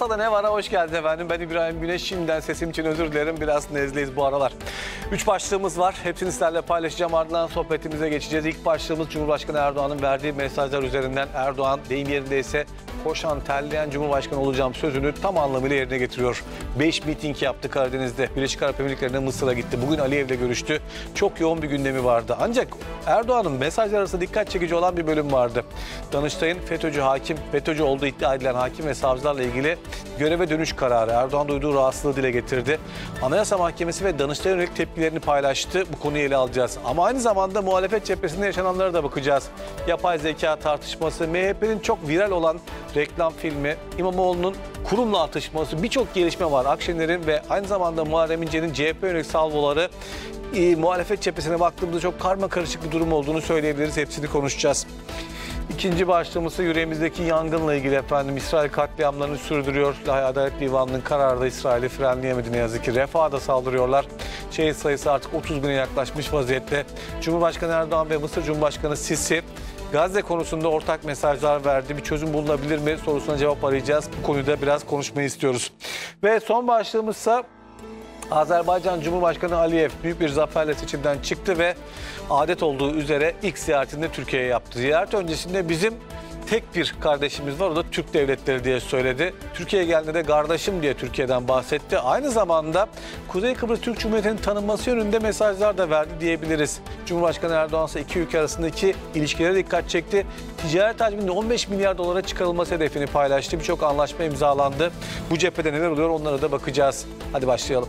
Masada ne var? Hoş geldiniz efendim. Ben İbrahim Güneş. Şimdiden sesim için özür dilerim. Biraz nezleyiz bu aralar. 3 başlığımız var. Hepsini sizlerle paylaşacağım. Ardından sohbetimize geçeceğiz. İlk başlığımız Cumhurbaşkanı Erdoğan'ın verdiği mesajlar üzerinden. Erdoğan deyim yerindeyse koşan, terleyen Cumhurbaşkanı olacağım sözünü tam anlamıyla yerine getiriyor. 5 miting yaptı Karadeniz'de. Birleşik Arap Emirlikleri'ne, Mısır'a gitti. Bugün Aliyev'le görüştü. Çok yoğun bir gündemi vardı. Ancak Erdoğan'ın mesajlar arasında dikkat çekici olan bir bölüm vardı. Danıştay'ın FETÖ'cü olduğu iddia edilen hakim ve savcılarla ilgili göreve dönüş kararı. Erdoğan duyduğu rahatsızlığı dile getirdi. Anayasa Mahkemesi ve Danıştay'a yönelik tepkilerini paylaştı. Bu konuyu ele alacağız. Ama aynı zamanda muhalefet cephesinde yaşananlara da bakacağız. Yapay zeka tartışması, MHP'nin çok viral olan reklam filmi, İmamoğlu'nun kurumla atışması, birçok gelişme var. Akşener'in ve aynı zamanda Muharrem İnce'nin CHP yönelik salvoları, muhalefet cephesine baktığımızda çok karmakarışık bir durum olduğunu söyleyebiliriz. Hepsini konuşacağız. İkinci başlığımız ülkemizdeki yangınla ilgili efendim. İsrail katliamlarını sürdürüyor. Lahey Adalet Divanı'nın kararı da İsrail'i frenleyemedi ne yazık ki. Refah'a da saldırıyorlar. Şehit sayısı artık 30 bine yaklaşmış vaziyette. Cumhurbaşkanı Erdoğan ve Mısır Cumhurbaşkanı Sisi Gazze konusunda ortak mesajlar verdi. Bir çözüm bulunabilir mi sorusuna cevap arayacağız. Bu konuda biraz konuşmayı istiyoruz. Ve son başlığımızsa Azerbaycan Cumhurbaşkanı Aliyev büyük bir zaferle seçimden çıktı ve adet olduğu üzere ilk ziyaretini Türkiye'ye yaptı. Ziyaret öncesinde bizim tek bir kardeşimiz var, o da Türk devletleri diye söyledi. Türkiye'ye geldiğinde de kardeşim diye Türkiye'den bahsetti. Aynı zamanda Kuzey Kıbrıs Türk Cumhuriyeti'nin tanınması yönünde mesajlar da verdi diyebiliriz. Cumhurbaşkanı Erdoğan ise iki ülke arasındaki ilişkilere dikkat çekti. Ticaret hacminde 15 milyar dolara çıkarılması hedefini paylaştı. Birçok anlaşma imzalandı. Bu cephede neler oluyor onlara da bakacağız. Hadi başlayalım.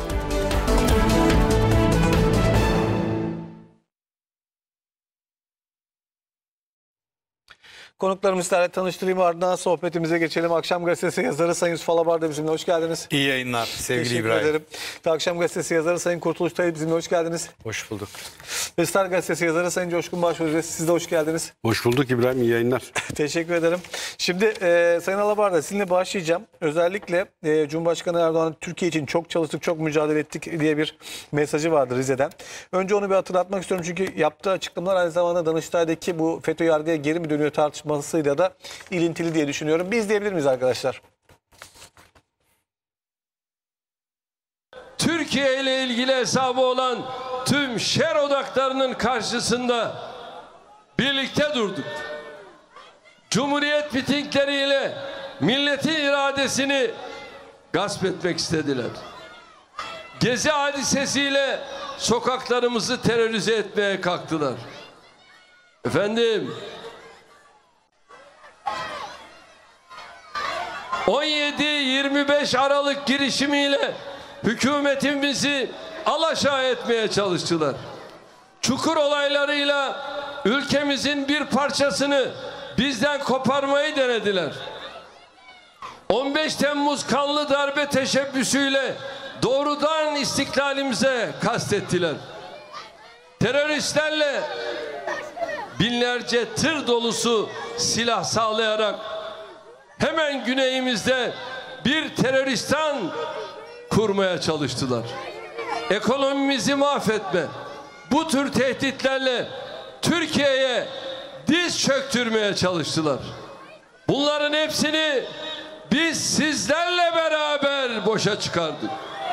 Konuklarımızla tanıştırayım, ardından sohbetimize geçelim. Akşam Gazetesi yazarı Sayın Yusuf Alabar da bizimle. Hoş geldiniz. İyi yayınlar sevgili Teşekkür İbrahim. ederim. Ve Akşam Gazetesi yazarı Sayın Kurtuluş Tayyip bizimle. Hoş geldiniz. Hoş bulduk. Ve Star Gazetesi yazarı Sayın Coşkun Başbuğ, siz de hoş geldiniz. Hoş bulduk İbrahim, iyi yayınlar. Teşekkür ederim. Şimdi Sayın Alabar da sizinle başlayacağım. Özellikle Cumhurbaşkanı Erdoğan'ın Türkiye için çok çalıştık, çok mücadele ettik diye bir mesajı vardı Rize'den. Önce onu bir hatırlatmak istiyorum çünkü yaptığı açıklamalar aynı zamanda Danıştay'daki bu FETÖ yargıya geri mi dönüyor tartışmasıyla da ilintili diye düşünüyorum. Bir izleyebilir miyiz arkadaşlar? Türkiye ile ilgili hesabı olan tüm şer odaklarının karşısında birlikte durduk. Cumhuriyet mitingleriyle milletin iradesini gasp etmek istediler. Gezi hadisesiyle sokaklarımızı terörize etmeye kalktılar. Efendim, 17-25 Aralık girişimiyle hükümetimizi alaşağı etmeye çalıştılar. Çukur olaylarıyla ülkemizin bir parçasını bizden koparmayı denediler. 15 Temmuz kanlı darbe teşebbüsüyle doğrudan istiklalimize kastettiler. Teröristlerle binlerce tır dolusu silah sağlayarak hemen güneyimizde bir teröristan kurmaya çalıştılar. Ekonomimizi mahvetme, bu tür tehditlerle Türkiye'ye diz çöktürmeye çalıştılar. Bunların hepsini biz sizlerle beraber boşa çıkardık.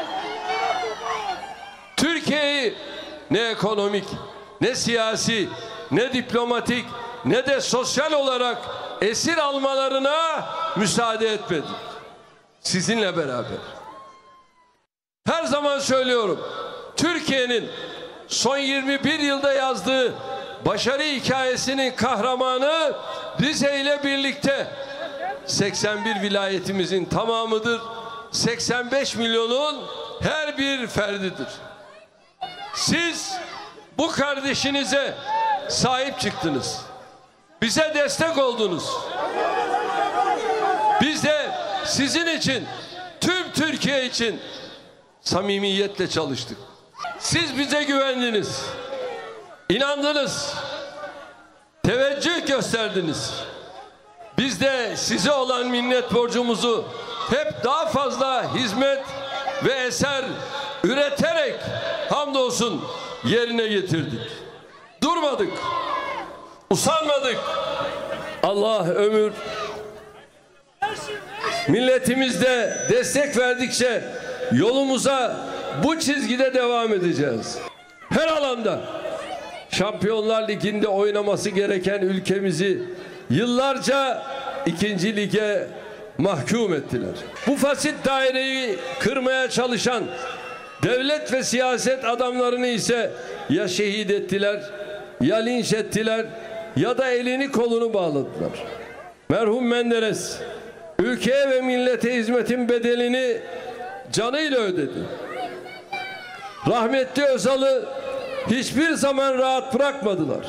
Türkiye'yi ne ekonomik, ne siyasi, ne diplomatik, ne de sosyal olarak esir almalarına müsaade etmedik. Sizinle beraber. Her zaman söylüyorum, Türkiye'nin son 21 yılda yazdığı başarı hikayesinin kahramanı Rize ile birlikte 81 vilayetimizin tamamıdır. 85 milyonun her bir ferdidir. Siz bu kardeşinize sahip çıktınız. Bize destek oldunuz. Biz de sizin için, tüm Türkiye için samimiyetle çalıştık. Siz bize güvendiniz. İnandınız. Teveccüh gösterdiniz. Biz de size olan minnet borcumuzu hep daha fazla hizmet ve eser üreterek hamdolsun yerine getirdik. Durmadık. Usanmadık. Allah ömür Milletimiz de destek verdikçe yolumuza bu çizgide devam edeceğiz. Her alanda Şampiyonlar Ligi'nde oynaması gereken ülkemizi yıllarca 2. lige mahkum ettiler. Bu fasit daireyi kırmaya çalışan devlet ve siyaset adamlarını ise ya şehit ettiler, ya linç ettiler, ya da elini kolunu bağladılar. Merhum Menderes, ülkeye ve millete hizmetin bedelini canıyla ödedi. Rahmetli Özal'ı hiçbir zaman rahat bırakmadılar.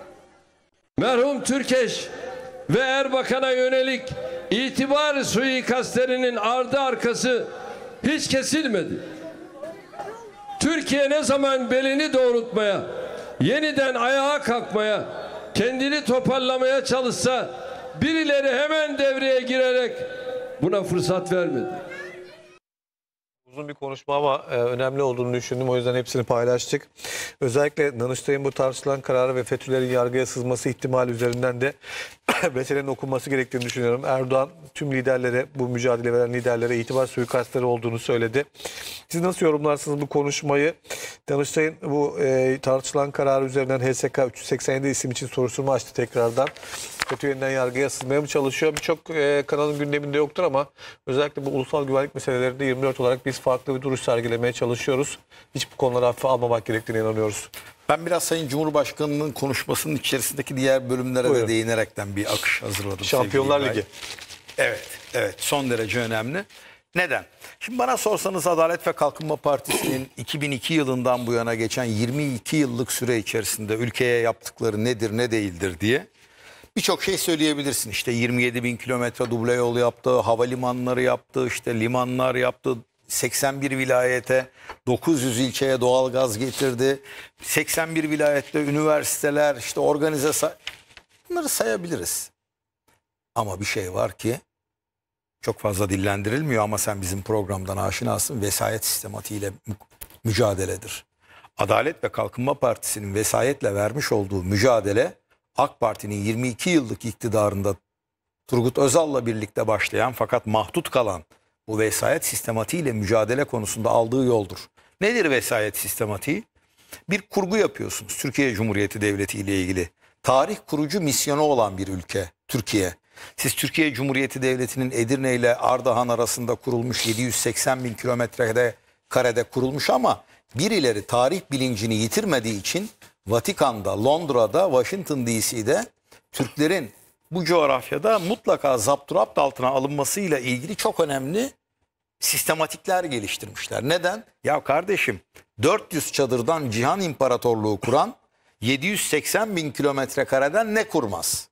Merhum Türkeş ve Erbakan'a yönelik itibar suikastlerinin ardı arkası hiç kesilmedi. Türkiye ne zaman belini doğrultmaya, yeniden ayağa kalkmaya, kendini toparlamaya çalışsa birileri hemen devreye girerek buna fırsat vermedi. Uzun bir konuşma ama önemli olduğunu düşündüm. O yüzden hepsini paylaştık. Özellikle Danıştay'ın bu tartışılan kararı ve FETÖ'lerin yargıya sızması ihtimali üzerinden de meselenin okunması gerektiğini düşünüyorum. Erdoğan tüm liderlere, bu mücadele veren liderlere itibar suikastları olduğunu söyledi. Siz nasıl yorumlarsınız bu konuşmayı? Danıştay'ın bu tartışılan kararı üzerinden HSK 387 isim için soruşturma açtı tekrardan. FETÖ yeniden yargıya sızmaya mı çalışıyor? Birçok kanalın gündeminde yoktur ama özellikle bu ulusal güvenlik meselelerinde 24 olarak biz farklı bir duruş sergilemeye çalışıyoruz. Hiç bu konuları hafife almamak gerektiğine inanıyoruz. Ben biraz Sayın Cumhurbaşkanı'nın konuşmasının içerisindeki diğer bölümlere Buyurun. de değinerekten bir akış hazırladım. Şampiyonlar sevgili Ligi. İbrahim. Evet, son derece önemli. Neden? Şimdi bana sorsanız Adalet ve Kalkınma Partisi'nin 2002 yılından bu yana geçen 22 yıllık süre içerisinde ülkeye yaptıkları nedir ne değildir diye birçok şey söyleyebilirsin. İşte 27 bin kilometre duble yol yaptı, havalimanları yaptı, işte limanlar yaptı, 81 vilayete, 900 ilçeye doğalgaz getirdi, 81 vilayette üniversiteler, işte bunları sayabiliriz. Ama bir şey var ki çok fazla dillendirilmiyor ama sen bizim programdan aşinasın, vesayet sistematiğiyle mücadeledir. Adalet ve Kalkınma Partisi'nin vesayetle vermiş olduğu mücadele, AK Parti'nin 22 yıllık iktidarında Turgut Özal'la birlikte başlayan fakat mahdut kalan bu vesayet sistematiğiyle mücadele konusunda aldığı yoldur. Nedir vesayet sistematiği? Bir kurgu yapıyorsunuz Türkiye Cumhuriyeti Devleti ile ilgili. Tarih kurucu misyonu olan bir ülke Türkiye. Siz Türkiye Cumhuriyeti Devleti'nin Edirne ile Ardahan arasında kurulmuş 780 bin kilometre karede kurulmuş ama birileri tarih bilincini yitirmediği için Vatikan'da, Londra'da, Washington DC'de Türklerin bu coğrafyada mutlaka zapturapt altına alınmasıyla ilgili çok önemli sistematikler geliştirmişler. Neden? Ya kardeşim 400 çadırdan Cihan İmparatorluğu kuran 780 bin kilometre kareden ne kurmaz?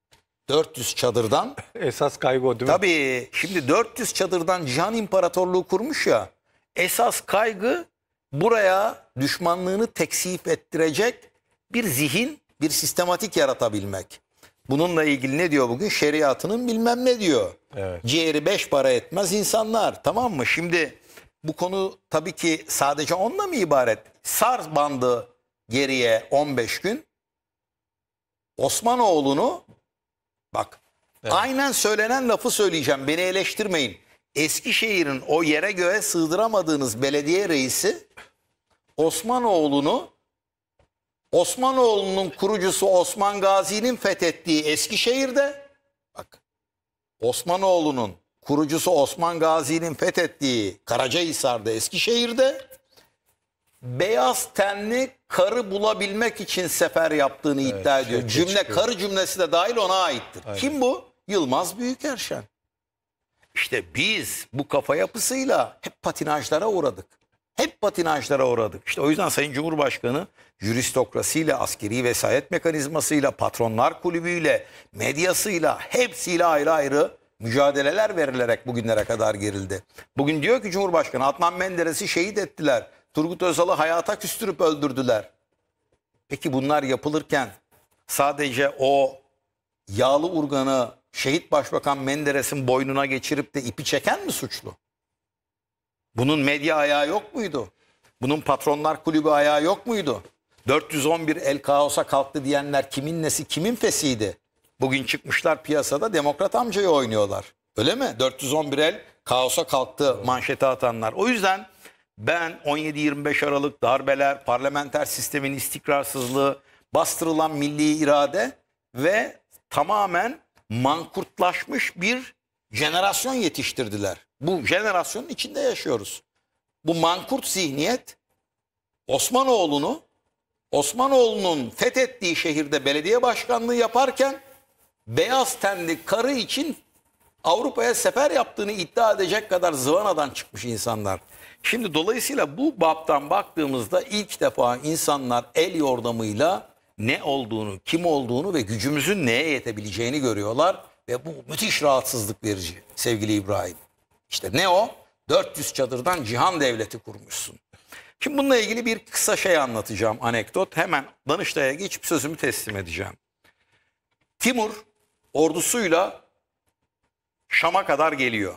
400 çadırdan. Esas kaygı o değil mi? Tabii şimdi 400 çadırdan Cihan İmparatorluğu kurmuş ya, esas kaygı buraya düşmanlığını teksif ettirecek bir zihin, bir sistematik yaratabilmek. Bununla ilgili ne diyor bugün? Şeriatının bilmem ne diyor. Evet. Ciğeri 5 para etmez insanlar, tamam mı? Şimdi bu konu tabii ki sadece onunla mı ibaret? Sar bandı geriye 15 gün. Osmanoğlu'nu bak, evet, aynen söylenen lafı söyleyeceğim, beni eleştirmeyin. Eskişehir'in o yere göğe sığdıramadığınız belediye reisi Osmanoğlu'nun kurucusu Osman Gazi'nin fethettiği Eskişehir'de, bak, Osmanoğlu'nun kurucusu Osman Gazi'nin fethettiği Karacahisar'da, Eskişehir'de beyaz tenli karı bulabilmek için sefer yaptığını iddia ediyor. Cümle, karı cümlesi de dahil ona aittir. Aynen. Kim bu? Yılmaz Büyükerşen. İşte biz bu kafa yapısıyla hep patinajlara uğradık. Hep patinajlara uğradık. İşte o yüzden Sayın Cumhurbaşkanı jüristokrasiyle, askeri vesayet mekanizmasıyla, patronlar kulübüyle, medyasıyla, hepsiyle ayrı ayrı mücadeleler verilerek bugünlere kadar gerildi. Bugün diyor ki Cumhurbaşkanı, Adnan Menderes'i şehit ettiler. Turgut Özal'ı hayata küstürüp öldürdüler. Peki bunlar yapılırken sadece o yağlı urganı şehit başbakan Menderes'in boynuna geçirip de ipi çeken mi suçlu? Bunun medya ayağı yok muydu? Bunun patronlar kulübü ayağı yok muydu? 411 el kaosa kalktı diyenler kimin nesi, kimin fesiydi? Bugün çıkmışlar piyasada Demokrat amcayı oynuyorlar. Öyle mi? 411 el kaosa kalktı manşete atanlar. O yüzden ben 17-25 Aralık darbeler, parlamenter sistemin istikrarsızlığı, bastırılan milli irade ve tamamen mankurtlaşmış bir jenerasyon yetiştirdiler. Bu jenerasyonun içinde yaşıyoruz. Bu mankurt zihniyet Osmanoğlu'nun fethettiği şehirde belediye başkanlığı yaparken beyaz tenli karı için Avrupa'ya sefer yaptığını iddia edecek kadar zıvanadan çıkmış insanlar. Şimdi dolayısıyla bu baptan baktığımızda ilk defa insanlar el yordamıyla ne olduğunu, kim olduğunu ve gücümüzün neye yetebileceğini görüyorlar. Ve bu müthiş rahatsızlık verici sevgili İbrahim. İşte ne o? 400 çadırdan cihan devleti kurmuşsun. Şimdi bununla ilgili bir kısa şey anlatacağım, anekdot. Hemen Danıştay'a geçip sözümü teslim edeceğim. Timur ordusuyla Şam'a kadar geliyor.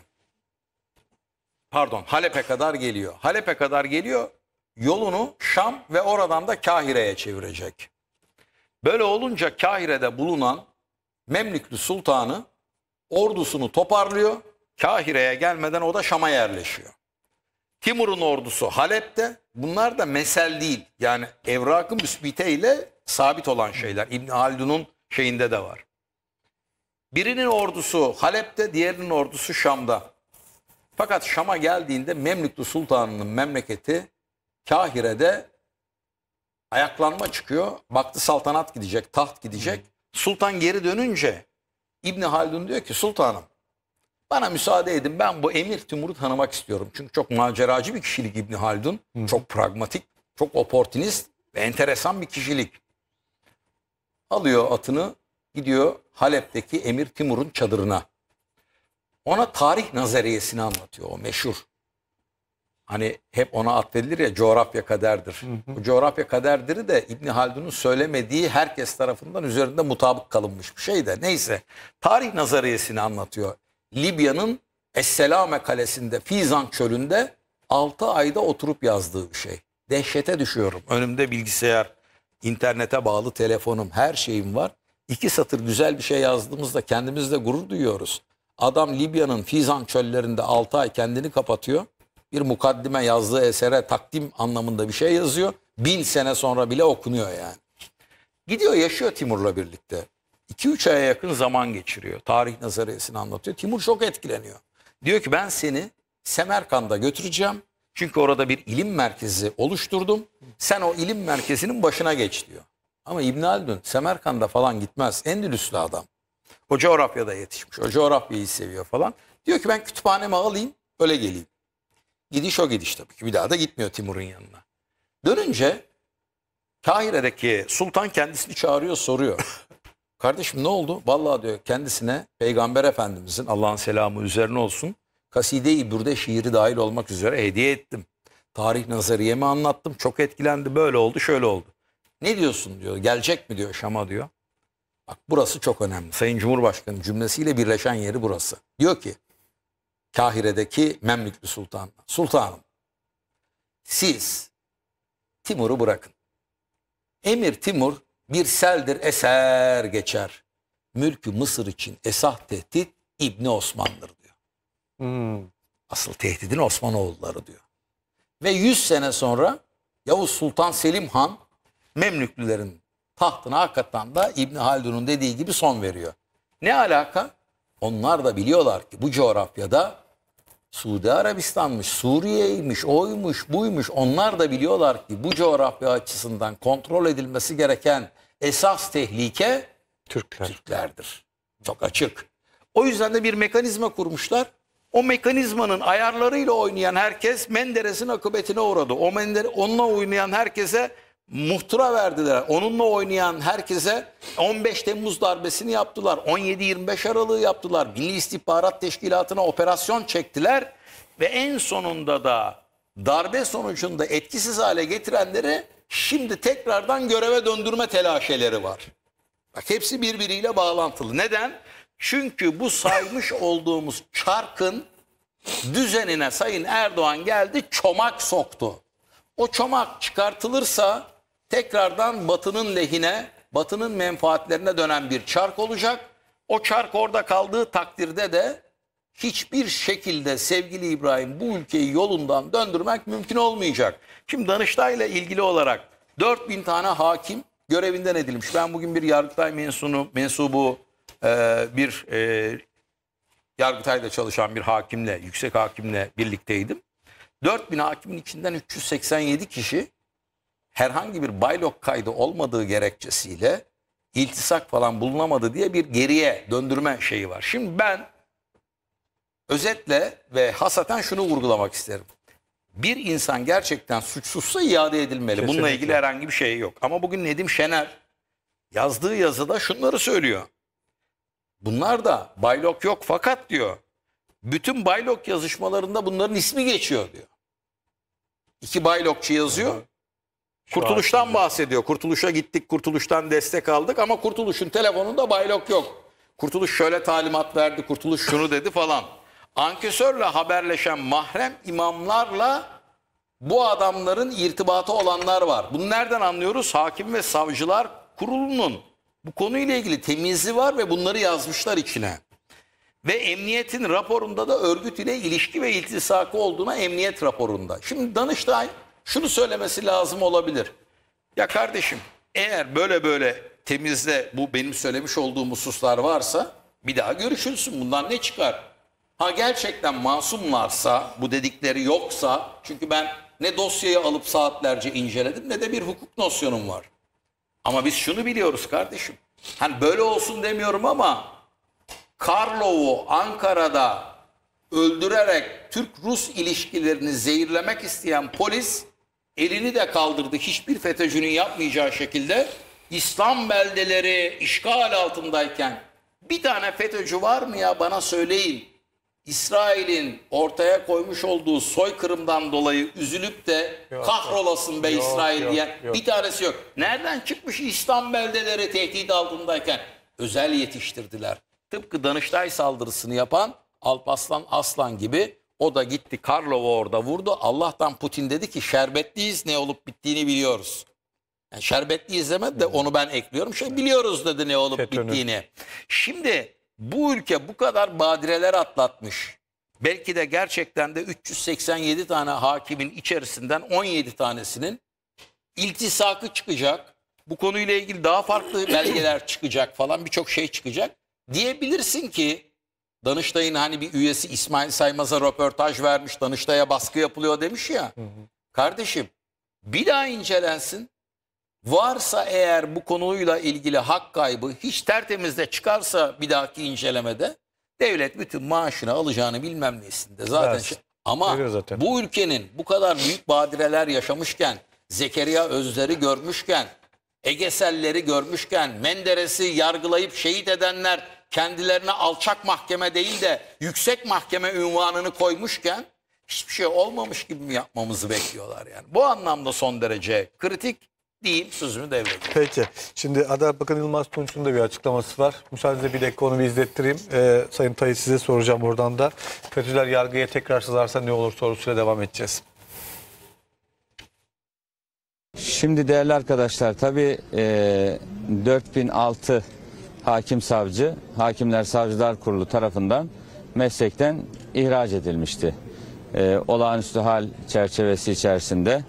Pardon, Halep'e kadar geliyor. Halep'e kadar geliyor, yolunu Şam ve oradan da Kahire'ye çevirecek. Böyle olunca Kahire'de bulunan Memlüklü Sultanı ordusunu toparlıyor. Kahire'ye gelmeden o da Şam'a yerleşiyor. Timur'un ordusu Halep'te. Bunlar da mesel değil. Yani evrak-ı müsbite ile sabit olan şeyler. İbn Haldun'un şeyinde de var. Birinin ordusu Halep'te, diğerinin ordusu Şam'da. Fakat Şam'a geldiğinde Memlüklü Sultanı'nın memleketi Kahire'de ayaklanma çıkıyor. Baktı saltanat gidecek, taht gidecek. Sultan geri dönünce İbn Haldun diyor ki sultanım bana müsaade edin, ben bu Emir Timur'u tanımak istiyorum. Çünkü çok maceracı bir kişilik İbn Haldun. Çok pragmatik, çok oportunist ve enteresan bir kişilik. Alıyor atını, gidiyor Halep'teki Emir Timur'un çadırına. Ona tarih nazariyesini anlatıyor, o meşhur. Hani hep ona atfedilir ya, coğrafya kaderdir. Bu coğrafya kaderdir de İbn Haldun'un söylemediği, herkes tarafından üzerinde mutabık kalınmış bir şey de. Neyse, tarih nazariyesini anlatıyor. Libya'nın Esselame kalesinde, Fizan çölünde 6 ayda oturup yazdığı bir şey. Dehşete düşüyorum. Önümde bilgisayar, internete bağlı telefonum, her şeyim var. 2 satır güzel bir şey yazdığımızda kendimizle gurur duyuyoruz. Adam Libya'nın Fizan çöllerinde 6 ay kendini kapatıyor. Bir mukaddime, yazdığı esere takdim anlamında bir şey yazıyor. 1000 sene sonra bile okunuyor yani. Gidiyor, yaşıyor Timur'la birlikte. 2-3 aya yakın zaman geçiriyor. Tarih nazariyesini anlatıyor. Timur çok etkileniyor. Diyor ki ben seni Semerkand'a götüreceğim. Çünkü orada bir ilim merkezi oluşturdum. Sen o ilim merkezinin başına geç diyor. Ama İbn Haldun Semerkand'a falan gitmez. Endülüslü adam. O coğrafyada yetişmiş. O coğrafyayı seviyor falan. Diyor ki ben kütüphanemi alayım, öyle geleyim. Gidiş o gidiş tabii ki. Bir daha da gitmiyor Timur'un yanına. Dönünce Kahire'deki sultan kendisini çağırıyor, soruyor. Kardeşim ne oldu? Vallahi diyor, kendisine Peygamber Efendimizin, Allah'ın selamı üzerine olsun, Kaside-i Bürde şiiri dahil olmak üzere hediye ettim. Tarih nazariyemi anlattım. Çok etkilendi. Böyle oldu, şöyle oldu. Ne diyorsun diyor. Gelecek mi diyor Şam'a diyor. Bak burası çok önemli. Sayın Cumhurbaşkanı cümlesiyle birleşen yeri burası. Diyor ki Kahire'deki Memlüklü Sultan, sultanım siz Timur'u bırakın. Emir Timur bir seldir, eser geçer. Mülkü Mısır için esah tehdit İbni Osman'dır diyor. Asıl tehdidin Osmanoğulları diyor. Ve 100 sene sonra Yavuz Sultan Selim Han Memlüklülerin tahtına hakikaten da İbn Haldun'un dediği gibi son veriyor. Ne alaka? Onlar da biliyorlar ki bu coğrafyada Suudi Arabistan'mış, Suriye'ymiş, oymuş, buymuş. Onlar da biliyorlar ki bu coğrafya açısından kontrol edilmesi gereken esas tehlike Türklerdir. Çok açık. O yüzden de bir mekanizma kurmuşlar. O mekanizmanın ayarlarıyla oynayan herkes Menderes'in akıbetine uğradı. Onunla oynayan herkese muhtıra verdiler. Onunla oynayan herkese 15 Temmuz darbesini yaptılar. 17-25 Aralık'ı yaptılar. Milli İstihbarat Teşkilatı'na operasyon çektiler. Ve en sonunda da darbe sonucunda etkisiz hale getirenleri şimdi tekrardan göreve döndürme telaşeleri var. Bak hepsi birbiriyle bağlantılı. Neden? Çünkü bu saymış olduğumuz çarkın düzenine Sayın Erdoğan geldi, çomak soktu. O çomak çıkartılırsa tekrardan Batı'nın lehine, Batı'nın menfaatlerine dönen bir çark olacak. O çark orada kaldığı takdirde de hiçbir şekilde sevgili İbrahim bu ülkeyi yolundan döndürmek mümkün olmayacak. Şimdi Danıştay'la ilgili olarak 4000 tane hakim görevinden edilmiş. Ben bugün bir Yargıtay mensubu bir Yargıtay'da çalışan bir hakimle, yüksek hakimle birlikteydim. 4000 hakimin içinden 387 kişi herhangi bir baylok kaydı olmadığı gerekçesiyle iltisak falan bulunamadı diye bir geriye döndürme şeyi var. Şimdi ben özetle ve hasaten şunu vurgulamak isterim. Bir insan gerçekten suçsuzsa iade edilmeli. Kesinlikle. Bununla ilgili herhangi bir şey yok. Ama bugün Nedim Şener yazdığı yazıda şunları söylüyor. Bunlar da baylok yok fakat diyor, bütün baylok yazışmalarında bunların ismi geçiyor diyor. 2 baylokçu yazıyor. Kurtuluş'tan bahsediyor. Kurtuluş'a gittik, Kurtuluş'tan destek aldık ama Kurtuluş'un telefonunda baylok yok. Kurtuluş şöyle talimat verdi, Kurtuluş şunu dedi falan. Ankesörle haberleşen mahrem imamlarla bu adamların irtibatı olanlar var. Bunu nereden anlıyoruz? Hakim ve Savcılar Kurulu'nun bu konuyla ilgili temyizi var ve bunları yazmışlar içine. Ve emniyetin raporunda da örgüt ile ilişki ve iltisakı olduğuna emniyet raporunda. Şimdi Danıştay şunu söylemesi lazım olabilir. Ya kardeşim, eğer böyle temizde bu benim söylemiş olduğum hususlar varsa bir daha görüşülsün. Bundan ne çıkar? Ha gerçekten masumlarsa, bu dedikleri yoksa, çünkü ben ne dosyayı alıp saatlerce inceledim ne de bir hukuk nosyonum var. Ama biz şunu biliyoruz kardeşim. Hani böyle olsun demiyorum ama Karlov'u Ankara'da öldürerek Türk-Rus ilişkilerini zehirlemek isteyen polis elini de kaldırdı. Hiçbir FETÖ'cünün yapmayacağı şekilde İslam beldeleri işgal altındayken bir tane FETÖ'cü var mı ya, bana söyleyin. İsrail'in ortaya koymuş olduğu soykırımdan dolayı üzülüp de kahrolasın be İsrail diyen bir tanesi yok. Nereden çıkmış İslam beldeleri tehdit altındayken? Özel yetiştirdiler. Tıpkı Danıştay saldırısını yapan Alparslan Aslan gibi, o da gitti Karlov'u orada vurdu. Allah'tan Putin dedi ki şerbetliyiz, ne olup bittiğini biliyoruz. Yani şerbetliyiz demedi de onu ben ekliyorum. Biliyoruz dedi ne olup bittiğini. Şimdi bu ülke bu kadar badireler atlatmış. Belki de gerçekten de 387 tane hakimin içerisinden 17 tanesinin iltisakı çıkacak. Bu konuyla ilgili daha farklı belgeler çıkacak falan, birçok şey çıkacak. Diyebilirsin ki Danıştay'ın hani bir üyesi İsmail Saymaz'a röportaj vermiş, Danıştay'a baskı yapılıyor demiş ya. Kardeşim bir daha incelensin. Varsa eğer bu konuyla ilgili hak kaybı hiç tertemizde çıkarsa bir dahaki incelemede devlet bütün maaşını alacağını bilmem nesinde zaten. Ama zaten. bu ülkenin bu kadar büyük badireler yaşamışken, Zekeriya Özler'i görmüşken, Egeselleri görmüşken, Menderes'i yargılayıp şehit edenler kendilerine alçak mahkeme değil de yüksek mahkeme unvanını koymuşken hiçbir şey olmamış gibi mi yapmamızı bekliyorlar yani. Bu anlamda son derece kritik diyeyim, sözümü devrediyorum. Peki. Şimdi Adalet Bakanı Yılmaz Tunç'un da bir açıklaması var. Müsaadenizle bir dakika onu bir izlettireyim. Sayın Tayyip, size soracağım buradan da. FETÖ'cüler yargıya tekrar sızarsa ne olur sorusuyla devam edeceğiz. Şimdi değerli arkadaşlar, tabii 4006 hakim savcı, Hakimler Savcılar Kurulu tarafından meslekten ihraç edilmişti. Olağanüstü hal çerçevesi içerisinde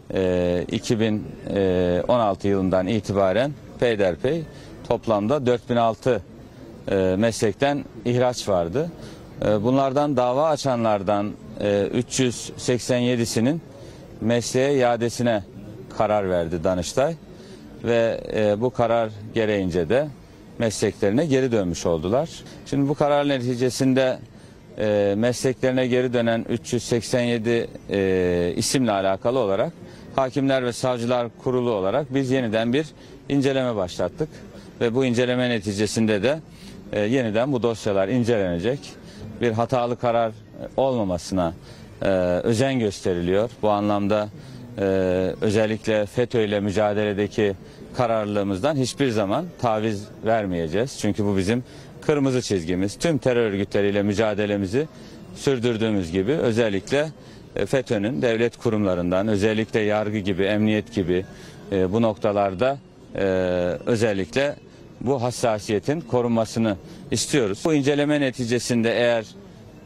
2016 yılından itibaren peyderpey toplamda 4006 meslekten ihraç vardı. Bunlardan dava açanlardan 387'sinin mesleğe iadesine karar verdi Danıştay ve bu karar gereğince de mesleklerine geri dönmüş oldular. Şimdi bu karar neticesinde mesleklerine geri dönen 387 isimle alakalı olarak Hakimler ve Savcılar Kurulu olarak biz yeniden bir inceleme başlattık ve bu inceleme neticesinde de yeniden bu dosyalar incelenecek. Bir hatalı karar olmamasına özen gösteriliyor. Bu anlamda özellikle FETÖ ile mücadeledeki kararlılığımızdan hiçbir zaman taviz vermeyeceğiz. Çünkü bu bizim kırmızı çizgimiz. Tüm terör örgütleriyle mücadelemizi sürdürdüğümüz gibi özellikle FETÖ'nün devlet kurumlarından, özellikle yargı gibi, emniyet gibi bu noktalarda özellikle bu hassasiyetin korunmasını istiyoruz. Bu inceleme neticesinde eğer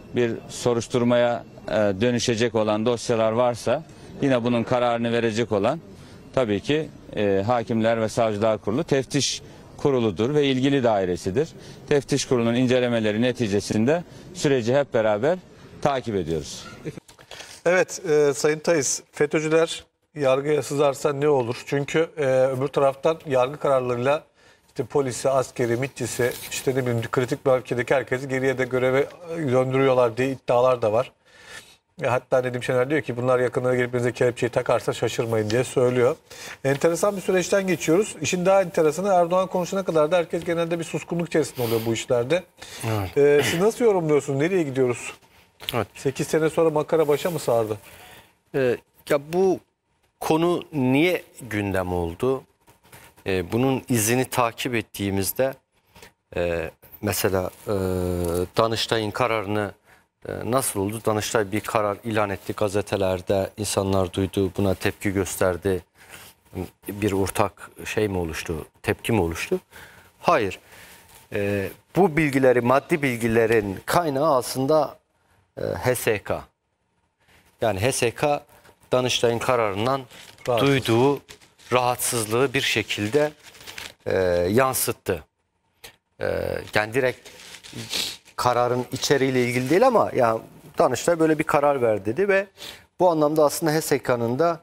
bir soruşturmaya dönüşecek olan dosyalar varsa yine bunun kararını verecek olan tabii ki Hakimler ve Savcılar Kurulu Teftiş Kurulu'dur ve ilgili dairesidir. Teftiş Kurulu'nun incelemeleri neticesinde süreci hep beraber takip ediyoruz. Evet, Sayın Tayız, FETÖ'cüler yargıya sızarsa ne olur? Çünkü öbür taraftan yargı kararlarıyla işte polisi, askeri, MİT'cisi, işte ne bileyim kritik mevkideki herkesi geriye de göreve döndürüyorlar diye iddialar da var. Hatta Nedim Şener diyor ki bunlar yakınlara gelip bize kelepçeyi takarsa şaşırmayın diye söylüyor. Enteresan bir süreçten geçiyoruz. İşin daha enteresanı Erdoğan konuşana kadar da herkes genelde bir suskunluk içerisinde oluyor bu işlerde. Evet. Siz nasıl yorumluyorsunuz? Nereye gidiyoruz? Evet. 8 sene sonra makara başa mı sardı? Ya bu konu niye gündem oldu? Bunun izini takip ettiğimizde mesela Danıştay'ın kararını nasıl oldu? Danıştay bir karar ilan etti gazetelerde, insanlar duydu, buna tepki gösterdi. Bir ortak şey mi oluştu, tepki mi oluştu? Hayır. Bu bilgileri, maddi bilgilerin kaynağı aslında HSK. Yani HSK Danıştay'ın kararından duyduğu rahatsızlığı bir şekilde yansıttı. Yani direkt kararın içeriğiyle ilgili değil ama yani Danıştay böyle bir karar ver dedi ve bu anlamda aslında HSK'nın da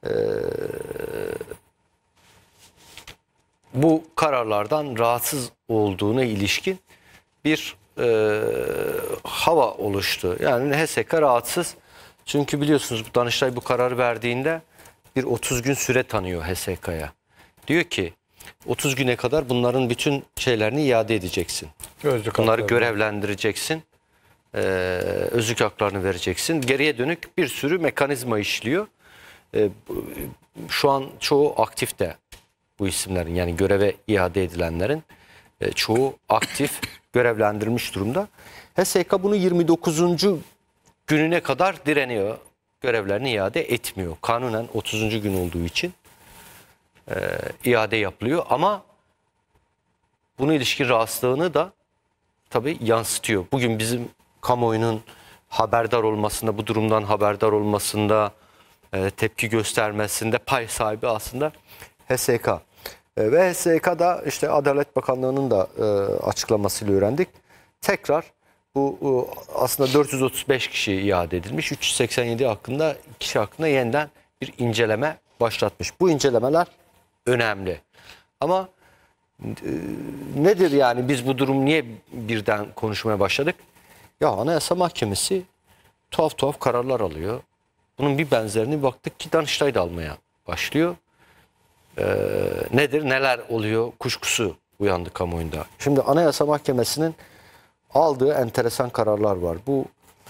bu kararlardan rahatsız olduğuna ilişkin bir hava oluştu. Yani HSK rahatsız. Çünkü biliyorsunuz Danıştay bu kararı verdiğinde bir 30 gün süre tanıyor HSK'ya. Diyor ki 30 güne kadar bunların bütün şeylerini iade edeceksin. Bunları görevlendireceksin. Özlük haklarını vereceksin. Geriye dönük bir sürü mekanizma işliyor. Şu an çoğu aktifte bu isimlerin, yani göreve iade edilenlerin çoğu aktif, görevlendirilmiş durumda. HSK bunu 29. gününe kadar direniyor. Görevlerini iade etmiyor. Kanunen 30. gün olduğu için iade yapılıyor ama buna ilişkin rahatsızlığını da tabii yansıtıyor. Bugün bizim kamuoyunun haberdar olmasında, bu durumdan haberdar olmasında, tepki göstermesinde pay sahibi aslında HSK. Ve HSK'da işte Adalet Bakanlığı'nın da açıklamasıyla öğrendik. Tekrar bu aslında 435 kişi iade edilmiş. 387 kişi hakkında yeniden bir inceleme başlatmış. Bu incelemeler önemli. Ama nedir yani, biz bu durum niye birden konuşmaya başladık? Ya Anayasa Mahkemesi tuhaf kararlar alıyor. Bunun bir benzerini baktık ki Danıştay da almaya başlıyor. Nedir, neler oluyor kuşkusu uyandı kamuoyunda. Şimdi Anayasa Mahkemesi'nin aldığı enteresan kararlar var. Bu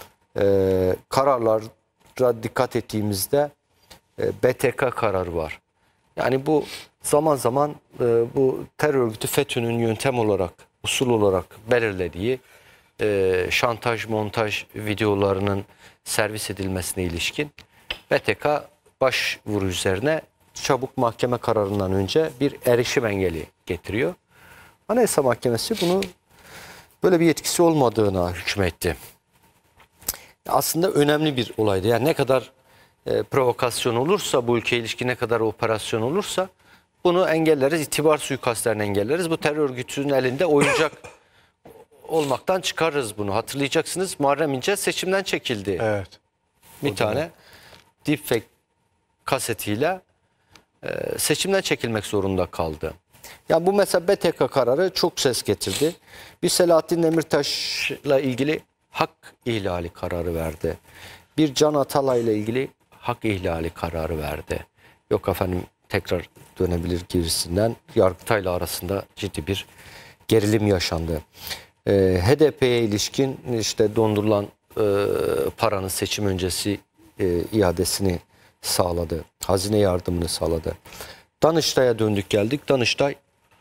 kararlara dikkat ettiğimizde BTK kararı var. Yani bu zaman zaman bu terör örgütü FETÖ'nün yöntem olarak, usul olarak belirlediği şantaj, montaj videolarının servis edilmesine ilişkin BTK başvuru üzerine çabuk mahkeme kararından önce bir erişim engeli getiriyor. Anayasa Mahkemesi bunu böyle bir yetkisi olmadığına hükmetti. Aslında önemli bir olaydı. Yani ne kadar provokasyon olursa, bu ülkeye ilişkin ne kadar operasyon olursa bunu engelleriz, itibar suikastlerini engelleriz. Bu terör örgütünün elinde oyuncak olmaktan çıkarırız bunu. Hatırlayacaksınız, Muharrem İnce seçimden çekildi. Evet. Bir tane deepfake kasetiyle seçimden çekilmek zorunda kaldı. Ya bu mesela BTK kararı çok ses getirdi. Bir Selahattin Demirtaş'la ilgili hak ihlali kararı verdi. Bir Can Atalay'la ilgili hak ihlali kararı verdi. Yok efendim tekrar dönebilir gibisinden Yargıtay'la arasında ciddi bir gerilim yaşandı. HDP'ye ilişkin işte dondurulan paranın seçim öncesi iadesini sağladı. Hazine yardımını sağladı. Danıştay'a döndük geldik. Danıştay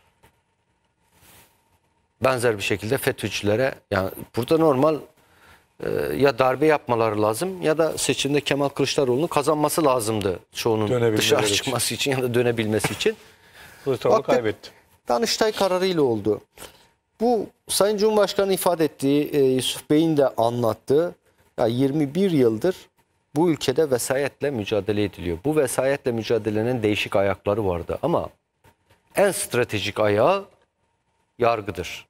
benzer bir şekilde FETÖ'cülere, yani burada normal ya darbe yapmaları lazım ya da seçimde Kemal Kılıçdaroğlu'nun kazanması lazımdı. Çoğunun dışarı çıkması için ya da dönebilmesi için. Kılıçdaroğlu kaybetti. Danıştay kararıyla oldu. Bu Sayın Cumhurbaşkanı ifade ettiği, Yusuf Bey'in de anlattığı, ya 21 yıldır bu ülkede vesayetle mücadele ediliyor. Bu vesayetle mücadelenin değişik ayakları vardı ama en stratejik ayağı yargıdır.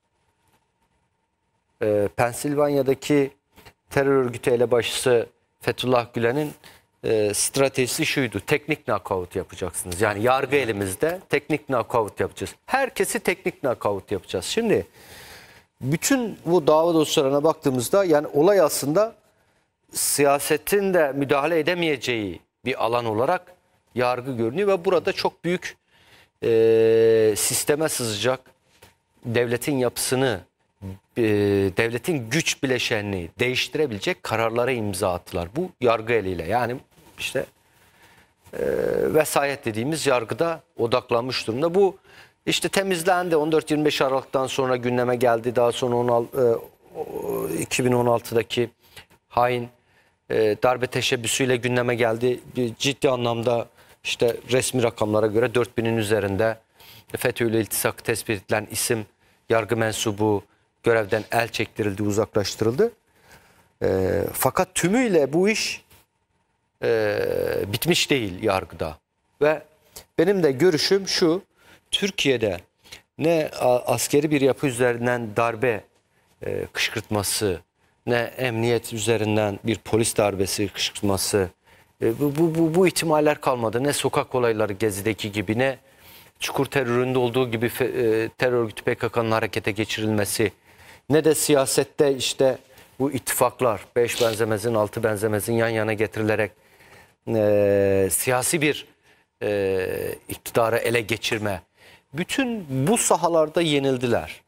Pensilvanya'daki terör örgütü elebaşısı Fethullah Gülen'in stratejisi şuydu: teknik knockout yapacaksınız. Yani yargı elimizde, teknik knockout yapacağız. Herkesi teknik knockout yapacağız. Şimdi bütün bu dava dosyalarına baktığımızda yani olay aslında siyasetin de müdahale edemeyeceği bir alan olarak yargı görünüyor ve burada çok büyük sisteme sızacak, devletin yapısını, devletin güç bileşenini değiştirebilecek kararlara imza attılar. Bu yargı eliyle, yani işte vesayet dediğimiz yargıda odaklanmış durumda. Bu işte temizlendi. 14-25 Aralık'tan sonra gündeme geldi. Daha sonra 2016'daki hain darbe teşebbüsüyle gündeme geldi. Ciddi anlamda işte resmi rakamlara göre 4000'in üzerinde FETÖ'yle iltisak tespit edilen isim, yargı mensubu görevden el çektirildi, uzaklaştırıldı. Fakat tümüyle bu iş bitmiş değil yargıda. Ve benim de görüşüm şu: Türkiye'de ne askeri bir yapı üzerinden darbe kışkırtması, ne emniyet üzerinden bir polis darbesi kışkırtması, bu ihtimaller kalmadı. Ne sokak olayları Gezi'deki gibi, ne Çukur teröründe olduğu gibi terör örgütü PKK'nın harekete geçirilmesi, ne de siyasette işte bu ittifaklar 5 benzemezin 6 benzemezin yan yana getirilerek siyasi bir iktidarı ele geçirme. Bütün bu sahalarda yenildiler.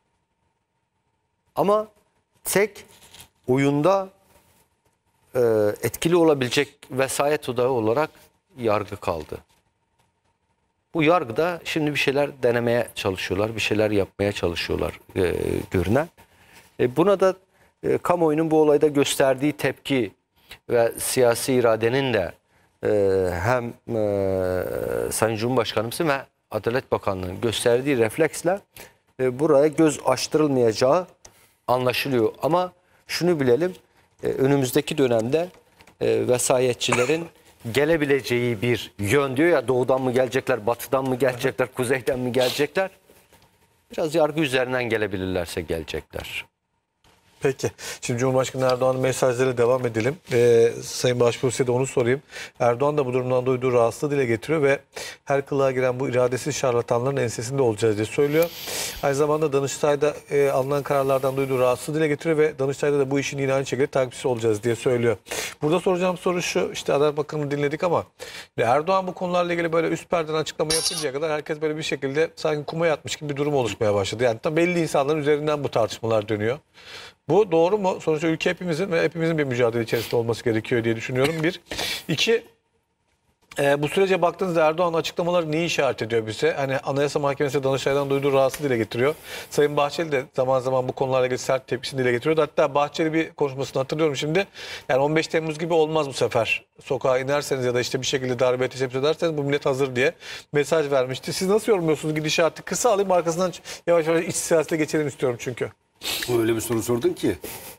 Ama tek oyunda etkili olabilecek vesayet odağı olarak yargı kaldı. Bu yargıda şimdi bir şeyler denemeye çalışıyorlar, bir şeyler yapmaya çalışıyorlar görünen. Buna da kamuoyunun bu olayda gösterdiği tepki ve siyasi iradenin de hem Sayın Cumhurbaşkanımızın ve Adalet Bakanlığı'nın gösterdiği refleksle buraya göz açtırılmayacağı anlaşılıyor. Ama şunu bilelim, önümüzdeki dönemde vesayetçilerin gelebileceği bir yön, diyor ya, doğudan mı gelecekler, batıdan mı gelecekler, kuzeyden mi gelecekler? Biraz yargı üzerinden gelebilirlerse gelecekler. Peki. Şimdi Cumhurbaşkanı Erdoğan'ın mesajlarıyla devam edelim. Sayın Başbuğ'ya da onu sorayım. Erdoğan da bu durumdan duyduğu rahatsızlığı dile getiriyor ve her kılığa giren bu iradesiz şarlatanların ensesinde olacağız diye söylüyor. Aynı zamanda Danıştay'da alınan kararlardan duyduğu rahatsızlığı dile getiriyor ve Danıştay'da da bu işin yine aynı şekilde takipçisi olacağız diye söylüyor. Burada soracağım soru şu: işte Adalet Bakanı'nı dinledik ama Erdoğan bu konularla ilgili böyle üst perdeden açıklama yapıncaya kadar herkes böyle bir şekilde sanki kuma yatmış gibi bir durum oluşmaya başladı. Yani tam belli insanların üzerinden bu tartışmalar dönüyor. Bu doğru mu? Sonuçta ülke hepimizin ve hepimizin bir mücadele içerisinde olması gerekiyor diye düşünüyorum. Bir. İki, bu sürece baktığınızda Erdoğan'ın açıklamaları neyi işaret ediyor bize? Hani Anayasa Mahkemesi Danıştay'dan duyduğu rahatsızlığı dile getiriyor. Sayın Bahçeli de zaman zaman bu konularla ilgili sert tepkisini dile getiriyordu. Hatta Bahçeli bir konuşmasını hatırlıyorum şimdi. Yani 15 Temmuz gibi olmaz bu sefer. Sokağa inerseniz ya da işte bir şekilde darbeye teşebbüs ederseniz bu millet hazır diye mesaj vermişti. Siz nasıl yorumluyorsunuz gidişatı? Kısa alayım, arkasından yavaş yavaş iç siyasete geçelim istiyorum çünkü. Öyle bir soru sordun ki.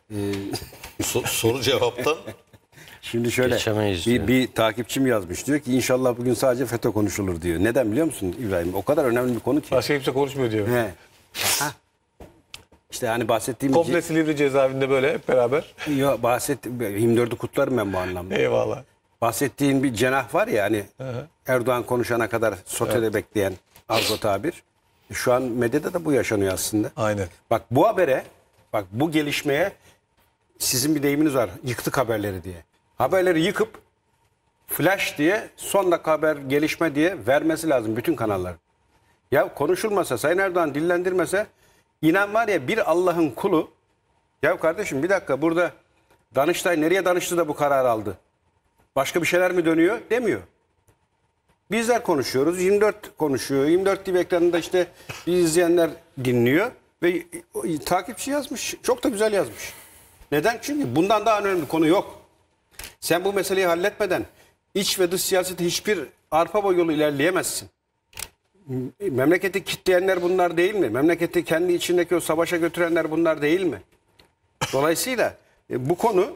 Soru cevaptan. Şimdi şöyle bir takipçim yazmış, diyor ki inşallah bugün sadece FETÖ konuşulur diyor. Neden biliyor musun İbrahim? O kadar önemli bir konu ki. Başka kimse konuşmuyor diyor. He. Aha. İşte hani bahsettiğim... Komple Silivri cezaevinde böyle hep beraber. Yok, 24'ü kutlarım ben bu anlamda. Eyvallah. Bahsettiğin bir cenah var ya hani, Erdoğan konuşana kadar sotede bekleyen argo tabir. Şu an medyada da bu yaşanıyor aslında. Aynen. Bak bu habere, bak bu gelişmeye sizin bir deyiminiz var. Yıktık haberleri diye. Haberleri yıkıp flash diye, son dakika haber, gelişme diye vermesi lazım bütün kanallar. Ya konuşulmasa, Sayın Erdoğan dillendirmese, inan var ya, bir Allah'ın kulu. Ya kardeşim bir dakika, burada Danıştay nereye danıştı da bu karar aldı? Başka bir şeyler mi dönüyor? Demiyor. Bizler konuşuyoruz. 24 konuşuyor. 24 TV ekranında işte izleyenler dinliyor. Ve takipçi yazmış. Çok da güzel yazmış. Neden? Çünkü bundan daha önemli bir konu yok. Sen bu meseleyi halletmeden iç ve dış siyasette hiçbir arpa boy yolu ilerleyemezsin. Memleketi kitleyenler bunlar değil mi? Memleketi kendi içindeki o savaşa götürenler bunlar değil mi? Dolayısıyla bu konu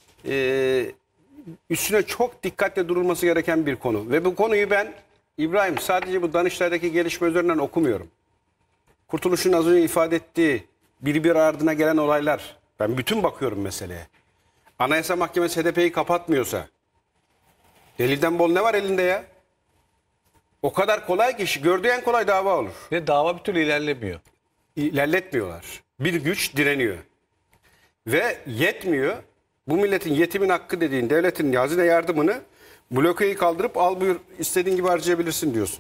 üstüne çok dikkatle durulması gereken bir konu. Ve bu konuyu ben İbrahim sadece bu Danıştay'daki gelişme üzerinden okumuyorum. Kurtuluş'un az önce ifade ettiği bir ardına gelen olaylar. Ben bütün bakıyorum meseleye. Anayasa Mahkemesi HDP'yi kapatmıyorsa delilden bol ne var elinde ya? O kadar kolay ki gördüğü en kolay dava olur. Ve dava bir türlü ilerlemiyor. İlerletmiyorlar. Bir güç direniyor. Ve yetmiyor. Bu milletin yetimin hakkı dediğin devletin hazine yardımını blokeyi kaldırıp al buyur istediğin gibi harcayabilirsin diyorsun.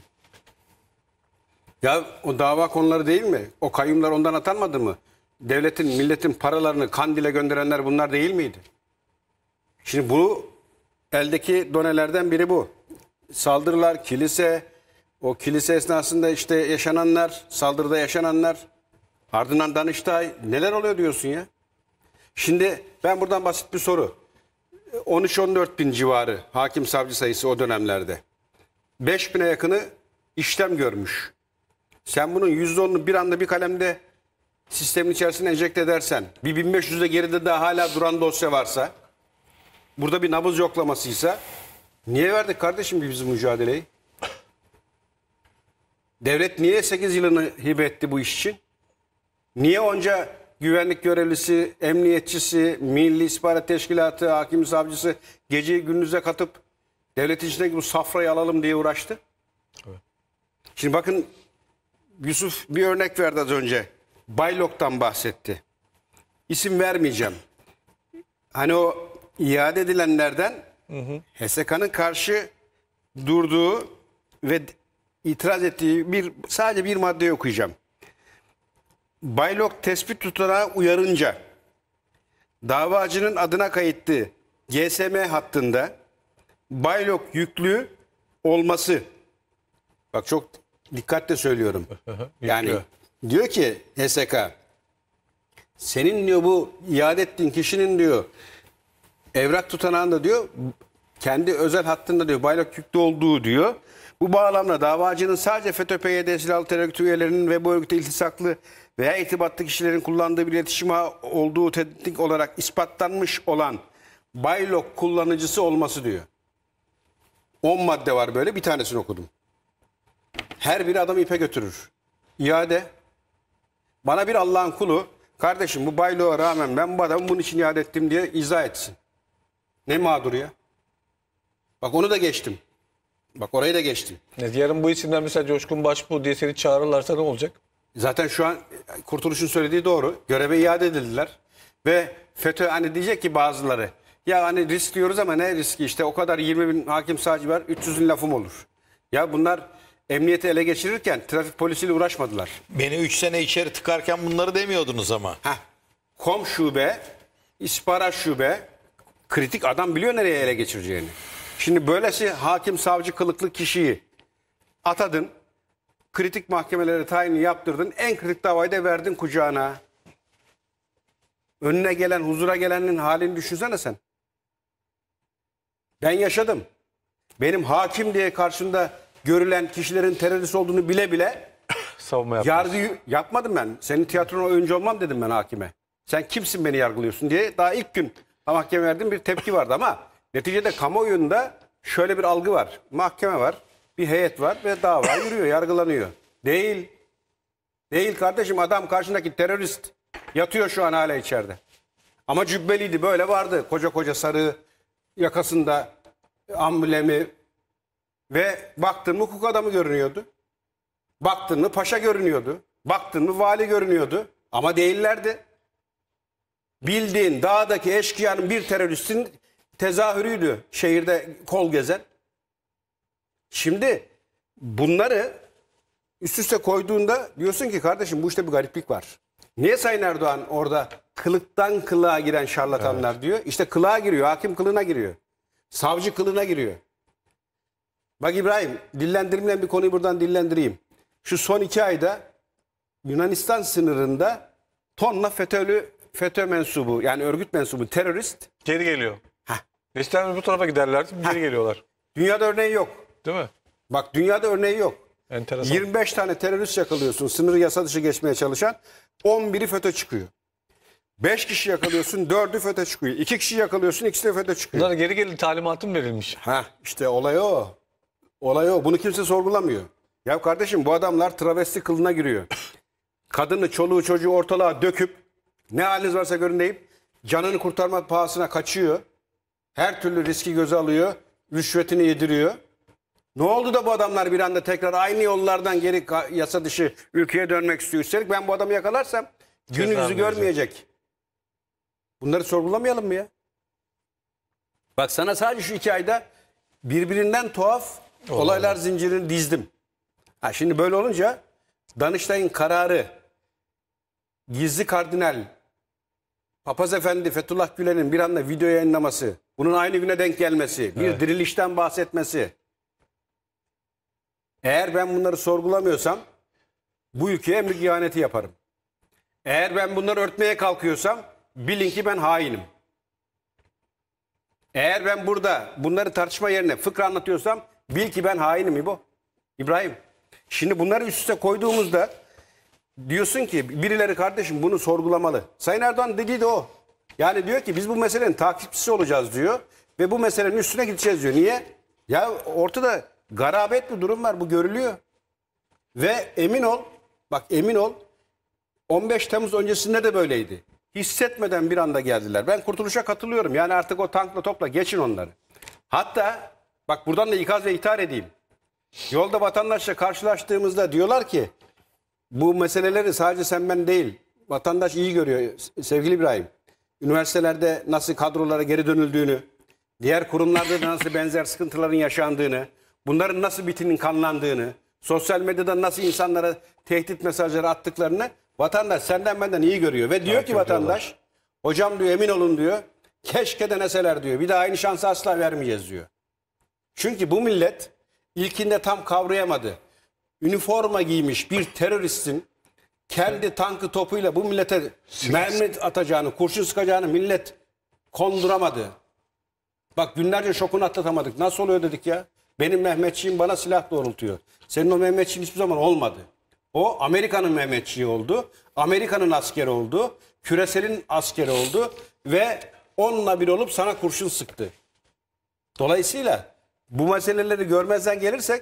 Ya o dava konuları değil mi? O kayyumlar ondan atanmadı mı? Devletin, milletin paralarını Kandil'e gönderenler bunlar değil miydi? Şimdi bu eldeki donelerden biri bu. Saldırılar, kilise, o kilise esnasında işte yaşananlar, saldırıda yaşananlar, ardından Danıştay, neler oluyor diyorsun ya? Şimdi ben buradan basit bir soru. 13-14 bin civarı hakim savcı sayısı o dönemlerde. 5 bine yakını işlem görmüş. Sen bunun %10'unu bir anda bir kalemde sistemin içerisine enjekte edersen, bir 1500'e geride daha hala duran dosya varsa, burada bir nabız yoklamasıysa, niye verdik kardeşim biz mücadeleyi? Devlet niye 8 yılını hibe etti bu iş için? Niye onca güvenlik görevlisi, emniyetçisi, Milli İstihbarat Teşkilatı, hakim savcısı geceyi gündüze katıp devletin içindeki bu safrayı alalım diye uğraştı? Evet. Şimdi bakın Yusuf bir örnek verdi az önce. Baylok'tan bahsetti. İsim vermeyeceğim. Hani o iade edilenlerden HSK'nın karşı durduğu ve itiraz ettiği sadece bir maddeyi okuyacağım. Baylok tespit tutanağı uyarınca davacının adına kayıtlı GSM hattında Baylok yüklü olması, bak çok dikkatle söylüyorum. Yani diyor ki HSK, senin diyor bu iade ettiğin kişinin diyor evrak tutanağında diyor kendi özel hattında diyor Baylok yüklü olduğu diyor. Bu bağlamda davacının sadece FETÖ-PYD silahlı terör örgütü üyelerinin ve bu örgüte iltisaklı veya irtibatlı kişilerin kullandığı bir iletişim ağı olduğu tetkik olarak ispatlanmış olan Baylok kullanıcısı olması diyor. 10 madde var böyle, bir tanesini okudum. Her biri adamı ipe götürür. İade. Bana bir Allah'ın kulu, kardeşim bu Baylok'a rağmen ben bu adamı bunun için iade ettim diye izah etsin. Ne mağdur ya? Bak onu da geçtim. Bak orayı da geçtim. Yarın bu isimler mesela Coşkun Başbuğ diye seni çağırırlarsa ne olacak? Zaten şu an Kurtuluş'un söylediği doğru. Göreve iade edildiler. Ve FETÖ hani diyecek ki bazıları, ya hani risk diyoruz ama ne riski, işte o kadar 20 bin hakim savcı var, 300'ün lafım olur. Ya bunlar emniyeti ele geçirirken trafik polisiyle uğraşmadılar. Beni 3 sene içeri tıkarken bunları demiyordunuz ama. Kom şube, istihbarat şube, kritik adam biliyor nereye ele geçireceğini. Şimdi böylesi hakim savcı kılıklı kişiyi atadın, kritik mahkemelere tayini yaptırdın, en kritik davayı da verdin kucağına. Önüne gelen, huzura gelenin halini düşünsene sen. Ben yaşadım. Benim hakim diye karşımda görülen kişilerin terörist olduğunu bile bile Savunma yaptınız. yargı yapmadım ben. Senin tiyatrona oyuncu olmam dedim ben hakime. Sen kimsin beni yargılıyorsun diye daha ilk gün mahkeme verdiğim bir tepki vardı ama neticede kamuoyunda şöyle bir algı var. Mahkeme var, bir heyet var ve dava yürüyor, yargılanıyor. Değil. Değil kardeşim, adam karşındaki terörist yatıyor şu an hala içeride. Ama cübbeliydi, böyle vardı. Koca koca sarı yakasında amblemi ve baktın mı hukuk adamı görünüyordu. Baktın mı paşa görünüyordu. Baktın mı vali görünüyordu. Ama değillerdi. Bildiğin dağdaki eşkıyanın bir teröristin tezahürüydü şehirde kol gezen. Şimdi bunları üst üste koyduğunda diyorsun ki kardeşim bu işte bir gariplik var. Niye Sayın Erdoğan orada kılıktan kılığa giren şarlatanlar diyor? İşte kılığa giriyor, hakim kılığına giriyor. Savcı kılığına giriyor. Bak İbrahim, dillendirilmeyen bir konuyu buradan dillendireyim. Şu son 2 ayda Yunanistan sınırında tonla FETÖ mensubu, yani örgüt mensubu terörist Geri geliyor. İster bu tarafa giderler, geri geliyorlar. dünyada örneği yok. Değil mi? Bak dünyada örneği yok. Enteresan. 25 tane terörist yakalıyorsun sınırı yasa dışı geçmeye çalışan, 11'i FETÖ çıkıyor. 5 kişi yakalıyorsun, 4'ü FETÖ çıkıyor. 2 kişi yakalıyorsun, ikisi de FETÖ çıkıyor. Bunlara geri geri talimatım verilmiş. İşte olay o. Olay o. Bunu kimse sorgulamıyor. Ya kardeşim bu adamlar travesti kılına giriyor. Kadını, çoluğu, çocuğu ortalığa döküp ne haliniz varsa görün deyip canını kurtarma pahasına kaçıyor. Her türlü riski göze alıyor. Rüşvetini yediriyor. Ne oldu da bu adamlar bir anda tekrar aynı yollardan geri yasa dışı ülkeye dönmek istiyor? Üstelik ben bu adamı yakalarsam gün yüzü görmeyecek. Bunları sorgulamayalım mı ya? Bak sana sadece şu 2 ayda birbirinden tuhaf olaylar zincirini dizdim. Şimdi böyle olunca Danıştay'ın kararı, gizli kardinal, papaz efendi Fethullah Gülen'in bir anda video yayınlaması, bunun aynı güne denk gelmesi, bir dirilişten bahsetmesi. Eğer ben bunları sorgulamıyorsam bu ülkeye emir ihaneti yaparım. Eğer ben bunları örtmeye kalkıyorsam bilin ki ben hainim. Eğer ben burada bunları tartışma yerine fıkra anlatıyorsam bil ki ben hainim İbrahim. Şimdi bunları üst üste koyduğumuzda diyorsun ki birileri kardeşim bunu sorgulamalı. Sayın Erdoğan dediği de o. Yani diyor ki biz bu meselenin takipçisi olacağız diyor ve bu meselenin üstüne gideceğiz diyor. Niye? Ya ortada garabet bir durum var, bu görülüyor. Ve emin ol, bak emin ol, 15 Temmuz öncesinde de böyleydi. Hissetmeden bir anda geldiler. Ben Kurtuluş'a katılıyorum. Yani artık o tankla topla geçin onları. Hatta bak buradan da ikaz ve ihtar edeyim. Yolda vatandaşla karşılaştığımızda diyorlar ki bu meseleleri sadece sen ben değil, vatandaş iyi görüyor sevgili İbrahim. Üniversitelerde nasıl kadrolara geri dönüldüğünü, diğer kurumlarda da nasıl benzer sıkıntıların yaşandığını, bunların nasıl bitinin kanlandığını, sosyal medyada nasıl insanlara tehdit mesajları attıklarını vatandaş senden benden iyi görüyor. Ve diyor ki vatandaş, hocam diyor emin olun diyor, keşke deneseler diyor, bir daha aynı şansı asla vermeyeceğiz diyor. Çünkü bu millet ilkinde tam kavrayamadı. Üniforma giymiş bir teröristin kendi tankı topuyla bu millete mermi atacağını, kurşun sıkacağını millet konduramadı. Bak günlerce şokunu atlatamadık. Nasıl oluyor dedik ya? Benim Mehmetçiğim bana silah doğrultuyor. Senin o Mehmetçiğin hiçbir zaman olmadı. O Amerika'nın Mehmetçiği oldu. Amerika'nın askeri oldu. Küresel'in askeri oldu. Ve onunla bir olup sana kurşun sıktı. Dolayısıyla bu meseleleri görmezden gelirsek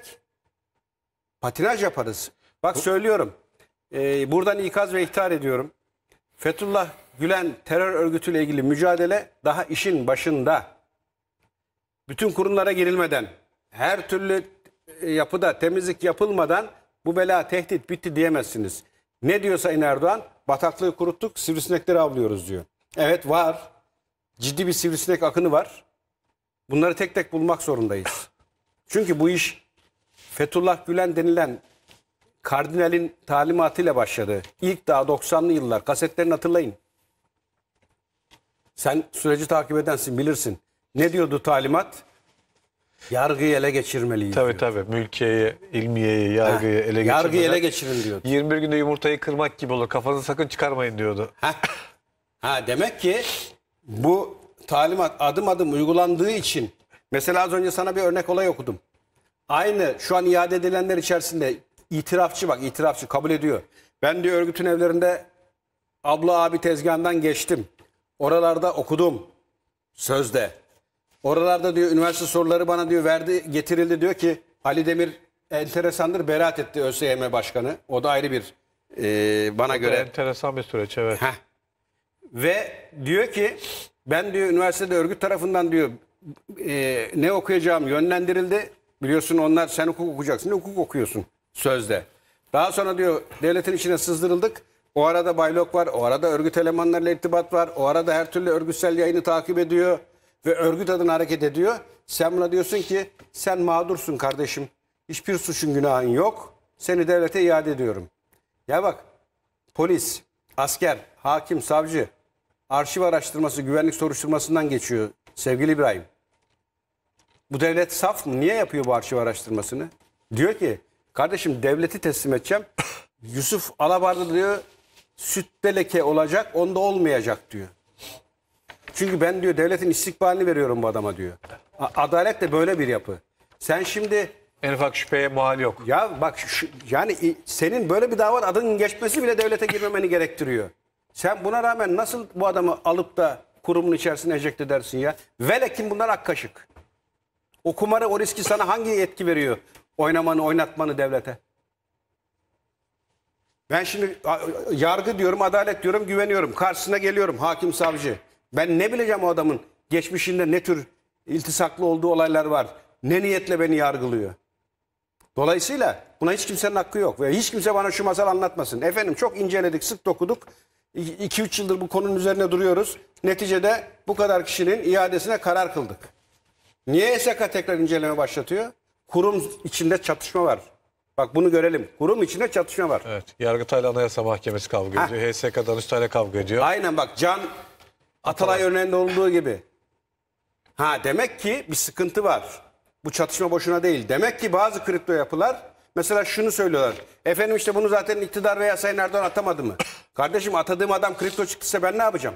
patinaj yaparız. Bak söylüyorum. Buradan ikaz ve ihtar ediyorum. Fethullah Gülen terör örgütüyle ilgili mücadele daha işin başında. Bütün kurumlara girilmeden, her türlü yapıda temizlik yapılmadan bu bela tehdit bitti diyemezsiniz. Ne diyor Sayın Erdoğan? Bataklığı kuruttuk, sivrisinekleri avlıyoruz diyor. Evet var. Ciddi bir sivrisinek akını var. Bunları tek tek bulmak zorundayız. Çünkü bu iş Fethullah Gülen denilen kardinalin talimatıyla başladı. İlk daha 90'lı yıllar. Kasetlerini hatırlayın. Sen süreci takip edensin, bilirsin. Ne diyordu talimat? Yargıyı ele geçirmeliyiz. Tabii tabii. Mülkiyeyi, ilmiyeyi, yargıyı ele geçirmeden. Yargıyı ele geçirin diyordu. 21 günde yumurtayı kırmak gibi olur. Kafanızı sakın çıkarmayın diyordu. Demek ki bu talimat adım adım uygulandığı için, mesela az önce sana bir örnek olay okudum. Aynı şu an iade edilenler içerisinde itirafçı kabul ediyor. Ben diyor örgütün evlerinde abla abi tezgahından geçtim. Oralarda okudum sözde. Oralarda diyor üniversite soruları bana diyor getirildi, diyor ki Ali Demir enteresandır, beraat etti ÖSYM Başkanı. O da ayrı bir bana göre. Enteresan bir süreç, evet. Ve diyor ki ben diyor üniversitede örgüt tarafından diyor ne okuyacağım yönlendirildi. Biliyorsun onlar, sen hukuk okuyacaksın, hukuk okuyorsun sözde. Daha sonra diyor devletin içine sızdırıldık. O arada baylok var, o arada örgüt elemanlarıyla irtibat var, o arada her türlü örgütsel yayını takip ediyor ve örgüt adına hareket ediyor. Sen buna diyorsun ki sen mağdursun kardeşim, hiçbir suçun günahın yok, seni devlete iade ediyorum. Ya bak, polis, asker, hakim, savcı arşiv araştırması, güvenlik soruşturmasından geçiyor sevgili İbrahim. Bu devlet saf mı? Niye yapıyor bu arşiv araştırmasını? Diyor ki kardeşim devleti teslim edeceğim. Yusuf Alabar'da diyor sütte leke olacak, onda olmayacak diyor. Çünkü ben diyor devletin istikbalini veriyorum bu adama diyor. Adalet de böyle bir yapı. Sen şimdi En ufak şüpheye muhal yok. Ya bak yani senin böyle bir davanın adının geçmesi bile devlete girmemeni gerektiriyor. Sen buna rağmen nasıl bu adamı alıp da kurumun içerisine enjekte edersin ya? Velekin bunlar ak kaşık. O kumarı, o riski sana hangi yetki veriyor? Oynamanı, oynatmanı devlete. Ben şimdi yargı diyorum, adalet diyorum, güveniyorum. Karşısına geliyorum, hakim, savcı. Ben ne bileceğim o adamın geçmişinde ne tür iltisaklı olduğu olaylar var. Ne niyetle beni yargılıyor. Dolayısıyla buna hiç kimsenin hakkı yok. Ve hiç kimse bana şu masal anlatmasın. Efendim çok inceledik, sık dokuduk. 2-3 yıldır bu konunun üzerine duruyoruz. Neticede bu kadar kişinin iadesine karar kıldık. Niye HSK tekrar inceleme başlatıyor? Kurum içinde çatışma var. Bak bunu görelim. Kurum içinde çatışma var. Evet. Yargıtay'la Anayasa Mahkemesi kavga ediyor. HSK Danıştay'la kavga ediyor. Aynen bak Can Atalay örneğinde olduğu gibi. Demek ki bir sıkıntı var. Bu çatışma boşuna değil. Demek ki bazı kripto yapılar mesela şunu söylüyorlar. Efendim işte bunu zaten iktidar veya Sayın Erdoğan atamadı mı? Kardeşim atadığım adam kripto çıktıysa ben ne yapacağım?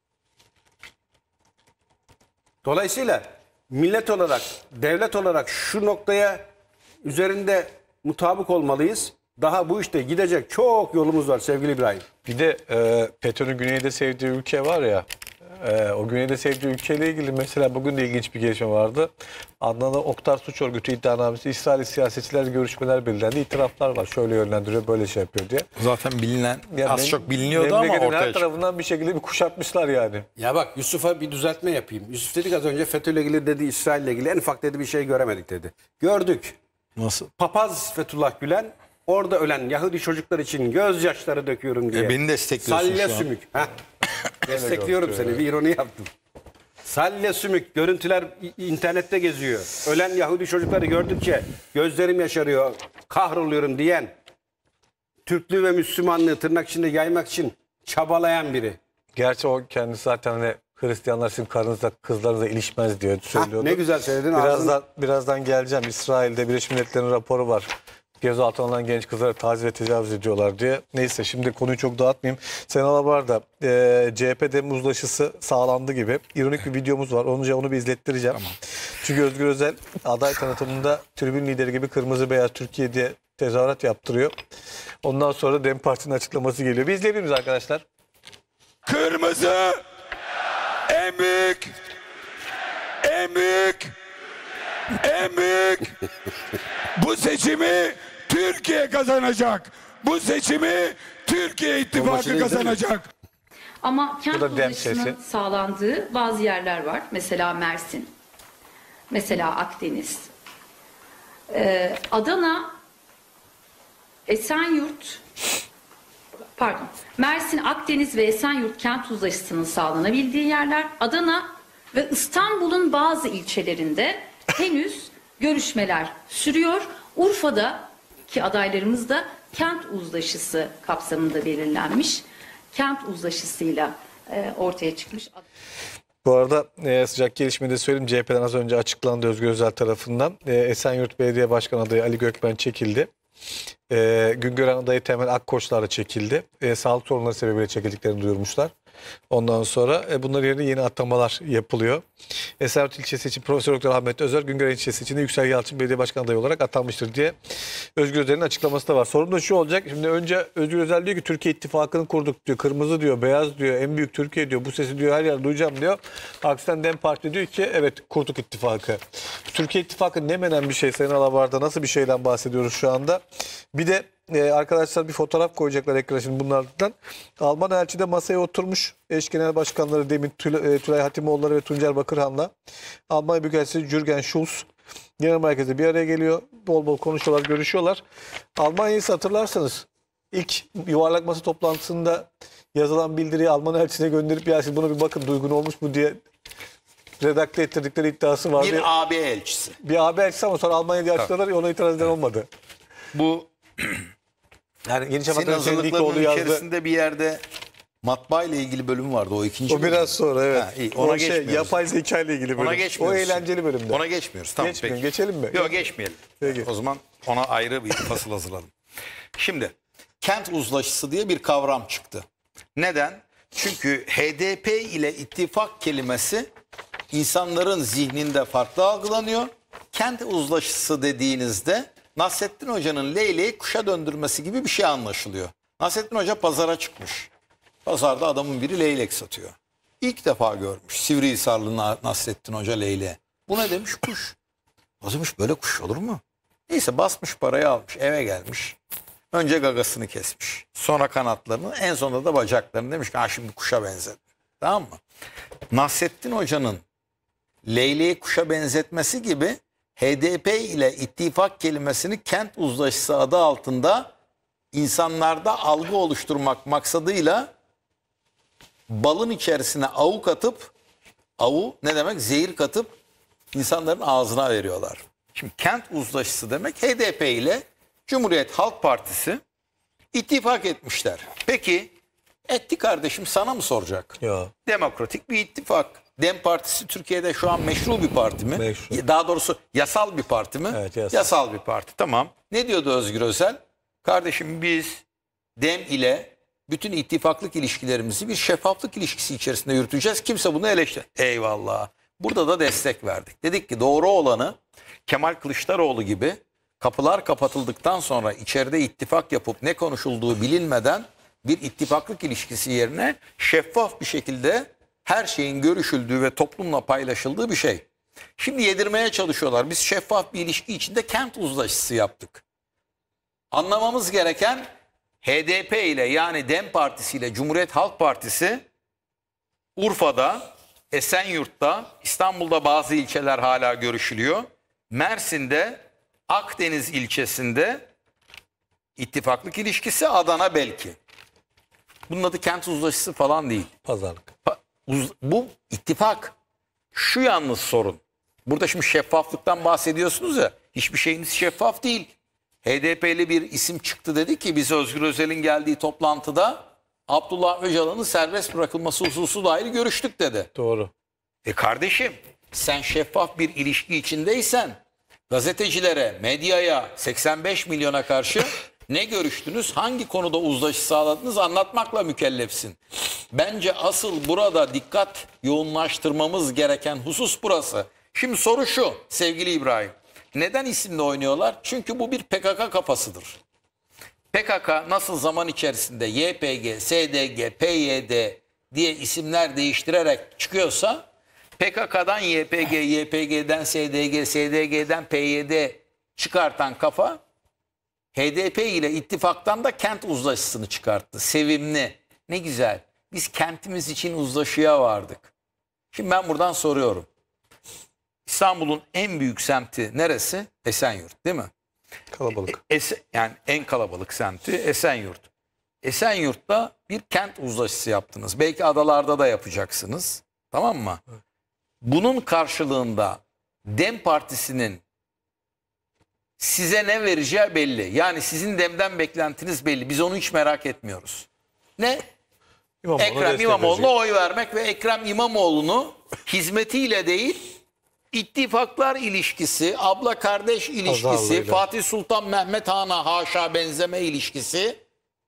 Dolayısıyla millet olarak, devlet olarak şu noktaya üzerinde mutabık olmalıyız. Daha bu işte gidecek çok yolumuz var sevgili İbrahim. Bir de FETÖ'nün güneyde sevdiği ülke var ya. O güneyde sevdiği ülkeyle ilgili mesela bugün de ilginç bir gelişme vardı. Adnan Oktar Suç Örgütü iddianamesi İsrail siyasetçilerle görüşmeler belirlendi. İtiraflar var. Şöyle yönlendiriyor, böyle şey yapıyor diye. Zaten bilinen, Yani çok biliniyordu ama memleketin ortaya her çıktı. tarafından bir şekilde bir kuşatmışlar yani. Ya bak Yusuf'a bir düzeltme yapayım. Yusuf dedik az önce FETÖ'yle ilgili dedi, İsrail'le ilgili en ufak dedi bir şey göremedik dedi. Gördük. Nasıl? Papaz Fethullah Gülen orada ölen Yahudi çocuklar için gözyaşları döküyorum diye. Beni destekliyorsun Salya şu an. sümük. Destekliyorum seni, bir ironi yaptım. Salya sümük görüntüler internette geziyor. Ölen Yahudi çocukları gördükçe gözlerim yaşarıyor, kahroluyorum diyen, Türklüğü ve Müslümanlığı tırnak içinde yaymak için çabalayan biri. Gerçi o kendisi zaten hani Hristiyanlar sizin karınızla kızlarınızla ilişmez diyor söylüyordu. Ne güzel söyledin. Birazdan geleceğim. İsrail'de Birleşmiş Milletler'in raporu var. Gözaltına alınan genç kızlara taciz ve tecavüz ediyorlar diye. Neyse şimdi konuyu çok dağıtmayayım. Senal Abar'da CHP'de uzlaşısı sağlandı gibi. İronik bir videomuz var. Onu bir izlettireceğim. Tamam. Çünkü Özgür Özel aday tanıtımında tribün lideri gibi kırmızı beyaz Türkiye diye tezahürat yaptırıyor. Ondan sonra DEM Parti'nin açıklaması geliyor. Bir izleyebilir miyiz arkadaşlar? Kırmızı en büyük, en büyük, en büyük. Bu seçimi Türkiye kazanacak. Bu seçimi Türkiye İttifakı kazanacak. Ama kent Bu da dem ulaşımının sesi. sağlandığı bazı yerler var. Mesela Mersin, mesela Akdeniz, Adana, Esenyurt, Mersin, Akdeniz ve Esenyurt kent uzlaşısının sağlanabildiği yerler. Adana ve İstanbul'un bazı ilçelerinde henüz görüşmeler sürüyor. Urfa'daki adaylarımız da kent uzlaşısı kapsamında belirlenmiş. Kent uzlaşısıyla ortaya çıkmış. Bu arada sıcak gelişmeyi de söyleyeyim. CHP'den az önce açıklandı Özgür Özel tarafından. Esenyurt Belediye Başkanı adayı Ali Gökmen çekildi. Güngören adayı Temel Akkoçlar'la çekildi. Sağlık sorunları sebebiyle çekildiklerini duyurmuşlar. Ondan sonra bunların yerine yeni atamalar yapılıyor. Esenyurt ilçesi için Profesör Doktor Ahmet Özer, Güngören ilçesi için de Yüksel Yalçın Belediye Başkanı adayı olarak atanmıştır diye Özgür Özel'in açıklaması da var. Sorun da şu olacak. Şimdi önce Özgür Özel diyor ki Türkiye İttifakı'nı kurduk diyor. Kırmızı diyor, beyaz diyor, en büyük Türkiye diyor. Bu sesi diyor her yer duyacağım diyor. Aksine DEM Parti diyor ki evet kurduk ittifakı. Türkiye İttifakı ne menen bir şey Sayın Alabar'da, nasıl bir şeyden bahsediyoruz şu anda? Bir de arkadaşlar bir fotoğraf koyacaklar ekrana şimdi bunlardan. Alman elçi de masaya oturmuş. Eş genel başkanları demin Tülay Hatimoğulları ve Tuncer Bakırhan'la. Almanya Büyükelçisi Jürgen Schulz genel merkezde bir araya geliyor. Bol bol konuşuyorlar, görüşüyorlar. Almanya'yı hatırlarsanız ilk yuvarlak masa toplantısında yazılan bildiriyi Alman elçisine gönderip ya siz buna bir bakın uygun olmuş mu diye redakte ettirdikleri iddiası vardı. Bir AB elçisi. Bir AB elçisi ama sonra Almanya'da açıkladılar ona itiraz eden olmadı. Bu Yani Yeni senin Şafak'ın söylediği ki hazırlıklarının yazdı. içerisinde bir yerde matbaa ile ilgili bölüm vardı. O ikinci O biraz sonra evet. Ha, iyi, ona O geçmiyoruz. yapay zeka ile ilgili bölüm. Ona geçmiyoruz. O eğlenceli bölümde. Ona geçmiyoruz. Tamam Geçmeyelim, peki. geçelim mi? Yok geçmeyelim. Peki. O zaman ona ayrı bir fasıl hazırladım. Şimdi kent uzlaşısı diye bir kavram çıktı. Neden? Çünkü HDP ile ittifak kelimesi insanların zihninde farklı algılanıyor. kent uzlaşısı dediğinizde Nasrettin Hoca'nın leyleği kuşa döndürmesi gibi bir şey anlaşılıyor. Nasrettin Hoca pazara çıkmış. Pazarda adamın biri leylek satıyor. İlk defa görmüş Sivrihisarlı Nasrettin Hoca leyleği. Bu ne demiş? Kuş. O demiş böyle kuş olur mu? Neyse basmış parayı almış, eve gelmiş. Önce gagasını kesmiş. Sonra kanatlarını, en sonunda da bacaklarını, demiş ki ha şimdi kuşa benzet. Tamam mı? Nasrettin Hoca'nın leyleği kuşa benzetmesi gibi HDP ile ittifak kelimesini kent uzlaşısı adı altında insanlarda algı oluşturmak maksadıyla balın içerisine avu katıp, avu ne demek? Zehir katıp insanların ağzına veriyorlar. Şimdi kent uzlaşısı demek HDP ile Cumhuriyet Halk Partisi ittifak etmişler. Peki etti kardeşim, sana mı soracak? Yok. Demokratik bir ittifak. Dem Partisi Türkiye'de şu an meşru bir parti mi? Meşru. Daha doğrusu yasal bir parti mi? Evet, yasal. Yasal bir parti. Tamam. Ne diyordu Özgür Özel? Kardeşim biz Dem ile bütün ittifaklık ilişkilerimizi bir şeffaflık ilişkisi içerisinde yürüteceğiz. Kimse bunu eleştirmez. Eyvallah. Burada da destek verdik. Dedik ki doğru olanı Kemal Kılıçdaroğlu gibi kapılar kapatıldıktan sonra içeride ittifak yapıp ne konuşulduğu bilinmeden bir ittifaklık ilişkisi yerine şeffaf bir şekilde her şeyin görüşüldüğü ve toplumla paylaşıldığı bir şey. Şimdi yedirmeye çalışıyorlar. Biz şeffaf bir ilişki içinde kent uzlaşısı yaptık. Anlamamız gereken HDP ile, yani Dem Partisi ile Cumhuriyet Halk Partisi Urfa'da, Esenyurt'ta, İstanbul'da bazı ilçeler hala görüşülüyor. Mersin'de, Akdeniz ilçesinde ittifaklık ilişkisi, Adana belki. Bunun adı kent uzlaşısı falan değil. Pazarlık. Bu ittifak. Şu yalnız sorun. Burada şimdi şeffaflıktan bahsediyorsunuz ya. Hiçbir şeyiniz şeffaf değil. HDP'li bir isim çıktı, dedi ki biz Özgür Özel'in geldiği toplantıda Abdullah Öcalan'ın serbest bırakılması hususu dair görüştük dedi. Doğru. Kardeşim sen şeffaf bir ilişki içindeysen gazetecilere, medyaya, 85 milyona karşı ne görüştünüz, hangi konuda uzlaşı sağladınız anlatmakla mükellefsin. Bence asıl burada dikkat yoğunlaştırmamız gereken husus burası. Şimdi soru şu sevgili İbrahim. Neden isimle oynuyorlar? Çünkü bu bir PKK kafasıdır. PKK nasıl zaman içerisinde YPG, SDG, PYD diye isimler değiştirerek çıkıyorsa, PKK'dan YPG, YPG'den SDG, SDG'den PYD çıkartan kafa HDP ile ittifaktan da kent uzlaşısını çıkarttı. Sevimli. Ne güzel. Biz kentimiz için uzlaşıya vardık. Şimdi ben buradan soruyorum. İstanbul'un en büyük semti neresi? Esenyurt, değil mi? Kalabalık. Yani en kalabalık semti Esenyurt. Esenyurt'ta bir kent uzlaşısı yaptınız. Belki adalarda da yapacaksınız. Tamam mı? Evet. Bunun karşılığında Dem Partisi'nin size ne vereceği belli. Yani sizin Dem'den beklentiniz belli. Biz onu hiç merak etmiyoruz. Ne? Ekrem İmamoğlu'na oy vermek ve Ekrem İmamoğlu'nu hizmetiyle değil, ittifaklar ilişkisi, abla kardeş ilişkisi, Pazarlığıyla. Fatih Sultan Mehmet Han'a haşa benzeme ilişkisi,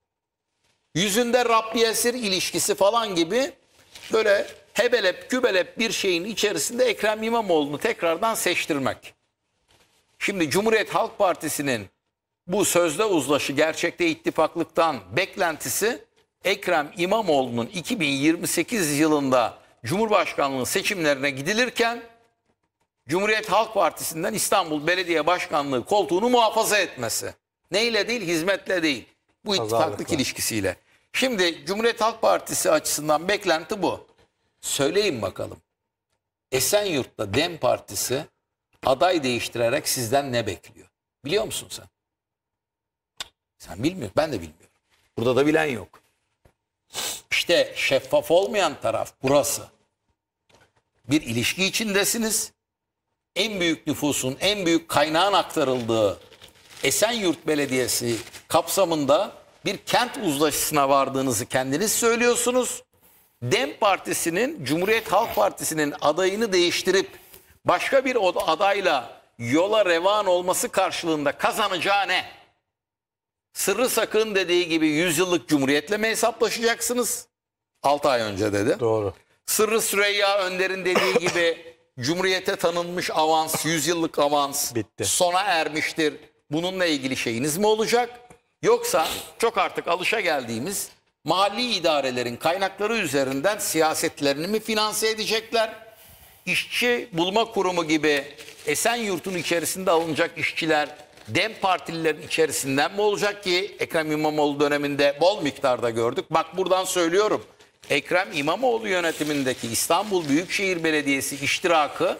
yüzünde Rabbi Esir ilişkisi falan gibi böyle hebelep kübelep bir şeyin içerisinde Ekrem İmamoğlu'nu tekrardan seçtirmek. Şimdi Cumhuriyet Halk Partisi'nin bu sözde uzlaşı, gerçekte ittifaklıktan beklentisi Ekrem İmamoğlu'nun 2028 yılında Cumhurbaşkanlığı seçimlerine gidilirken Cumhuriyet Halk Partisi'nden İstanbul Belediye Başkanlığı koltuğunu muhafaza etmesi. Neyle değil? Hizmetle değil. Bu ittifaklık ilişkisiyle. Şimdi Cumhuriyet Halk Partisi açısından beklenti bu. Söyleyin bakalım. Esenyurt'ta Dem Partisi aday değiştirerek sizden ne bekliyor? Biliyor musun sen? Sen bilmiyorsun. Ben de bilmiyorum. Burada da bilen yok. İşte şeffaf olmayan taraf burası. Bir ilişki içindesiniz. En büyük nüfusun, en büyük kaynağın aktarıldığı Esenyurt Belediyesi kapsamında bir kent uzlaşısına vardığınızı kendiniz söylüyorsunuz. Dem Partisi'nin, Cumhuriyet Halk Partisi'nin adayını değiştirip başka bir adayla yola revan olması karşılığında kazanacağı ne? Sırrı Sakın dediği gibi 100 yıllık cumhuriyetle mi hesaplaşacaksınız? 6 ay önce dedi. Doğru. Sırrı Süreyya Önder'in dediği gibi Cumhuriyete tanınmış avans, 100 yıllık avans Bitti. sona ermiştir. Bununla ilgili şeyiniz mi olacak? Yoksa çok artık alışa geldiğimiz mahalli idarelerin kaynakları üzerinden siyasetlerini mi finanse edecekler? İşçi Bulma Kurumu gibi Esenyurt'un içerisinde alınacak işçiler DEM partililerin içerisinden mi olacak ki Ekrem İmamoğlu döneminde bol miktarda gördük. Bak buradan söylüyorum. Ekrem İmamoğlu yönetimindeki İstanbul Büyükşehir Belediyesi iştirakı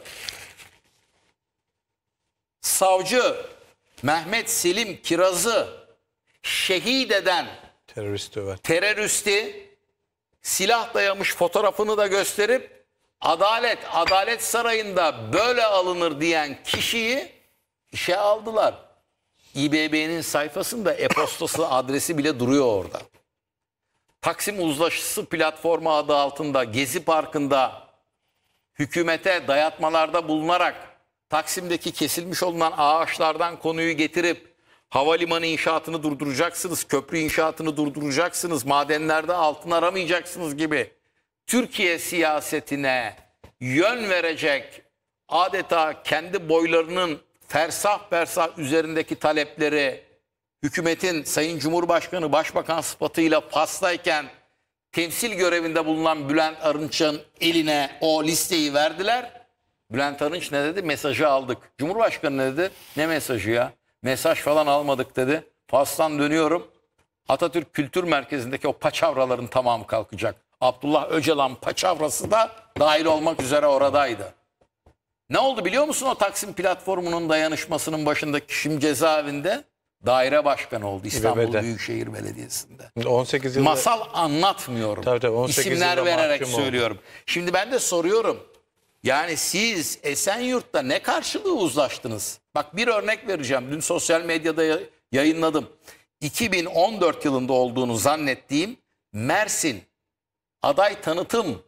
savcı Mehmet Selim Kiraz'ı şehit eden teröristi silah dayamış fotoğrafını da gösterip Adalet Sarayı'nda böyle alınır diyen kişiyi işe aldılar. İBB'nin sayfasında e-postası adresi bile duruyor orada. Taksim Uzlaşısı platformu adı altında Gezi Parkı'nda hükümete dayatmalarda bulunarak Taksim'deki kesilmiş olunan ağaçlardan konuyu getirip havalimanı inşaatını durduracaksınız, köprü inşaatını durduracaksınız, madenlerde altın aramayacaksınız gibi Türkiye siyasetine yön verecek adeta kendi boylarının fersah fersah üzerindeki talepleri hükümetin Sayın Cumhurbaşkanı Başbakan sıfatıyla pastayken temsil görevinde bulunan Bülent Arınç'ın eline o listeyi verdiler. Bülent Arınç ne dedi? Mesajı aldık. Cumhurbaşkanı ne dedi? Ne mesajı ya? Mesaj falan almadık dedi. Fas'tan dönüyorum. Atatürk Kültür Merkezi'ndeki o paçavraların tamamı kalkacak. Abdullah Öcalan paçavrası da dahil olmak üzere oradaydı. Ne oldu biliyor musun o Taksim platformunun dayanışmasının başındaki kişim cezaevinde? Daire başkanı oldu İstanbul İBB'de. Büyükşehir Belediyesi'nde. 18 yılda Masal anlatmıyorum. Tabii, 18 İsimler yılda vererek mahkum oldu. söylüyorum. Şimdi ben de soruyorum. Yani siz Esenyurt'ta ne karşılığı uzlaştınız? Bak bir örnek vereceğim. Dün sosyal medyada yayınladım. 2014 yılında olduğunu zannettiğim Mersin aday tanıtım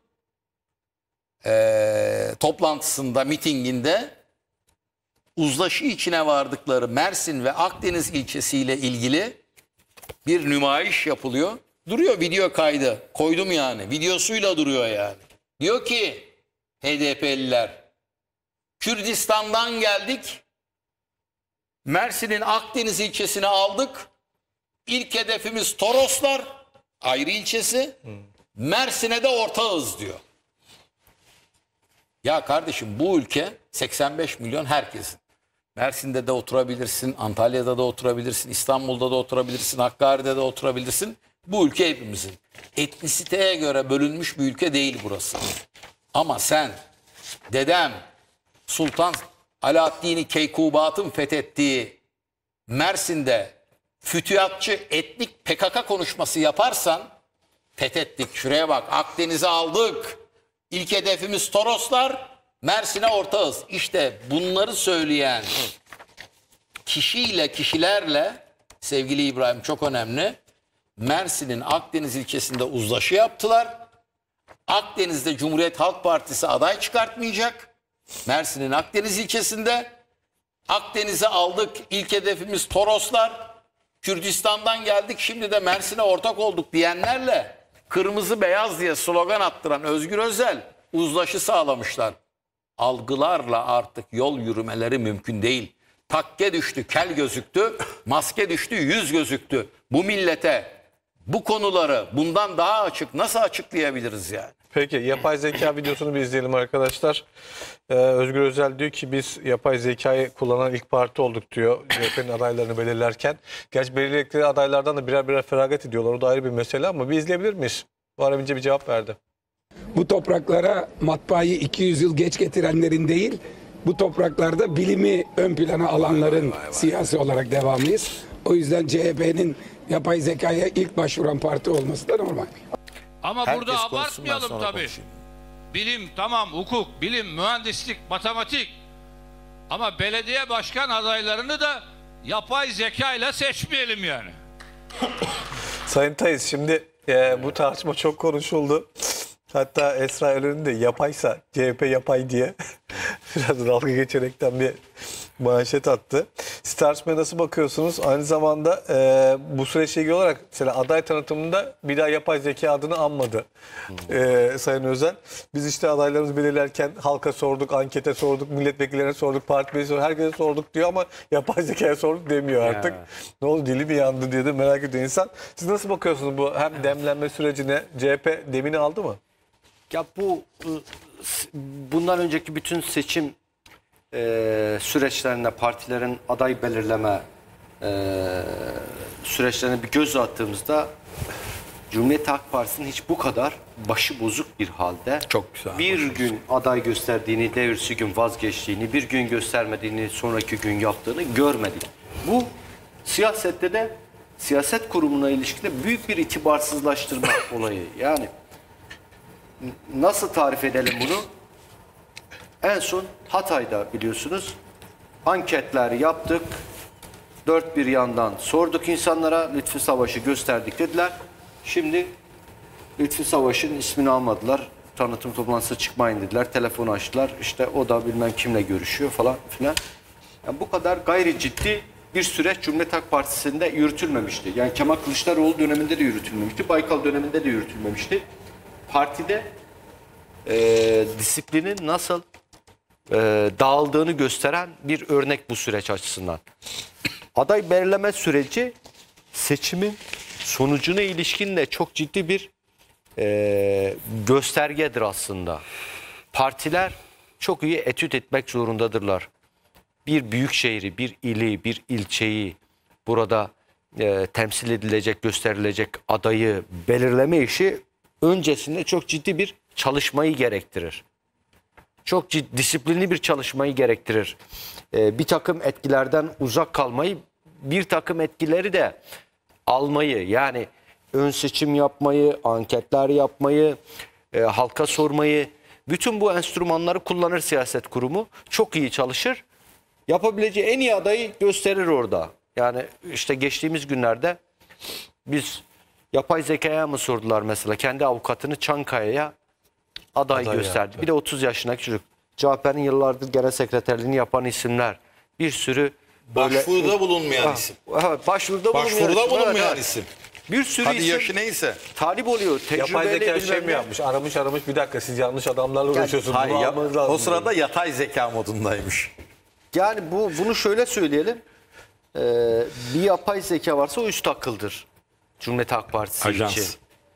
toplantısında, mitinginde uzlaşı içine vardıkları Mersin ve Akdeniz ilçesiyle ilgili bir nümayiş yapılıyor. Duruyor video kaydı. Koydum yani. Videosuyla duruyor yani. Diyor ki HDP'liler Kürdistan'dan geldik. Mersin'in Akdeniz ilçesini aldık. İlk hedefimiz Toroslar ayrı ilçesi. Mersin'e de ortağız diyor. Ya kardeşim bu ülke 85 milyon herkesin. Mersin'de de oturabilirsin, Antalya'da da oturabilirsin, İstanbul'da da oturabilirsin, Hakkari'de de oturabilirsin. Bu ülke hepimizin. Etnisiteye göre bölünmüş bir ülke değil burası. Ama sen, dedem, Sultan Alaaddin Keykubat'ın fethettiği Mersin'de fütühatçı etnik PKK konuşması yaparsan, fethettik, şuraya bak, Akdeniz'i aldık. İlk hedefimiz Toroslar, Mersin'e ortağız. İşte bunları söyleyen kişiyle, kişilerle sevgili İbrahim çok önemli. Mersin'in Akdeniz ilçesinde uzlaşı yaptılar. Akdeniz'de Cumhuriyet Halk Partisi aday çıkartmayacak. Mersin'in Akdeniz ilçesinde Akdeniz'i aldık. İlk hedefimiz Toroslar. Kürdistan'dan geldik. Şimdi de Mersin'e ortak olduk diyenlerle kırmızı beyaz diye slogan attıran Özgür Özel uzlaşı sağlamışlar. Algılarla artık yol yürümeleri mümkün değil. Takke düştü, kel gözüktü, maske düştü, yüz gözüktü. Bu millete bu konuları bundan daha açık nasıl açıklayabiliriz yani? Peki yapay zeka videosunu bir izleyelim arkadaşlar. Özgür Özel diyor ki biz yapay zekayı kullanan ilk parti olduk diyor CHP'nin adaylarını belirlerken. Gerçi belirledikleri adaylardan da birer birer feragat ediyorlar. O da ayrı bir mesele ama bir izleyebilir miyiz? Muharrem İnce bir cevap verdi. Bu topraklara matbaayı 200 yıl geç getirenlerin değil, bu topraklarda bilimi ön plana alanların siyasi olarak devamıyız. O yüzden CHP'nin yapay zekaya ilk başvuran parti olması da normal. Ama Herkes burada konuşsun, ben abartmayalım sonra tabii. konuşayım. Bilim tamam, hukuk, bilim, mühendislik, matematik. Ama belediye başkan adaylarını da yapay zeka ile seçmeyelim yani. Sayın Tayiz şimdi bu tartışma çok konuşuldu. Hatta Esra Erol'ün de yapaysa CHP yapay diye biraz dalga geçerekten bir manşet attı. Siz tartışmaya nasıl bakıyorsunuz? Aynı zamanda bu süreçle ilgili olarak mesela aday tanıtımında bir daha yapay zeka adını anmadı Sayın Özel. Biz işte adaylarımızı belirlerken halka sorduk, ankete sorduk, milletvekillerine sorduk, partiye sorduk, herkese sorduk diyor ama yapay zekaya sorduk demiyor artık. Ne oldu, dili mi yandı diye de merak ediyor insan. Siz nasıl bakıyorsunuz bu hem demlenme sürecine? CHP demini aldı mı? Ya bundan önceki bütün seçim süreçlerinde partilerin aday belirleme süreçlerine bir göz attığımızda Cumhuriyet Halk Partisi'nin hiç bu kadar başı bozuk bir halde Çok güzel. bir gün aday gösterdiğini, devirsi gün vazgeçtiğini, bir gün göstermediğini, sonraki gün yaptığını görmedik. Bu siyasette de siyaset kurumuna ilişkinde büyük bir itibarsızlaştırma olayı. Yani nasıl tarif edelim bunu? En son Hatay'da biliyorsunuz anketler yaptık. Dört bir yandan sorduk insanlara, Lütfü Savaş'ı gösterdik dediler. Şimdi Lütfü Savaş'ın ismini almadılar. Tanıtım toplantısı çıkmayın dediler. Telefonu açtılar. İşte o da bilmem kimle görüşüyor falan filan. Yani bu kadar gayri ciddi bir süreç Cumhuriyet Halk Partisi'nde yürütülmemişti. Yani Kemal Kılıçdaroğlu döneminde de yürütülmemişti. Baykal döneminde de yürütülmemişti. Partide disiplinin nasıl dağıldığını gösteren bir örnek bu süreç açısından. Aday belirleme süreci seçimin sonucuna ilişkin de çok ciddi bir göstergedir aslında. Partiler çok iyi etüt etmek zorundadırlar. Bir büyük şehri, bir ili, bir ilçeyi burada temsil edilecek, gösterilecek adayı belirleme işi öncesinde çok ciddi bir çalışmayı gerektirir. Çok ciddi, disiplinli bir çalışmayı gerektirir. Bir takım etkilerden uzak kalmayı, bir takım etkileri de almayı, yani ön seçim yapmayı, anketler yapmayı, halka sormayı, bütün bu enstrümanları kullanır siyaset kurumu. Çok iyi çalışır. Yapabileceği en iyi adayı gösterir orada. Yani işte geçtiğimiz günlerde biz yapay zekaya mı sordular mesela? Kendi avukatını Çankaya'ya aday gösterdi. Yaptı. Bir de 30 yaşındaki çocuk. CHP'nin yıllardır genel sekreterliğini yapan isimler. Bir sürü böyle... Başvuruda bulunmayan isim. Başvuruda bulunmayan isim. Bir sürü Hadi isim yaşı neyse. talip oluyor. Yapay zeka şey mi yapmış? Aramış bir dakika siz yanlış adamlarla uğraşıyorsunuz. Hayır, o sırada yatay zeka modundaymış. Yani bunu şöyle söyleyelim. Bir yapay zeka varsa o üst akıldır. Cumhuriyet Halk Partisi Ajans. için.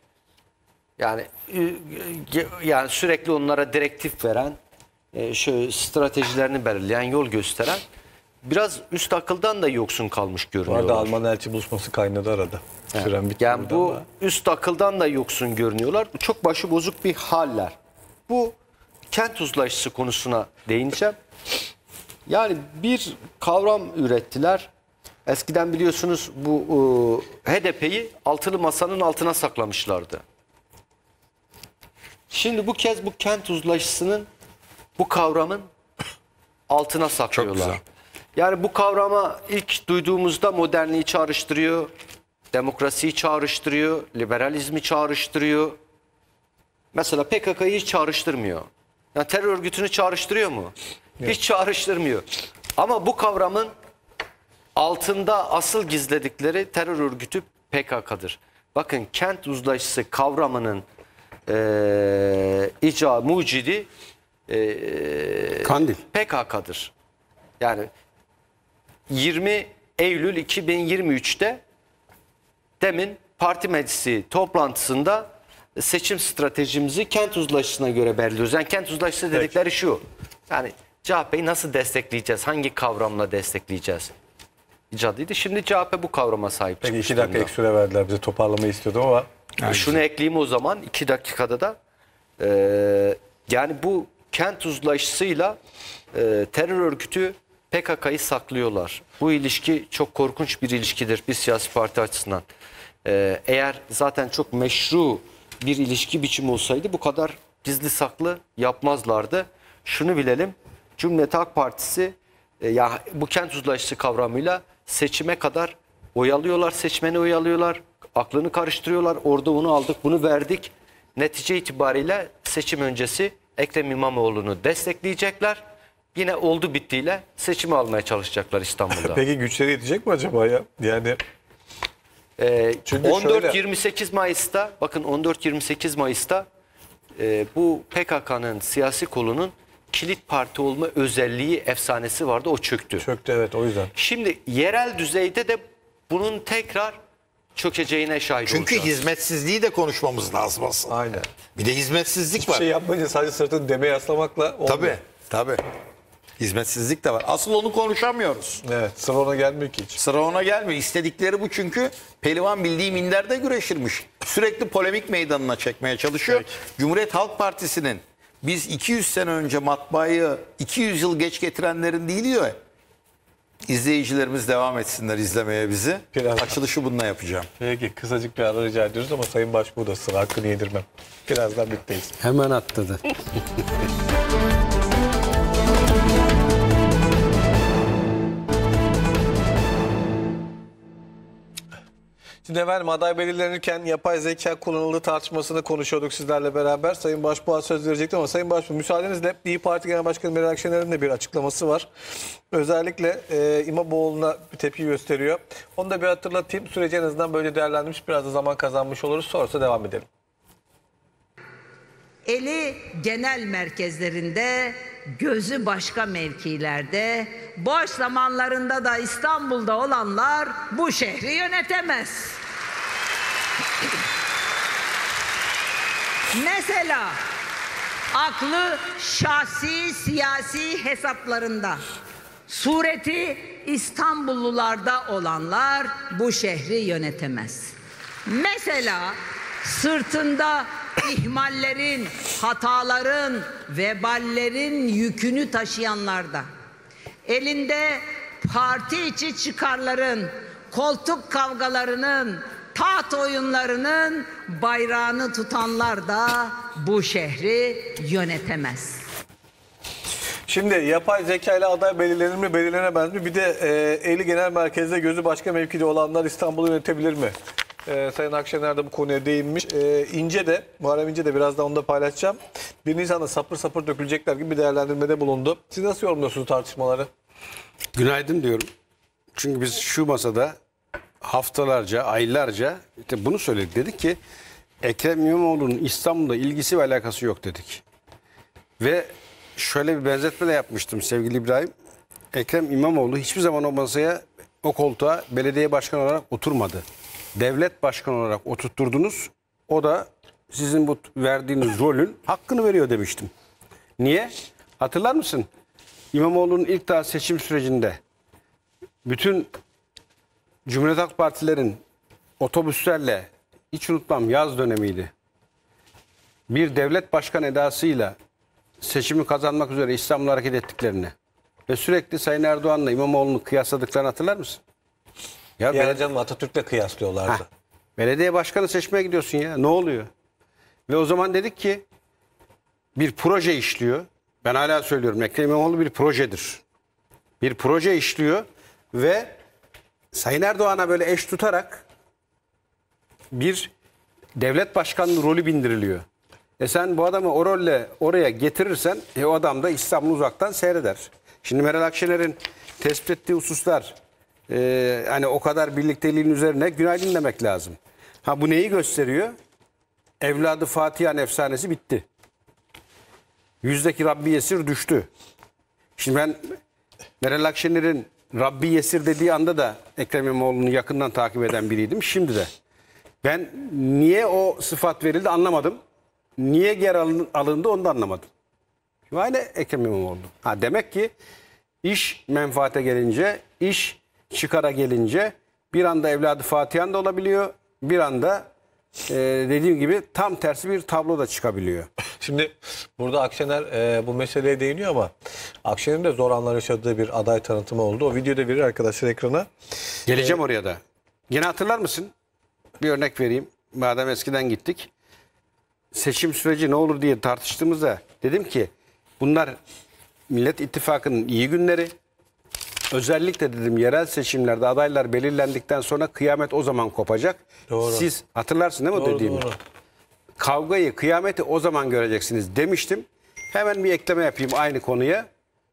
Yani sürekli onlara direktif veren, şöyle stratejilerini belirleyen, yol gösteren, biraz üst akıldan da yoksun kalmış Bu görünüyorlar. arada Alman elçi buluşması kaynadı arada. Süren bitti. Yani bu üst akıldan da yoksun görünüyorlar. Çok başıbozuk bir haller. Bu kent uzlaşısı konusuna değineceğim. Yani bir kavram ürettiler. Eskiden biliyorsunuz bu HDP'yi altılı masanın altına saklamışlardı. Şimdi bu kez bu kent uzlaşısının, bu kavramın altına saklıyorlar. Çok güzel. Yani bu kavrama ilk duyduğumuzda modernliği çağrıştırıyor, demokrasiyi çağrıştırıyor, liberalizmi çağrıştırıyor. Mesela PKK'yı hiç çağrıştırmıyor. Yani terör örgütünü çağrıştırıyor mu? Yok. Hiç çağrıştırmıyor. Ama bu kavramın altında asıl gizledikleri terör örgütü PKK'dır. Bakın kent uzlaşısı kavramının mucidi Kandil. PKK'dır. Yani 20 Eylül 2023'te demin parti meclisi toplantısında seçim stratejimizi kent uzlaşısına göre belirliyoruz. Yani kent uzlaşısı dedikleri şu. Yani CHP'yi nasıl destekleyeceğiz? Hangi kavramla destekleyeceğiz? İcadıydı. Şimdi CHP bu kavrama sahip Peki çıkmış 2 dakika ek süre verdiler bize, toparlamayı istiyordum ama. Şunu ekleyeyim o zaman 2 dakikada da. Yani bu kent uzlaşısıyla terör örgütü PKK'yı saklıyorlar. Bu ilişki çok korkunç bir ilişkidir bir siyasi parti açısından. Eğer zaten çok meşru bir ilişki biçimi olsaydı bu kadar gizli saklı yapmazlardı. Şunu bilelim, Cumhuriyet Halk Partisi ya bu kent uzlaşısı kavramıyla seçime kadar oyalıyorlar, seçmeni oyalıyorlar, aklını karıştırıyorlar. Orada onu aldık, bunu verdik. Netice itibariyle seçim öncesi Ekrem İmamoğlu'nu destekleyecekler. yine oldu bittiyle seçimi almaya çalışacaklar İstanbul'da. Peki güçleri yetecek mi acaba ya? Yani çünkü 14-28 Mayıs'ta bakın 14-28 Mayıs'ta bu PKK'nın siyasi kolunun kilit parti olma özelliği efsanesi vardı, o çöktü. Çöktü, evet, o yüzden. Şimdi yerel düzeyde de bunun tekrar çökeceğine şahit Çünkü olacağız. hizmetsizliği de konuşmamız lazım aslında. Aynen. Bir de hizmetsizlik Hiçbir var. şey yapmayınca sadece sırtını demeye yaslamakla olmuyor. Tabii, tabii. Hizmetsizlik de var. Asıl onu konuşamıyoruz. Evet, sıra ona gelmiyor ki hiç. Sıra ona gelmiyor. İstedikleri bu, çünkü pehlivan bildiği minderde güreşirmiş. Sürekli polemik meydanına çekmeye çalışıyor. Peki. Cumhuriyet Halk Partisi'nin biz 200 sene önce matbaayı 200 yıl geç getirenlerin değil diyor. İzleyicilerimiz devam etsinler izlemeye bizi. Biraz. Açılışı bununla yapacağım. Peki, kısacık bir ara rica ediyoruz ama Sayın Başbuğ da sıra, hakkını yedirmem. Birazdan birlikteyiz. Hemen atladı. Şimdi efendim, aday belirlenirken yapay zeka kullanıldığı tartışmasını konuşuyorduk sizlerle beraber. Sayın Başbuğ'a söz verecektim ama Sayın Başbuğ, müsaadenizle İYİ Parti Genel Başkanı Meral Akşener'in de bir açıklaması var. Özellikle İmamoğlu'na bir tepki gösteriyor. Onu da bir hatırlatayım. Süreci en azından böyle değerlendirmiş, biraz da zaman kazanmış oluruz. Sonrasında devam edelim. Eli genel merkezlerinde, gözü başka mevkilerde, boş zamanlarında da İstanbul'da olanlar bu şehri yönetemez. Mesela aklı şahsi siyasi hesaplarında, sureti İstanbullularda olanlar bu şehri yönetemez. Mesela sırtında ihmallerin, hataların, veballerin yükünü taşıyanlarda, elinde parti içi çıkarların, koltuk kavgalarının, taht oyunlarının bayrağını tutanlar da bu şehri yönetemez. Şimdi yapay zeka ile aday belirlenir mi, belirlenemez mi? Bir de eli genel merkezde, gözü başka mevkide olanlar İstanbul'u yönetebilir mi? Sayın Akşener de bu konuya değinmiş. Muharrem İnce de birazdan onu da paylaşacağım. 1 Nisan'da sapır sapır dökülecekler gibi bir değerlendirmede bulundu. Siz nasıl yorumluyorsunuz tartışmaları? Günaydın diyorum. Çünkü biz şu masada haftalarca, aylarca işte bunu söyledik. Dedik ki Ekrem İmamoğlu'nun İstanbul'da ilgisi ve alakası yok dedik. Ve şöyle bir benzetme de yapmıştım sevgili İbrahim. Ekrem İmamoğlu hiçbir zaman o masaya, o koltuğa belediye başkanı olarak oturmadı. Devlet başkanı olarak oturtturdunuz. O da sizin bu verdiğiniz rolün hakkını veriyor demiştim. Niye? Hatırlar mısın? İmamoğlu'nun ilk daha seçim sürecinde bütün Cumhuriyet Halk Partilerin otobüslerle, hiç unutmam, yaz dönemiydi, bir devlet başkanı edasıyla seçimi kazanmak üzere İstanbul'a hareket ettiklerini ve sürekli Sayın Erdoğan'la İmamoğlu'nu kıyasladıklarını hatırlar mısın? Ya Canım, Atatürk'le kıyaslıyorlardı. Belediye başkanı seçmeye gidiyorsun ya. Ne oluyor? Ve o zaman dedik ki bir proje işliyor. Ben hala söylüyorum, Ekrem İmamoğlu bir projedir. Bir proje işliyor ve Sayın Erdoğan'a böyle eş tutarak bir devlet başkanlığı rolü bindiriliyor. Sen bu adamı o rolle oraya getirirsen o adam da İstanbul'u uzaktan seyreder. Şimdi Meral Akşener'in tespit ettiği hususlar, hani o kadar birlikteliğin üzerine günaydın demek lazım. Ha, bu neyi gösteriyor? Evladı Fatiha'nın efsanesi bitti. Yüzdeki Rabbi Yesir düştü. Şimdi ben Meral Akşener'in Rabbi Yesir dediği anda da Ekrem İmamoğlu'nu yakından takip eden biriydim. Şimdi de. Ben niye o sıfat verildi anlamadım. Niye geri alındı onu da anlamadım. Şimdi aynı Ekrem İmamoğlu. Ha, demek ki iş menfaate gelince, iş çıkara gelince bir anda evladı Fatiha'nın da olabiliyor. Bir anda dediğim gibi tam tersi bir tablo da çıkabiliyor. Şimdi burada Akşener bu meseleye değiniyor ama Akşener'in de zor anlar yaşadığı bir aday tanıtımı oldu. O videoda verir arkadaşlar ekrana. Geleceğim oraya da. Yine hatırlar mısın? Bir örnek vereyim. Madem eskiden gittik. Seçim süreci ne olur diye tartıştığımızda dedim ki bunlar Millet İttifakı'nın iyi günleri. Özellikle dedim yerel seçimlerde adaylar belirlendikten sonra kıyamet o zaman kopacak. Doğru. Siz hatırlarsın değil mi Doğru, dediğimi? doğru. Kavgayı, kıyameti o zaman göreceksiniz demiştim. Hemen bir ekleme yapayım aynı konuya.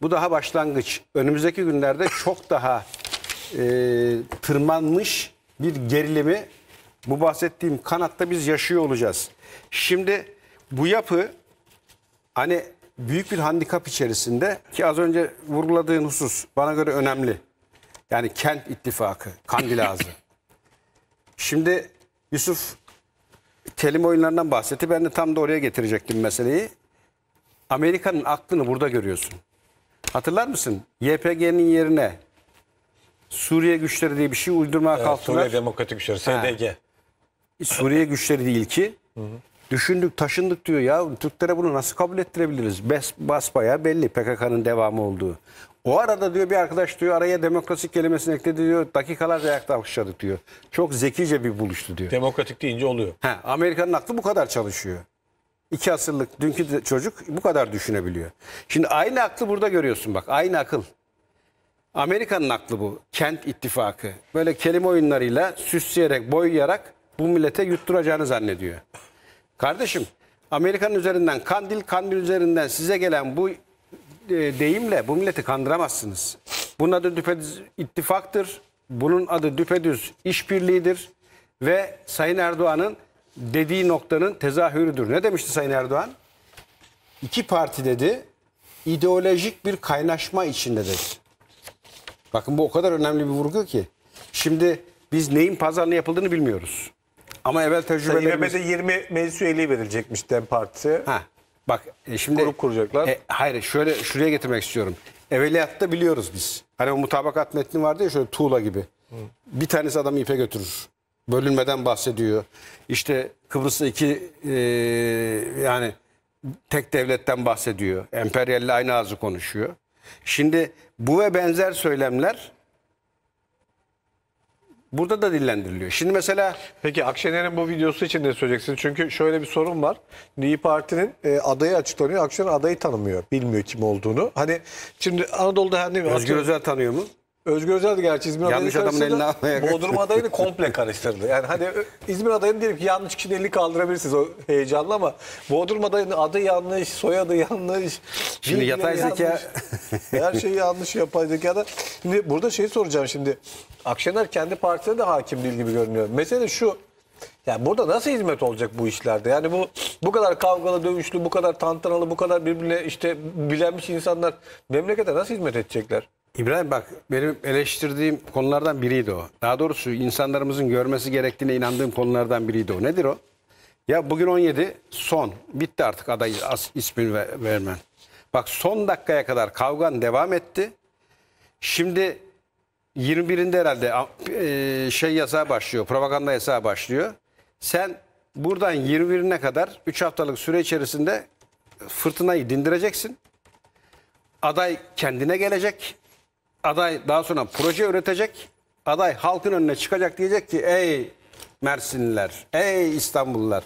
Bu daha başlangıç. Önümüzdeki günlerde çok daha tırmanmış bir gerilimi bu bahsettiğim kanatta biz yaşıyor olacağız. Şimdi bu yapı hani büyük bir handikap içerisinde ki az önce vurguladığın husus bana göre önemli. Yani kent ittifakı, Kandil Ağzı. Şimdi Yusuf kelime oyunlarından bahsetti. Ben de tam da oraya getirecektim meseleyi. Amerika'nın aklını burada görüyorsun. Hatırlar mısın? YPG'nin yerine Suriye güçleri diye bir şey uydurmaya kalktılar. Suriye Demokratik Güçleri, SDG. Suriye güçleri değil ki. Düşündük, taşındık diyor ya. Türklere bunu nasıl kabul ettirebiliriz? Basbayağı belli PKK'nın devamı olduğu. O arada diyor bir arkadaş diyor araya demokrasi kelimesini ekledi diyor. Dakikalarca ayakta alkışladık diyor. Çok zekice bir buluştu diyor. Demokratik deyince oluyor. Amerika'nın aklı bu kadar çalışıyor. 2 asırlık dünkü çocuk bu kadar düşünebiliyor. Şimdi aynı aklı burada görüyorsun bak. Aynı akıl. Amerika'nın aklı bu. Kent ittifakı. Böyle kelime oyunlarıyla süsleyerek, boyayarak bu millete yutturacağını zannediyor. Kardeşim Amerika'nın üzerinden kandil üzerinden size gelen bu deyimle bu milleti kandıramazsınız. Bunun adı düpedüz ittifaktır. Bunun adı düpedüz işbirliğidir. Ve Sayın Erdoğan'ın dediği noktanın tezahürüdür. Ne demişti Sayın Erdoğan? 2 parti dedi ideolojik bir kaynaşma içindedir. Bakın bu o kadar önemli bir vurgu ki. Şimdi biz neyin pazarlığı yapıldığını bilmiyoruz. Ama evvel tecrübelerimiz... İBB'de 20 meclis üyeliği verilecekmiş DEM Partisi. Bak şimdi... Grup kuracaklar. Hayır şuraya getirmek istiyorum. Evveliyatta biliyoruz biz. Hani o mutabakat metni vardı ya şöyle tuğla gibi. Bir tanesi adamı ipe götürür. Bölünmeden bahsediyor. İşte Kıbrıs'ta yani tek devletten bahsediyor. Emperyalle aynı ağzı konuşuyor. Şimdi bu ve benzer söylemler burada da dillendiriliyor. Şimdi mesela... Peki Akşener'in bu videosu için ne söyleyeceksin? Çünkü şöyle bir sorun var. İYİ Parti'nin adayı açıklanıyor. Akşener adayı tanımıyor. Bilmiyor kim olduğunu. Hani şimdi Anadolu'da her ne var? Özgür Özel tanıyor mu? Özgür Özel de gerçi İzmir yanlış adamın elini almaya Bodrum adayını komple karıştırdı. Yani hani İzmir adayını diyelim ki yanlış kişinin elini kaldırabilirsiniz o heyecanla ama Bodrum adayının adı yanlış, soyadı yanlış. Şimdi yapay zeka her şeyi yanlış yapay zekada. Şimdi burada soracağım şimdi. Akşener kendi partisine de hakim değil gibi görünüyor. Mesele şu. Yani burada nasıl hizmet olacak bu işlerde? Yani bu kadar kavgalı, dövüşlü, bu kadar tantanalı, bu kadar birbirine bilenmiş insanlar memlekete nasıl hizmet edecekler? İbrahim bak benim eleştirdiğim konulardan biriydi o. Daha doğrusu insanlarımızın görmesi gerektiğine inandığım konulardan biriydi o. Nedir o? Ya bugün 17 son. Bitti artık adayı ismini vermen. Bak son dakikaya kadar kavgan devam etti. Şimdi 21'inde herhalde yasağı başlıyor. Propaganda yasağı başlıyor. Sen buradan 21'ine kadar 3 haftalık süre içerisinde fırtınayı dindireceksin. Aday kendine gelecek. Aday daha sonra proje üretecek. Aday halkın önüne çıkacak diyecek ki ey Mersinliler, ey İstanbullular,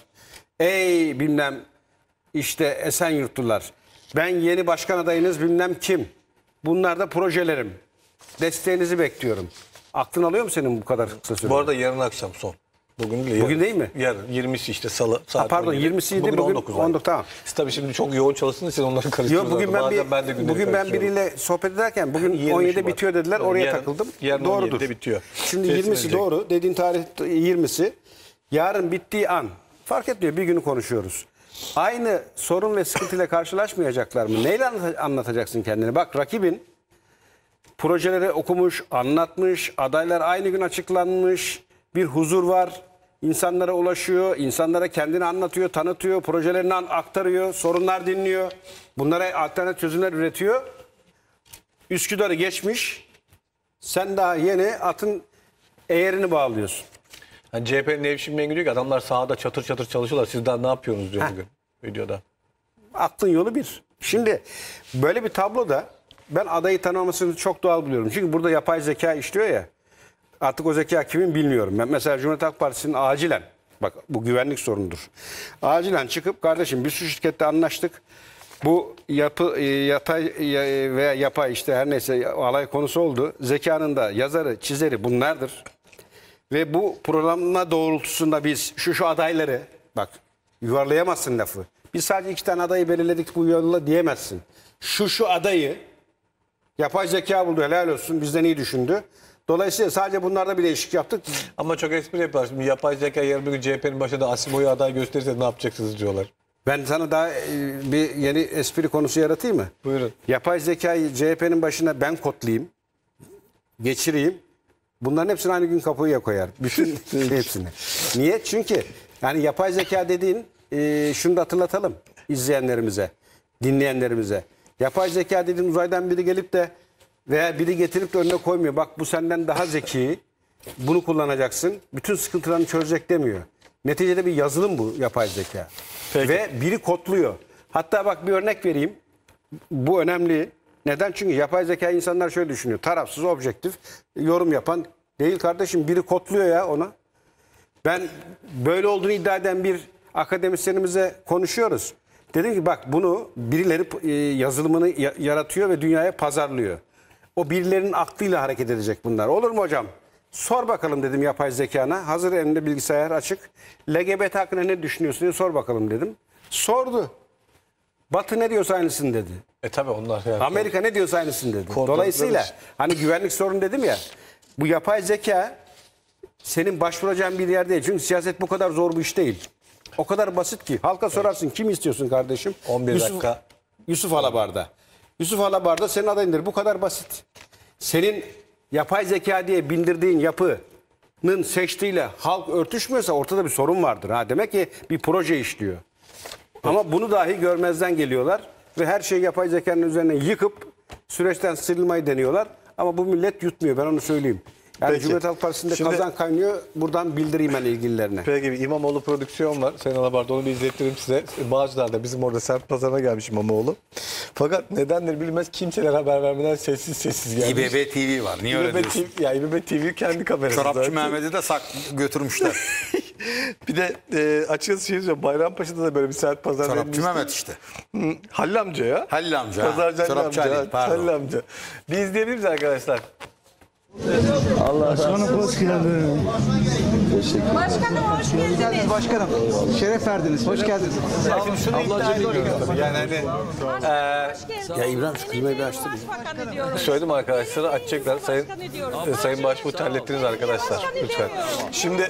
ey bilmem işte Esenyurtlular. Ben yeni başkan adayınız bilmem kim. Bunlar da projelerim. Desteğinizi bekliyorum. Aklın alıyor mu senin bu kadar kısa sürede? Bu arada yarın akşam son. Bugün değil mi? Yarın 20'si işte salı saat. Pardon 20'siydi bugün 19 tamam. Siz tabii şimdi çok yoğun çalıştınız siz onları karıştırıyorsunuz. Bugün ben biriyle sohbet ederken bugün 17'de bitiyor dediler oraya takıldım. Doğrudur. Bitiyor. Şimdi 20'si doğru dediğin tarih 20'si. Yarın bittiği an fark etmiyor bir günü konuşuyoruz. Aynı sorun ve sıkıntıyla karşılaşmayacaklar mı? Neyle anlatacaksın kendini? Bak rakibin projeleri okumuş, anlatmış, adaylar aynı gün açıklanmış, bir huzur var, insanlara ulaşıyor, insanlara kendini anlatıyor, tanıtıyor, projelerini aktarıyor, sorunlar dinliyor, bunlara alternatif çözümler üretiyor. Üsküdar'ı geçmiş, sen daha yeni atın eğerini bağlıyorsun. Hani CHP'nin Nevşin Mengü diyor ki adamlar sahada çatır çatır çalışıyorlar, siz daha ne yapıyorsunuz diyor bugün videoda. Aklın yolu bir. Şimdi böyle bir tabloda ben adayı tanımamasını çok doğal buluyorum. Çünkü burada yapay zeka işliyor ya. Artık o zeka kimin bilmiyorum. Ben mesela Cumhuriyet Halk Partisi'nin acilen, bak bu güvenlik sorunudur. Acilen çıkıp kardeşim bir sürü şirkette anlaştık. Bu yatay veya yapay işte her neyse alay konusu oldu. Zekanın da yazarı, çizeri bunlardır. Ve bu programla doğrultusunda biz şu adayları, bak yuvarlayamazsın lafı. Biz sadece 2 tane adayı belirledik bu yolla diyemezsin. Şu adayı Yapay zeka buldu, helal olsun, bizden iyi düşündü. Dolayısıyla sadece bunlarda bir değişiklik yaptık. Ama çok espri yapıyorlar. Şimdi yapay zeka yarın bir gün CHP'nin başında Asimo'yu aday gösterirse ne yapacaksınız diyorlar. Ben sana daha bir yeni espri konusu yaratayım mı? Buyurun. Yapay zekayı CHP'nin başına ben kodlayayım, geçireyim. Bunların hepsini aynı gün kapıya koyar. Bütün hepsini. Niye? Çünkü yani yapay zeka dediğin şunu da hatırlatalım izleyenlerimize, dinleyenlerimize. Yapay zeka dediğin uzaydan biri gelip de veya biri getirip de önüne koymuyor. Bak bu senden daha zeki, bunu kullanacaksın, bütün sıkıntılarını çözecek demiyor. Neticede bir yazılım bu yapay zeka. Peki. Ve biri kodluyor. Hatta bak bir örnek vereyim. Bu önemli. Neden? Çünkü yapay zeka insanlar şöyle düşünüyor. Tarafsız, objektif, yorum yapan değil kardeşim. Biri kodluyor ya ona. Ben böyle olduğunu iddia eden bir akademisyenimize konuşuyoruz. Dedim ki bak bunu birileri yazılımını yaratıyor ve dünyaya pazarlıyor. O birilerinin aklıyla hareket edecek bunlar. Olur mu hocam? Sor bakalım dedim yapay zekana. Hazır elinde bilgisayar açık. LGBT hakkında ne düşünüyorsun diye sor bakalım dedim. Sordu. Batı ne diyorsa aynısını dedi. Tabii onlar. Yani. Amerika ne diyorsa aynısını dedi. Kontrol Dolayısıyla edilir. hani güvenlik sorunu dedim ya. Bu yapay zeka senin başvuracağın bir yer değil. Çünkü siyaset bu kadar zor bir iş değil. O kadar basit ki. Halka sorarsın kim istiyorsun kardeşim? 11 dakika. Yusuf Alabar'da. Yusuf Alabar'da senin adayındır. Bu kadar basit. Senin yapay zeka diye bindirdiğin yapının seçtiğiyle halk örtüşmüyorsa ortada bir sorun vardır. Ha, demek ki bir proje işliyor. Ama bunu dahi görmezden geliyorlar ve her şeyi yapay zekanın üzerine yıkıp süreçten sıyrılmayı deniyorlar. Ama bu millet yutmuyor, ben onu söyleyeyim. Yani Peki. Cumhuriyet Halk Partisi'nde Şimdi- kazan kaynıyor. Buradan bildireyim ben ilgililerine. Peki bir İmamoğlu prodüksiyon var. Sayın Alabar'da onu bir izlettireyim size. Bağcılar'da bizim orada semt pazarına gelmiş İmamoğlu. Fakat nedendir bilmez kimseler haber vermeden sessiz gelmiş. İBB TV var. Niye öyle diyorsun? Ya İBB TV kendi kamerası Çorapçı zaten. Mehmet'i de götürmüşler. Bir de açıkçası şey diyeceğim. Bayrampaşa'da da böyle bir semt pazar Çorapçı vermişti. Mehmet işte. Halil amca ya. Halil amca. ha. Pazarcı Halil Çorapçı amca. Ali, pardon. Halil amca. Bir izleyebilir miyiz arkadaşlar? Başkanım hoş geldiniz. Başkanım hoş geldiniz. Başkanım şeref verdiniz. Hoş geldiniz. Şimdi şunu iddia ediyorum. Yani hani Ya İbrahim şu klimayı bir açtı. söyledim arkadaşlara açacaklar. Sayın Başbuğ terlettiniz arkadaşlar lütfen. Şimdi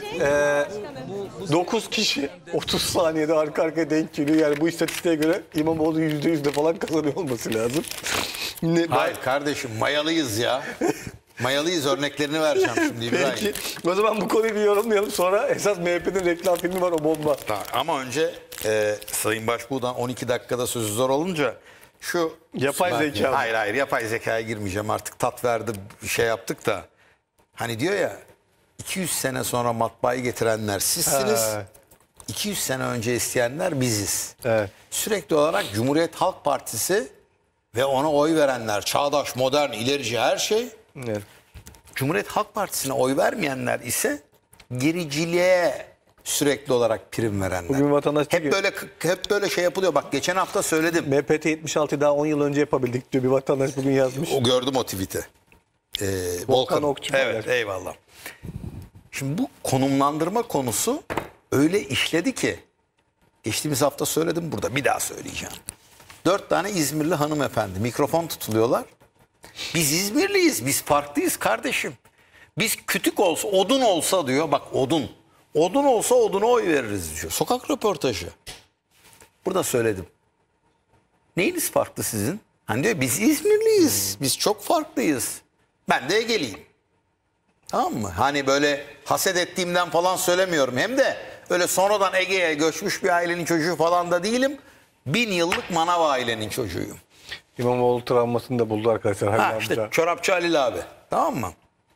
9 kişi 30 saniyede arka arkaya denk geliyor. Yani bu istatistiğe göre İmamoğlu %100'de falan kazanıyor olması lazım. Hayır kardeşim mayalıyız ya. Mayalıyız örneklerini vereceğim şimdi İbrahim. Peki o zaman bu konuyu bir yorumlayalım. Sonra esas MHP'nin reklam filmi var o bomba. Ama önce Sayın Başbuğ'dan 12 dakikada sözü zor olunca şu... Yapay zeka mı? Hayır yapay zekaya girmeyeceğim artık tat verdi bir şey yaptık da. Hani diyor ya 200 sene sonra matbaayı getirenler sizsiniz. Ha. 200 sene önce isteyenler biziz. Evet. Sürekli olarak Cumhuriyet Halk Partisi ve ona oy verenler çağdaş, modern, ilerici her şey. Evet. Cumhuriyet Halk Partisi'ne oy vermeyenler ise gericiliğe sürekli olarak prim verenler. Bugün vatandaş hep böyle şey yapılıyor. Bak geçen hafta söyledim. MPT 76'yı daha 10 yıl önce yapabildik diyor bir vatandaş bugün yazmış. O gördüm o tweet'i. Volkan Okçu. Evet eyvallah. Şimdi bu konumlandırma konusu öyle işledi ki geçtiğimiz hafta söyledim burada bir daha söyleyeceğim. 4 tane İzmirli hanımefendi mikrofon tutuluyorlar. Biz İzmirliyiz, biz farklıyız kardeşim. Biz kütük olsa, odun olsa diyor. Bak odun. Odun olsa oduna oy veririz diyor. Sokak röportajı. Burada söyledim. Neyiniz farklı sizin? Hani diyor biz İzmirliyiz. Biz çok farklıyız. Ben de Ege'liyim. Tamam mı? Hani böyle haset ettiğimden falan söylemiyorum. Hem de öyle sonradan Ege'ye göçmüş bir ailenin çocuğu falan da değilim. 1000 yıllık manav ailenin çocuğuyum. İmamoğlu travmasını da buldu arkadaşlar. Halil amca. İşte Çorapçı Halil abi. Tamam mı?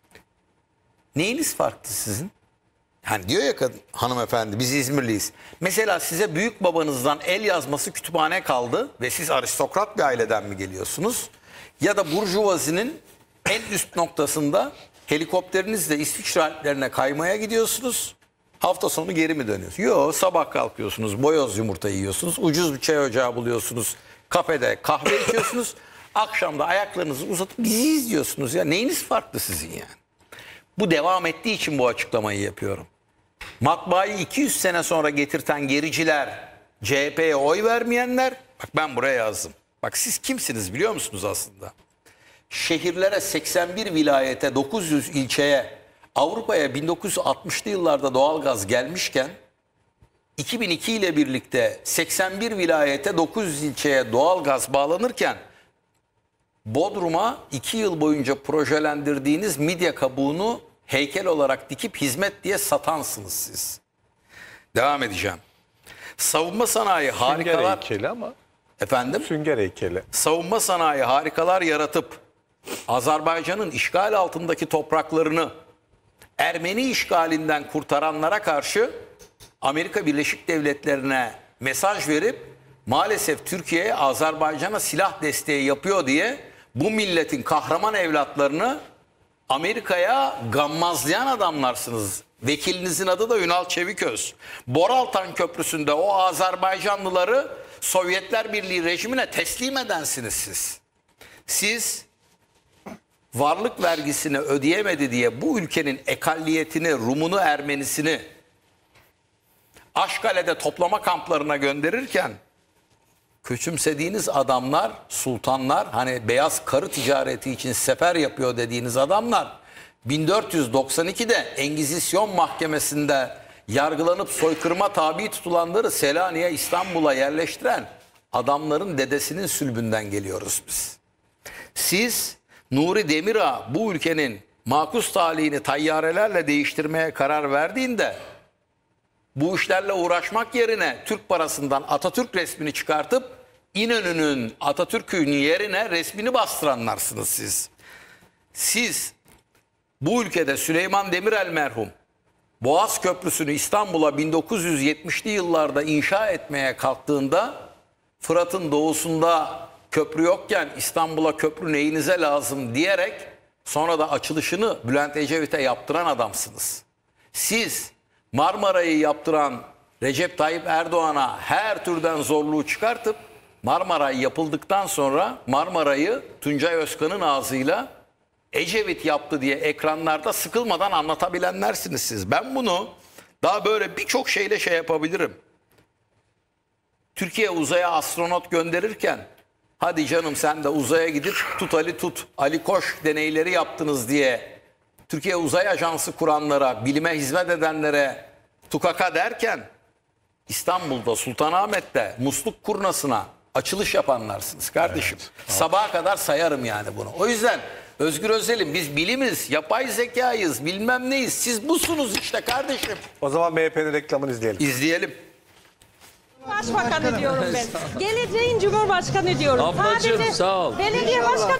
Neyiniz farklı sizin? Hani diyor ya kadın, hanımefendi biz İzmirliyiz. Mesela size büyük babanızdan el yazması kütüphane kaldı ve siz aristokrat bir aileden mi geliyorsunuz? Ya da burjuvazinin en üst noktasında helikopterinizle İsviçre Alplerine kaymaya gidiyorsunuz. Hafta sonu geri mi dönüyorsunuz? Yok, sabah kalkıyorsunuz, boyoz yumurta yiyorsunuz, ucuz bir çay ocağı buluyorsunuz, kafede kahve içiyorsunuz. Akşam da ayaklarınızı uzatıp bizi izliyorsunuz. Ya neyiniz farklı sizin yani? Bu devam ettiği için bu açıklamayı yapıyorum. Matbaayı 200 sene sonra getirten gericiler, CHP'ye oy vermeyenler, bak ben buraya yazdım. Bak siz kimsiniz biliyor musunuz aslında? şehirlere 81 vilayete 900 ilçeye Avrupa'ya 1960'lı yıllarda doğalgaz gelmişken 2002 ile birlikte 81 vilayete 900 ilçeye doğalgaz bağlanırken Bodrum'a 2 yıl boyunca projelendirdiğiniz midye kabuğunu heykel olarak dikip hizmet diye satansınız siz. Devam edeceğim. Savunma sanayi harikalar... Sünger heykeli ama. Efendim? Sünger heykeli. Savunma sanayi harikalar yaratıp Azerbaycan'ın işgal altındaki topraklarını Ermeni işgalinden kurtaranlara karşı Amerika Birleşik Devletleri'ne mesaj verip maalesef Türkiye'ye Azerbaycan'a silah desteği yapıyor diye bu milletin kahraman evlatlarını Amerika'ya gammazlayan adamlarsınız. Vekilinizin adı da Ünal Çeviköz. Boraltan Köprüsü'nde o Azerbaycanlıları Sovyetler Birliği rejimine teslim edensiniz siz. Siz varlık vergisini ödeyemedi diye bu ülkenin ekalliyetini, Rumunu, Ermenisini Aşkale'de toplama kamplarına gönderirken küçümsediğiniz adamlar, sultanlar, hani beyaz karı ticareti için sefer yapıyor dediğiniz adamlar 1492'de Engizisyon mahkemesinde yargılanıp soykırıma tabi tutulanları Selanik'e, İstanbul'a yerleştiren adamların dedesinin sülbünden geliyoruz biz. Siz Nuri Demirağ bu ülkenin makus talihini tayyarelerle değiştirmeye karar verdiğinde bu işlerle uğraşmak yerine Türk parasından Atatürk resmini çıkartıp İnönü'nün Atatürk'ün yerine resmini bastıranlarsınız siz. Siz bu ülkede Süleyman Demirel merhum Boğaz Köprüsü'nü İstanbul'a 1970'li yıllarda inşa etmeye kalktığında Fırat'ın doğusunda köprü yokken İstanbul'a köprü neyinize lazım diyerek sonra da açılışını Bülent Ecevit'e yaptıran adamsınız. Siz Marmara'yı yaptıran Recep Tayyip Erdoğan'a her türden zorluğu çıkartıp Marmara yapıldıktan sonra Marmara'yı Tuncay Özkan'ın ağzıyla Ecevit yaptı diye ekranlarda sıkılmadan anlatabilenlersiniz siz. Ben bunu daha böyle birçok şeyle şey yapabilirim. Türkiye uzaya astronot gönderirken hadi canım sen de uzaya gidip tut Ali tut Ali Koç deneyleri yaptınız diye Türkiye Uzay Ajansı kuranlara, bilime hizmet edenlere tukaka derken İstanbul'da Sultanahmet'te musluk kurnasına açılış yapanlarsınız kardeşim. Evet. Sabaha kadar sayarım yani bunu. O yüzden Özgür Özel'im biz bilimiz, yapay zekayız, bilmem neyiz. Siz busunuz işte kardeşim. O zaman MHP'nin reklamını izleyelim. İzleyelim. Başbakanı diyorum ben. Geleceğin Cumhurbaşkanı diyorum. Ablacığım sadece sağ ol. belediye başkanı.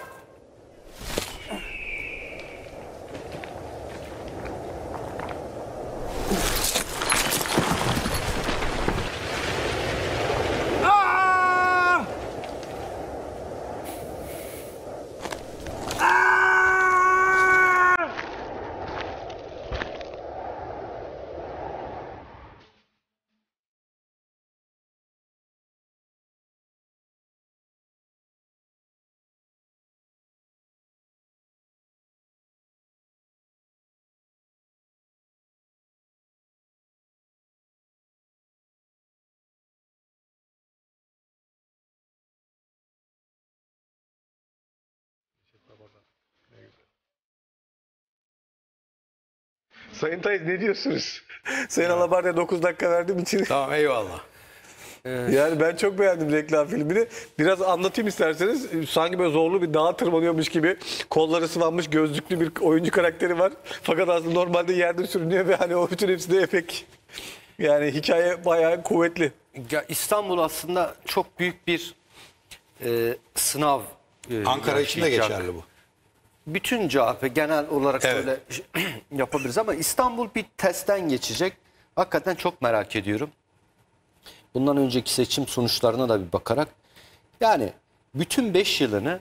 Sayın Tayyip ne diyorsunuz? Sayın Alabar'da 9 dakika verdiğim için. Tamam eyvallah. Yani ben çok beğendim reklam filmini. Biraz anlatayım isterseniz. Sanki böyle zorlu bir dağa tırmanıyormuş gibi kolları sıvanmış gözlüklü bir oyuncu karakteri var. Fakat aslında normalde yerde sürünüyor ve hani o bütün hepsi de efekt. Yani hikaye bayağı kuvvetli. Ya İstanbul aslında çok büyük bir sınav. Ankara için de geçerli bu. Bütün CHP genel olarak Evet. öyle yapabiliriz ama İstanbul bir testten geçecek. Hakikaten çok merak ediyorum. Bundan önceki seçim sonuçlarına da bir bakarak. Yani bütün 5 yılını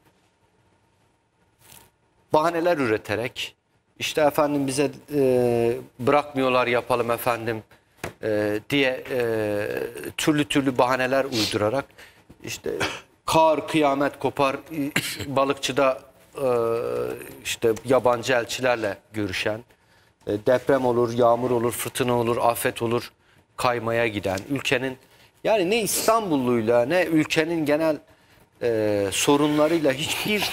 bahaneler üreterek işte efendim bize bırakmıyorlar yapalım efendim diye türlü türlü bahaneler uydurarak işte kar kıyamet kopar balıkçıda işte yabancı elçilerle görüşen deprem olur, yağmur olur, fırtına olur, afet olur, kaymaya giden ülkenin yani ne İstanbulluyla ne ülkenin genel sorunlarıyla hiçbir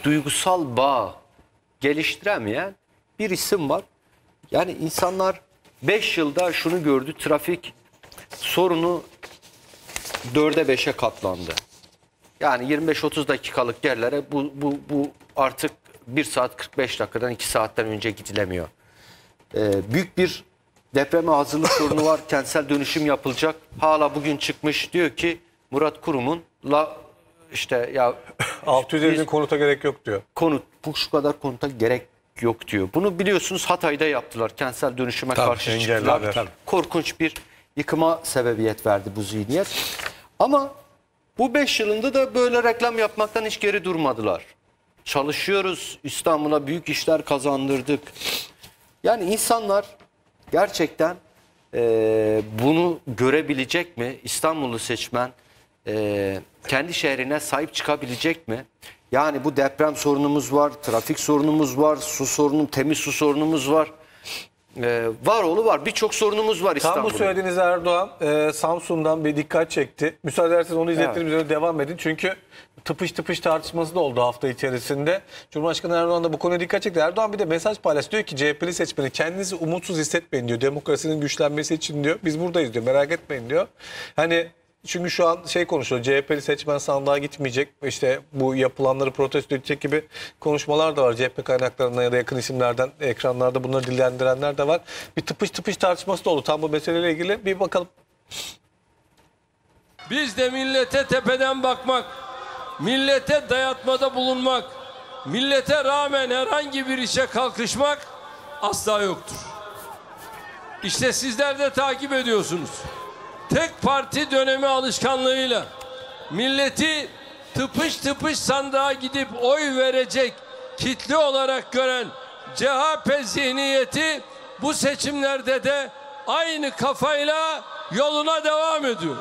duygusal bağ geliştiremeyen bir isim var. Yani insanlar 5 yılda şunu gördü, trafik sorunu 4'e 5'e katlandı. Yani 25-30 dakikalık yerlere bu artık 1 saat 45 dakikadan 2 saatten önce gidilemiyor. Büyük bir depreme hazırlık sorunu var. Kentsel dönüşüm yapılacak. Hala bugün çıkmış diyor ki Murat Kurum'un işte ya 650 konuta gerek yok diyor. Bu şu kadar konuta gerek yok diyor. Bunu biliyorsunuz Hatay'da yaptılar. Kentsel dönüşüme karşı çıktılar. Korkunç bir yıkıma sebebiyet verdi bu zihniyet. Ama bu 5 yılında da böyle reklam yapmaktan hiç geri durmadılar. Çalışıyoruz, İstanbul'a büyük işler kazandırdık. Yani insanlar gerçekten bunu görebilecek mi? İstanbullu seçmen kendi şehrine sahip çıkabilecek mi? Yani bu deprem sorunumuz var, trafik sorunumuz var, su sorunu, temiz su sorunumuz var. Var. Birçok sorunumuz var İstanbul'da. Tam bu söylediğiniz Erdoğan Samsun'dan bir dikkat çekti. Müsaade ederseniz onu izlettiğiniz üzere devam edin. Çünkü tıpış tartışması da oldu hafta içerisinde. Cumhurbaşkanı Erdoğan da bu konuya dikkat çekti. Erdoğan bir de mesaj paylaştı. Diyor ki CHP'li seçmeni kendinizi umutsuz hissetmeyin diyor. Demokrasinin güçlenmesi için diyor. Biz buradayız diyor. Merak etmeyin diyor. Hani çünkü şu an konuşuyor. CHP'li seçmen sandığa gitmeyecek. İşte bu yapılanları protesto edecek gibi konuşmalar da var. CHP kaynaklarından ya da yakın isimlerden ekranlarda bunları dillendirenler de var. Bir tıpış tartışması da oldu. Tam bu meseleyle ilgili bir bakalım. Biz de millete tepeden bakmak, millete dayatmada bulunmak, millete rağmen herhangi bir işe kalkışmak asla yoktur. İşte sizler de takip ediyorsunuz. Tek parti dönemi alışkanlığıyla milleti tıpış sandığa gidip oy verecek kitle olarak gören CHP zihniyeti bu seçimlerde de aynı kafayla yoluna devam ediyor.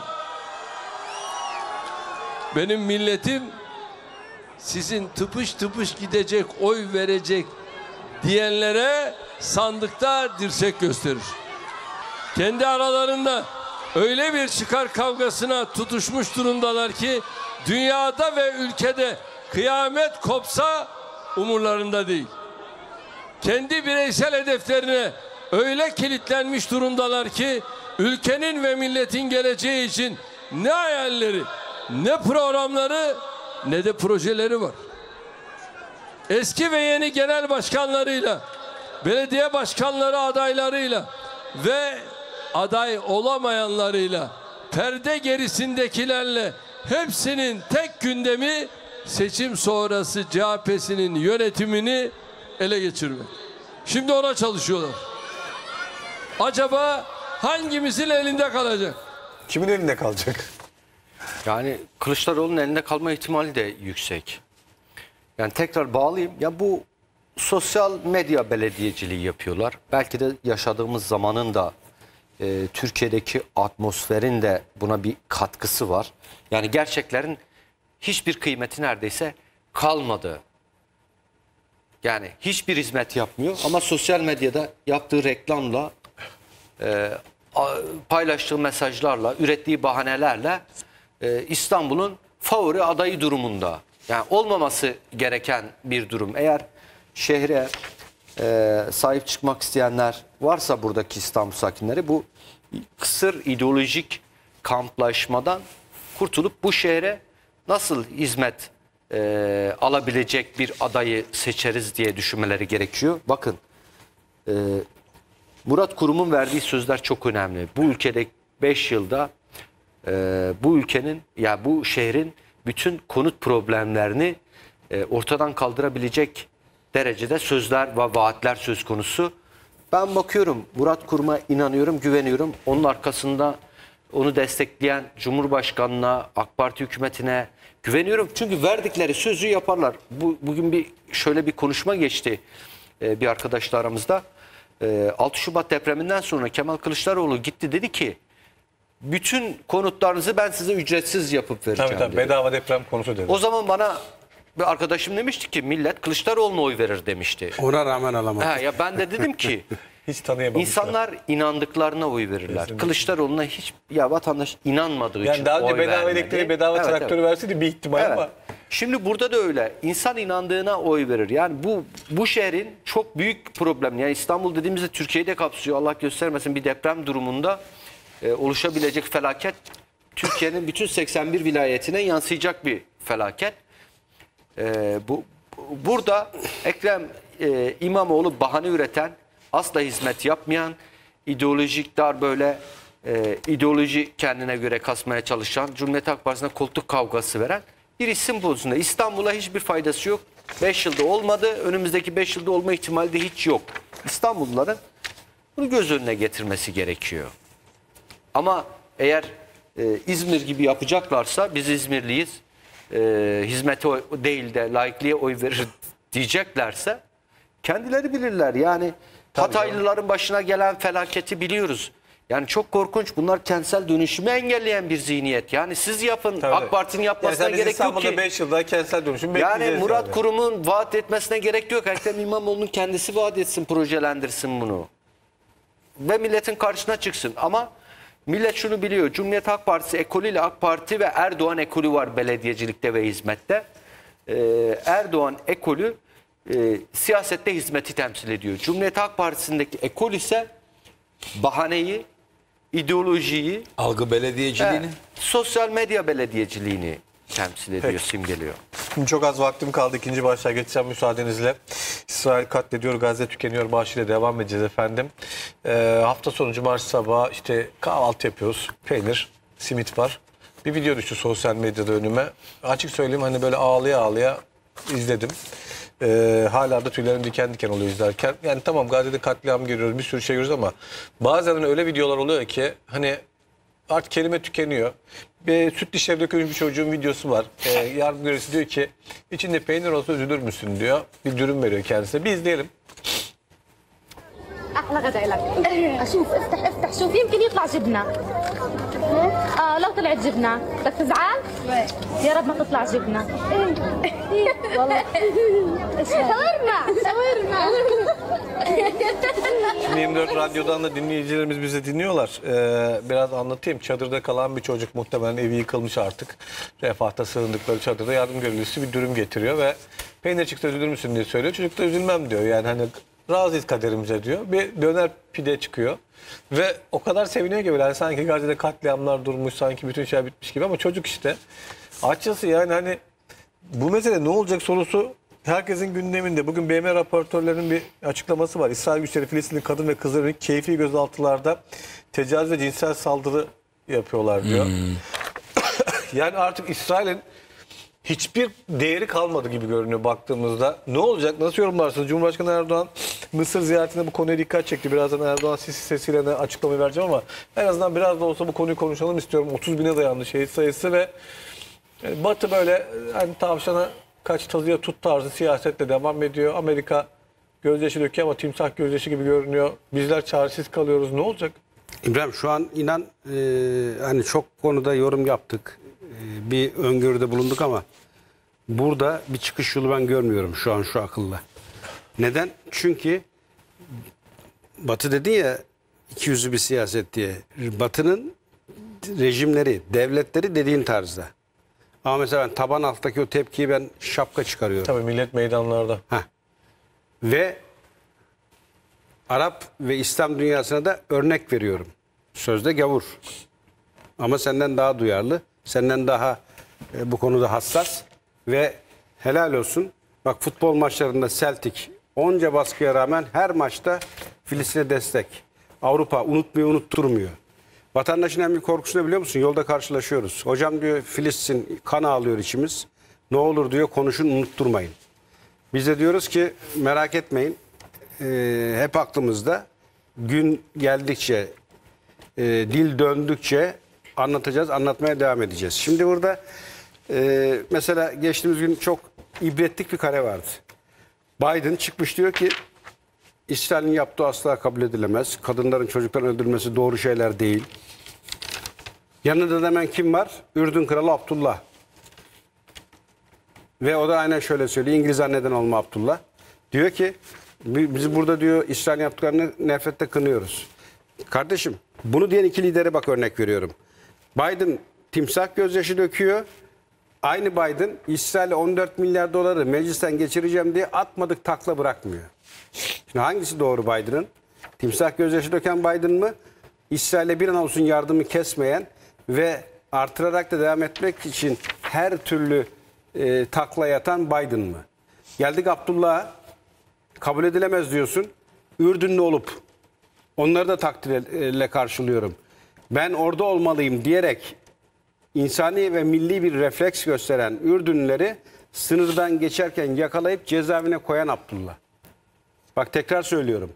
Benim milletim sizin tıpış gidecek, oy verecek diyenlere sandıkta dirsek gösterir. Kendi aralarında öyle bir çıkar kavgasına tutuşmuş durumdalar ki dünyada ve ülkede kıyamet kopsa umurlarında değil. Kendi bireysel hedeflerine öyle kilitlenmiş durumdalar ki ülkenin ve milletin geleceği için ne hayalleri, ne programları, ne de projeleri var. Eski ve yeni genel başkanlarıyla, belediye başkanları adaylarıyla ve aday olamayanlarıyla, perde gerisindekilerle hepsinin tek gündemi seçim sonrası CHP'sinin yönetimini ele geçirmek. Şimdi ona çalışıyorlar. Acaba hangimizin elinde kalacak? Kimin elinde kalacak? Yani Kılıçdaroğlu'nun elinde kalma ihtimali de yüksek. Yani tekrar bağlayayım. Ya bu sosyal medya belediyeciliği yapıyorlar. Belki de yaşadığımız zamanın da Türkiye'deki atmosferin de buna bir katkısı var. Yani gerçeklerin hiçbir kıymeti neredeyse kalmadı. Yani hiçbir hizmet yapmıyor ama sosyal medyada yaptığı reklamla, paylaştığı mesajlarla, ürettiği bahanelerle İstanbul'un favori adayı durumunda. Yani olmaması gereken bir durum. Eğer şehre sahip çıkmak isteyenler varsa buradaki İstanbul sakinleri bu kısır ideolojik kamplaşmadan kurtulup bu şehre nasıl hizmet alabilecek bir adayı seçeriz diye düşünmeleri gerekiyor. Bakın Murat Kurum'un verdiği sözler çok önemli. Bu ülkede 5 yılda bu ülkenin bu şehrin bütün konut problemlerini ortadan kaldırabilecek derecede sözler ve vaatler söz konusu. Ben bakıyorum Murat Kurum'a inanıyorum, güveniyorum. Onun arkasında onu destekleyen Cumhurbaşkanı'na, AK Parti hükümetine güveniyorum. Çünkü verdikleri sözü yaparlar. Bugün şöyle bir konuşma geçti bir arkadaşla aramızda. 6 Şubat depreminden sonra Kemal Kılıçdaroğlu gitti dedi ki bütün konutlarınızı ben size ücretsiz yapıp vereceğim. Tabii bedava deprem konusu dedi. O zaman bana bir arkadaşım demişti ki millet Kılıçdaroğlu'na oy verir demişti. Ona rağmen alamadı. Ya ben de dedim ki hiç tanıyamamışlar. İnsanlar inandıklarına oy verirler. Kesinlikle. Kılıçdaroğlu'na vatandaş inanmadığı için daha önce oy bedava vermedi. elektriği, bedava traktörü verseydi bir ihtimal ama Şimdi burada da öyle. İnsan inandığına oy verir. Yani bu şehrin çok büyük problemi. Yani İstanbul dediğimizde Türkiye'yi de kapsıyor. Allah göstermesin, bir deprem durumunda oluşabilecek felaket Türkiye'nin bütün 81 vilayetine yansıyacak bir felaket. Burada Ekrem İmamoğlu bahane üreten, asla hizmet yapmayan, ideolojik böyle ideoloji kendine göre kasmaya çalışan, Cumhuriyet Halk Partisi'ne koltuk kavgası veren bir isim pozisyonunda. İstanbul'a hiçbir faydası yok. 5 yılda olmadı. Önümüzdeki 5 yılda olma ihtimali de hiç yok. İstanbulluların bunu göz önüne getirmesi gerekiyor. Ama eğer İzmir gibi yapacaklarsa, biz İzmirliyiz, hizmete değil de laikliğe oy verir diyeceklerse kendileri bilirler. Yani Hataylıların başına gelen felaketi biliyoruz. Yani çok korkunç. Bunlar kentsel dönüşümü engelleyen bir zihniyet. Yani siz yapın. Tabii. AK Parti'nin yapmasına yani gerek yok İstanbul'da ki. 5 yılda kentsel dönüşüm Yani bekleyeceğiz. Murat Kurum'un vaat etmesine gerek yok. Ekrem İmamoğlu'nun kendisi vaat etsin, projelendirsin bunu. Ve milletin karşısına çıksın. Ama millet şunu biliyor. Cumhuriyet Halk Partisi ekolüyle AK Parti ve Erdoğan ekolü var belediyecilikte ve hizmette. Erdoğan ekolü siyasette hizmeti temsil ediyor. Cumhuriyet Halk Partisi'ndeki ekol ise bahaneyi, ideolojiyi, algı belediyeciliğini, sosyal medya belediyeciliğini temsil ediyor, simgeliyor. Şimdi çok az vaktim kaldı. İkinci başlığa geçeceğim müsaadenizle. İsrail katlediyor, Gazze tükeniyor başlığıyla devam edeceğiz efendim. Hafta sonu cumartesi sabahı işte kahvaltı yapıyoruz. Peynir, simit var. Bir video düştü sosyal medyada önüme. Açık söyleyeyim, hani böyle ağlaya ağlaya izledim. Hala da tüylerim diken diken oluyor izlerken. Yani tamam, Gazze'de katliam görüyoruz, bir sürü şey görüyoruz ama bazen öyle videolar oluyor ki hani artık kelime tükeniyor. Bir süt dişleri dökülmüş bir çocuğun videosu var. Yardım görevlisi diyor ki içinde peynir olsa üzülür müsün diyor. Bir dürüm veriyor kendisine. Bir izleyelim. احلى غداء لك شوف افتح شوف يمكن يطلع جبنه لو طلعت جبنه بدك تزعل يا رب ما تطلع جبنه والله شاورما Şimdi 24 radyodan da dinleyicilerimiz bizi dinliyorlar. Biraz anlatayım. Çadırda kalan bir çocuk, muhtemelen evi yıkılmış artık. Refah'ta sığındıkları çadırda yardım görevlisi bir dürüm getiriyor ve peynir çıksa üzülür müsün diye söylüyor. Çocuk da üzülmem diyor. Yani hani razıyız kaderimize diyor. Bir döner pide çıkıyor. Ve o kadar seviniyor ki böyle, yani sanki Gazze'de katliamlar durmuş, sanki bütün şey bitmiş gibi, ama çocuk işte. Açıkçası yani hani bu mesele ne olacak sorusu herkesin gündeminde. Bugün BM raportörlerinin bir açıklaması var. İsrail güçleri Filistinli kadın ve kızların keyfi gözaltılarda tecavüz ve cinsel saldırı yapıyorlar diyor. Yani artık İsrail'in hiçbir değeri kalmadı gibi görünüyor baktığımızda. Ne olacak? Nasıl yorumlarsınız? Cumhurbaşkanı Erdoğan Mısır ziyaretinde bu konuya dikkat çekti. Birazdan Erdoğan sesiyle de açıklamayı vereceğim ama en azından biraz da olsa bu konuyu konuşalım istiyorum. 30.000'e dayandı şehit sayısı ve Batı böyle hani tavşana kaç tazıya tut tarzı siyasetle devam ediyor. Amerika gözyaşı döküyor ama timsah gözyaşı gibi görünüyor. Bizler çaresiz kalıyoruz. Ne olacak? İbrahim, şu an inan hani çok konuda yorum yaptık. Bir öngörüde bulunduk ama burada bir çıkış yolu ben görmüyorum şu an şu akılla. Neden? Çünkü Batı dedi ya ikiyüzlü bir siyaset diye. Batı'nın rejimleri, devletleri dediğin tarzda. Ama mesela ben taban alttaki o tepkiyi ben şapka çıkarıyorum. Tabii millet meydanlarda. Ve Arap ve İslam dünyasına da örnek veriyorum. Sözde gavur. Ama senden daha duyarlı, senden daha bu konuda hassas ve helal olsun. Bak, futbol maçlarında Celtic onca baskıya rağmen her maçta Filistin'e destek. Avrupa unutmuyor, unutturmuyor. Vatandaşın en büyük korkusu ne biliyor musun? Yolda karşılaşıyoruz. Hocam diyor, Filistin kan ağlıyor içimiz. Ne olur diyor, konuşun, unutturmayın. Biz de diyoruz ki merak etmeyin. Hep aklımızda, gün geldikçe, dil döndükçe anlatacağız, anlatmaya devam edeceğiz. Şimdi burada mesela geçtiğimiz gün çok ibretlik bir kare vardı. Biden çıkmış, diyor ki İsrail'in yaptığı asla kabul edilemez. Kadınların, çocukların öldürülmesi doğru şeyler değil. Yanında da hemen kim var? Ürdün Kralı Abdullah. Ve o da aynen şöyle söylüyor. İngiliz anneden olma Abdullah. Diyor ki biz burada diyor İsrail yaptıklarını nefretle kınıyoruz. Kardeşim, bunu diyen iki lidere bak, örnek veriyorum. Biden timsah gözyaşı döküyor. Aynı Biden İsrail'e 14 milyar doları meclisten geçireceğim diye atmadık takla bırakmıyor. Şimdi hangisi doğru Biden'ın? Timsah gözyaşı döken Biden mı? İsrail'e bir an olsun yardımı kesmeyen ve artırarak da devam etmek için her türlü takla yatan Biden mı? Geldik Abdullah'a, kabul edilemez diyorsun. Ürdünlü olup onları da takdirle karşılıyorum. Ben orada olmalıyım diyerek insani ve milli bir refleks gösteren Ürdünlüleri sınırdan geçerken yakalayıp cezaevine koyan Abdullah. Bak tekrar söylüyorum.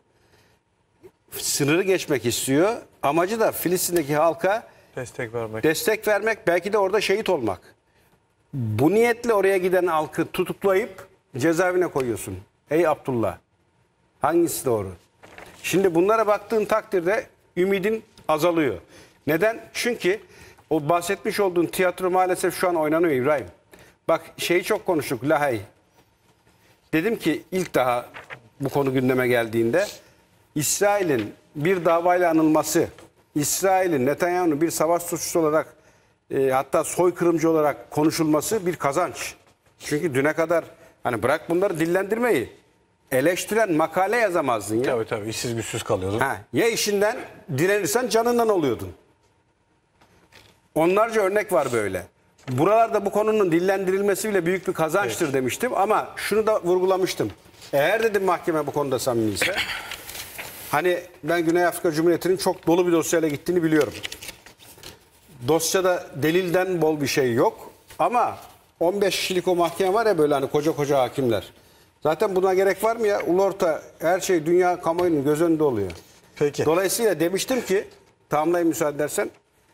Sınırı geçmek istiyor. Amacı da Filistin'deki halka destek vermek, belki de orada şehit olmak. Bu niyetle oraya giden halkı tutuklayıp cezaevine koyuyorsun. Ey Abdullah. Hangisi doğru? Şimdi bunlara baktığın takdirde ümidin azalıyor. Neden? Çünkü o bahsetmiş olduğun tiyatro maalesef şu an oynanıyor İbrahim. Bak şeyi çok konuştuk, Lahey. Dedim ki ilk daha bu konu gündeme geldiğinde İsrail'in bir davayla anılması, İsrail'in Netanyahu'nun bir savaş suçlusu olarak hatta soykırımcı olarak konuşulması bir kazanç. Çünkü düne kadar hani bırak bunları dillendirmeyi, eleştiren makale yazamazdın ya. Tabii işsiz güçsüz kalıyordun. Ya işinden direnirsen canından oluyordun. Onlarca örnek var böyle. Buralarda bu konunun dillendirilmesi bile büyük bir kazançtır demiştim ama şunu da vurgulamıştım. Eğer dedim mahkeme bu konuda samimiyse, hani ben Güney Afrika Cumhuriyeti'nin çok dolu bir dosyayla gittiğini biliyorum. Dosyada delilden bol bir şey yok ama 15 kişilik o mahkeme var ya böyle hani koca koca hakimler. Zaten buna gerek var mı ya? Ulu orta her şey dünya kamuoyunun göz önünde oluyor. Peki. Dolayısıyla demiştim ki, tamamlayayım müsaade edersen,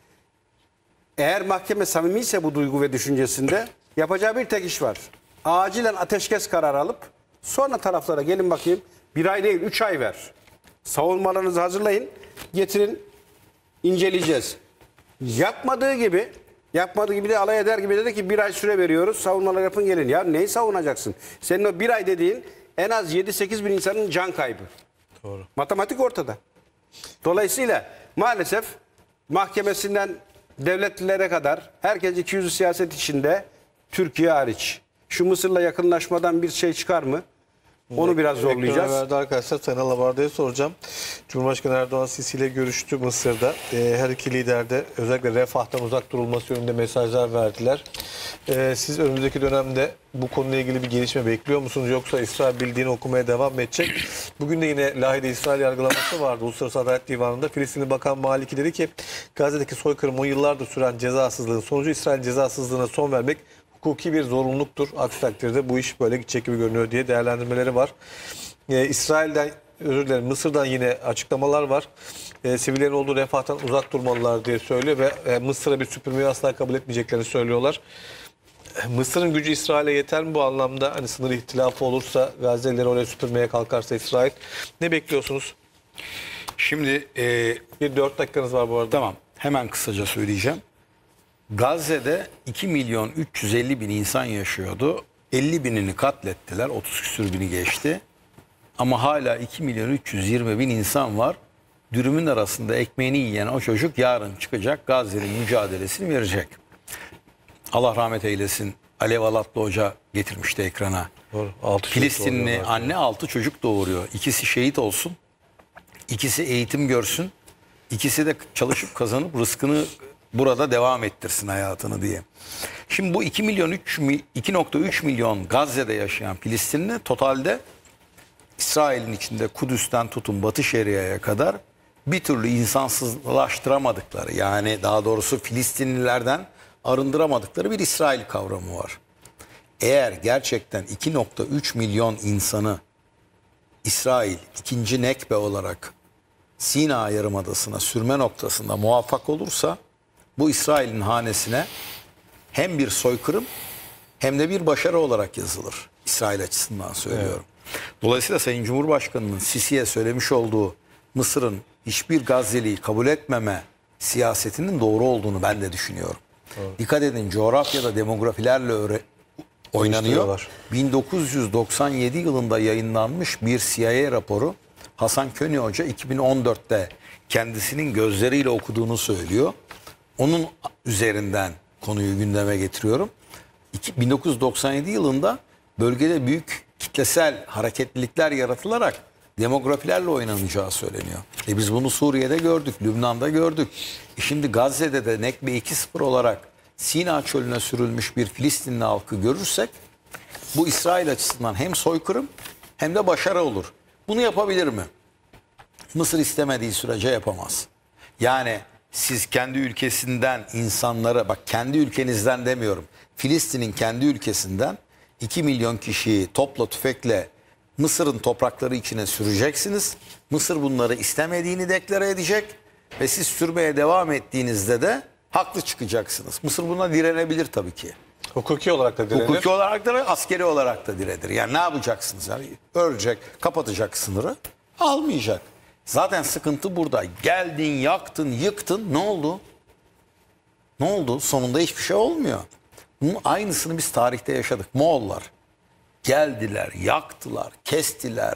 eğer mahkeme samimiyse bu duygu ve düşüncesinde yapacağı bir tek iş var. Acilen ateşkes kararı alıp sonra taraflara gelin bakayım 1 ay değil 3 ay ver. Savunmalarınızı hazırlayın, getirin, inceleyeceğiz. Yapmadığı gibi de alay eder gibi dedi ki 1 ay süre veriyoruz, savunmalar yapın gelin. Ya neyi savunacaksın? Senin o 1 ay dediğin en az 7-8 bin insanın can kaybı. Doğru. Matematik ortada. Dolayısıyla maalesef mahkemesinden devletlilere kadar herkes 200'lü siyaset içinde, Türkiye hariç. Şu Mısır'la yakınlaşmadan bir şey çıkar mı? Onu biraz zorlayacağız. Verdi arkadaşlar. Sayın Alabarda'ya soracağım. Cumhurbaşkanı Erdoğan Sisi ile görüştü Mısır'da. Her iki lider de özellikle refahtan uzak durulması yönünde mesajlar verdiler. Siz önümüzdeki dönemde bu konuyla ilgili bir gelişme bekliyor musunuz? Yoksa İsrail bildiğini okumaya devam mı edecek? Bugün de yine Lahey'de İsrail yargılaması vardı. Uluslararası Adalet Divanı'nda. Filistinli Bakan Maliki dedi ki Gazze'deki soykırım o yıllardır süren cezasızlığın sonucu İsrail cezasızlığına son vermek hukuki bir zorunluluktur. Aksi takdirde bu iş böyle gidecek gibi görünüyor diye değerlendirmeleri var. İsrail'den, özür dilerim, Mısır'dan yine açıklamalar var. Sivillerin olduğu refahtan uzak durmalılar diye söylüyor ve Mısır'a bir süpürmeyi asla kabul etmeyeceklerini söylüyorlar. Mısır'ın gücü İsrail'e yeter mi bu anlamda? Hani sınır ihtilafı olursa, Gazze'lileri oraya süpürmeye kalkarsa İsrail. Ne bekliyorsunuz? Şimdi bir 4 dakikanız var bu arada. Tamam. Hemen kısaca söyleyeceğim. Gazze'de 2 milyon 350 bin insan yaşıyordu. 50 binini katlettiler. 30 küsür bini geçti. Ama hala 2 milyon 320 bin insan var. Dürümün arasında ekmeğini yiyen o çocuk yarın çıkacak, Gazze'nin mücadelesini verecek. Allah rahmet eylesin. Alev Alatlı Hoca getirmişti ekrana. Filistinli anne 6 çocuk doğuruyor. İkisi şehit olsun. İkisi eğitim görsün. İkisi de çalışıp kazanıp rızkını burada devam ettirsin hayatını diye. Şimdi bu 2.3 milyon Gazze'de yaşayan Filistinli totalde İsrail'in içinde Kudüs'ten tutun Batı Şeria'ya kadar bir türlü insansızlaştıramadıkları, yani daha doğrusu Filistinlilerden arındıramadıkları bir İsrail kavramı var. Eğer gerçekten 2.3 milyon insanı İsrail ikinci Nekbe olarak Sina Yarımadası'na sürme noktasında muvaffak olursa bu İsrail'in hanesine hem bir soykırım hem de bir başarı olarak yazılır. İsrail açısından söylüyorum. Evet. Dolayısıyla Sayın Cumhurbaşkanı'nın Sisi'ye söylemiş olduğu Mısır'ın hiçbir Gazze'liyi kabul etmeme siyasetinin doğru olduğunu ben de düşünüyorum. Evet. Dikkat edin, coğrafyada demografilerle oynanıyor. 1997 yılında yayınlanmış bir CIA raporu, Hasan Köni Hoca 2014'te kendisinin gözleriyle okuduğunu söylüyor. Onun üzerinden konuyu gündeme getiriyorum. 1997 yılında bölgede büyük kitlesel hareketlilikler yaratılarak demografilerle oynanacağı söyleniyor. Biz bunu Suriye'de gördük, Lübnan'da gördük. Şimdi Gazze'de de Nekbe 2.0 olarak Sina çölüne sürülmüş bir Filistinli halkı görürsek bu İsrail açısından hem soykırım hem de başarı olur. Bunu yapabilir mi? Mısır istemediği sürece yapamaz. Yani siz kendi ülkesinden insanları, bak kendi ülkenizden demiyorum, Filistin'in kendi ülkesinden 2 milyon kişiyi topla tüfekle Mısır'ın toprakları içine süreceksiniz. Mısır bunları istemediğini deklare edecek ve siz sürmeye devam ettiğinizde de haklı çıkacaksınız. Mısır buna direnebilir tabii ki. Hukuki olarak da direnir. Hukuki olarak da, askeri olarak da direnir. Yani ne yapacaksınız? Yani ölecek, kapatacak sınırı, almayacak. Zaten sıkıntı burada. Geldin, yaktın, yıktın. Ne oldu? Ne oldu? Sonunda hiçbir şey olmuyor. Bunun aynısını biz tarihte yaşadık. Moğollar geldiler, yaktılar, kestiler,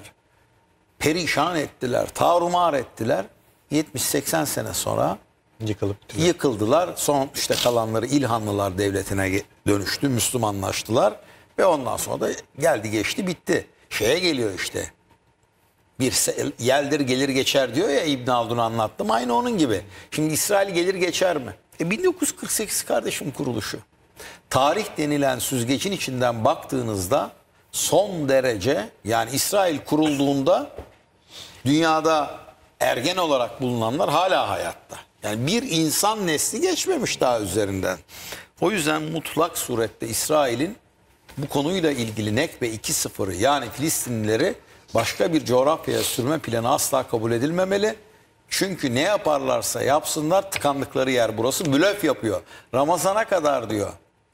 perişan ettiler, tarumar ettiler. 70-80 sene sonra yıkıldılar. Son işte kalanları İlhanlılar Devleti'ne dönüştü, Müslümanlaştılar ve ondan sonra da geldi geçti bitti. Şeye geliyor işte. Bir yeldir gelir geçer diyor ya, İbn Haldun'u anlattım. Aynı onun gibi. Şimdi İsrail gelir geçer mi? 1948 kardeşim kuruluşu. Tarih denilen süzgecin içinden baktığınızda son derece, yani İsrail kurulduğunda dünyada ergen olarak bulunanlar hala hayatta. Yani bir insan nesli geçmemiş daha üzerinden. O yüzden mutlak surette İsrail'in bu konuyla ilgili Nekbe 2.0'ı, yani Filistinlileri başka bir coğrafyaya sürme planı asla kabul edilmemeli. Çünkü ne yaparlarsa yapsınlar tıkandıkları yer burası. Blöf yapıyor. Ramazana kadar diyor.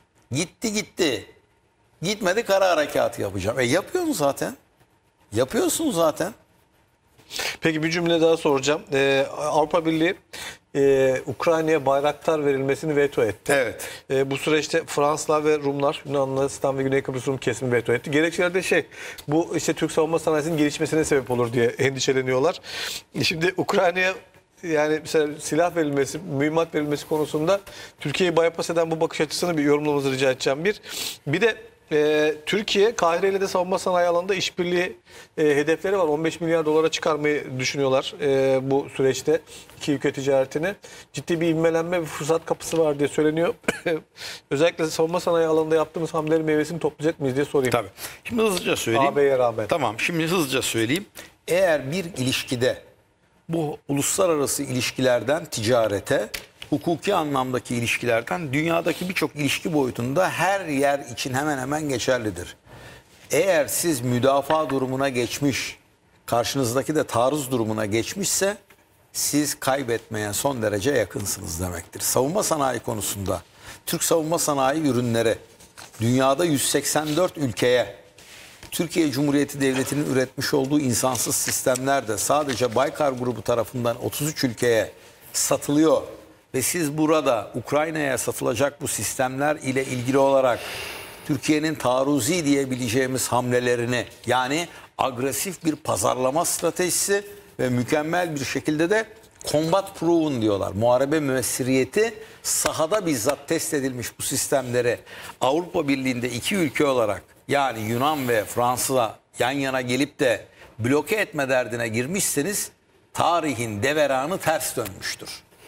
Gitti. Gitmedi, kara harekatı yapacağım. Yapıyorsun zaten. Yapıyorsun zaten. Peki bir cümle daha soracağım. Avrupa Birliği Ukrayna'ya Bayraktar verilmesini veto etti. Evet. Bu süreçte Fransızlar ve Rumlar, Yunanistan ve Güney Kıbrıs Rum kesimi veto etti. Gerekçeler de bu işte Türk savunma sanayisinin gelişmesine sebep olur diye endişeleniyorlar. Şimdi Ukrayna'ya yani mesela silah verilmesi, mühimmat verilmesi konusunda Türkiye'yi bypass eden bu bakış açısını bir yorumlamanızı rica edeceğim. Bir de Türkiye, Kahire ile de savunma sanayi alanında işbirliği hedefleri var. 15 milyar dolara çıkarmayı düşünüyorlar bu süreçte iki ülke ticaretini. Ciddi bir ivmelenme ve fırsat kapısı var diye söyleniyor. Özellikle savunma sanayi alanında yaptığımız hamlelerin meyvesini toplayacak mıyız diye sorayım. Tabii. Şimdi hızlıca söyleyeyim. AB'ye rağmen. Tamam, şimdi hızlıca söyleyeyim. Eğer bir ilişkide bu uluslararası ilişkilerden ticarete, hukuki anlamdaki ilişkilerden dünyadaki birçok ilişki boyutunda her yer için hemen hemen geçerlidir. Eğer siz müdafaa durumuna geçmiş, karşınızdaki de taarruz durumuna geçmişse siz kaybetmeye son derece yakınsınız demektir. Savunma sanayi konusunda Türk savunma sanayi ürünleri dünyada 184 ülkeye, Türkiye Cumhuriyeti Devleti'nin üretmiş olduğu insansız sistemler de sadece Baykar grubu tarafından 33 ülkeye satılıyor. Ve siz burada Ukrayna'ya satılacak bu sistemler ile ilgili olarak Türkiye'nin taarruzi diyebileceğimiz hamlelerini, yani agresif bir pazarlama stratejisi ve mükemmel bir şekilde de combat proven diyorlar. Muharebe müessiriyeti sahada bizzat test edilmiş bu sistemleri Avrupa Birliği'nde iki ülke olarak, yani Yunan ve Fransa yan yana gelip de bloke etme derdine girmişseniz tarihin deveranı ters dönmüştür.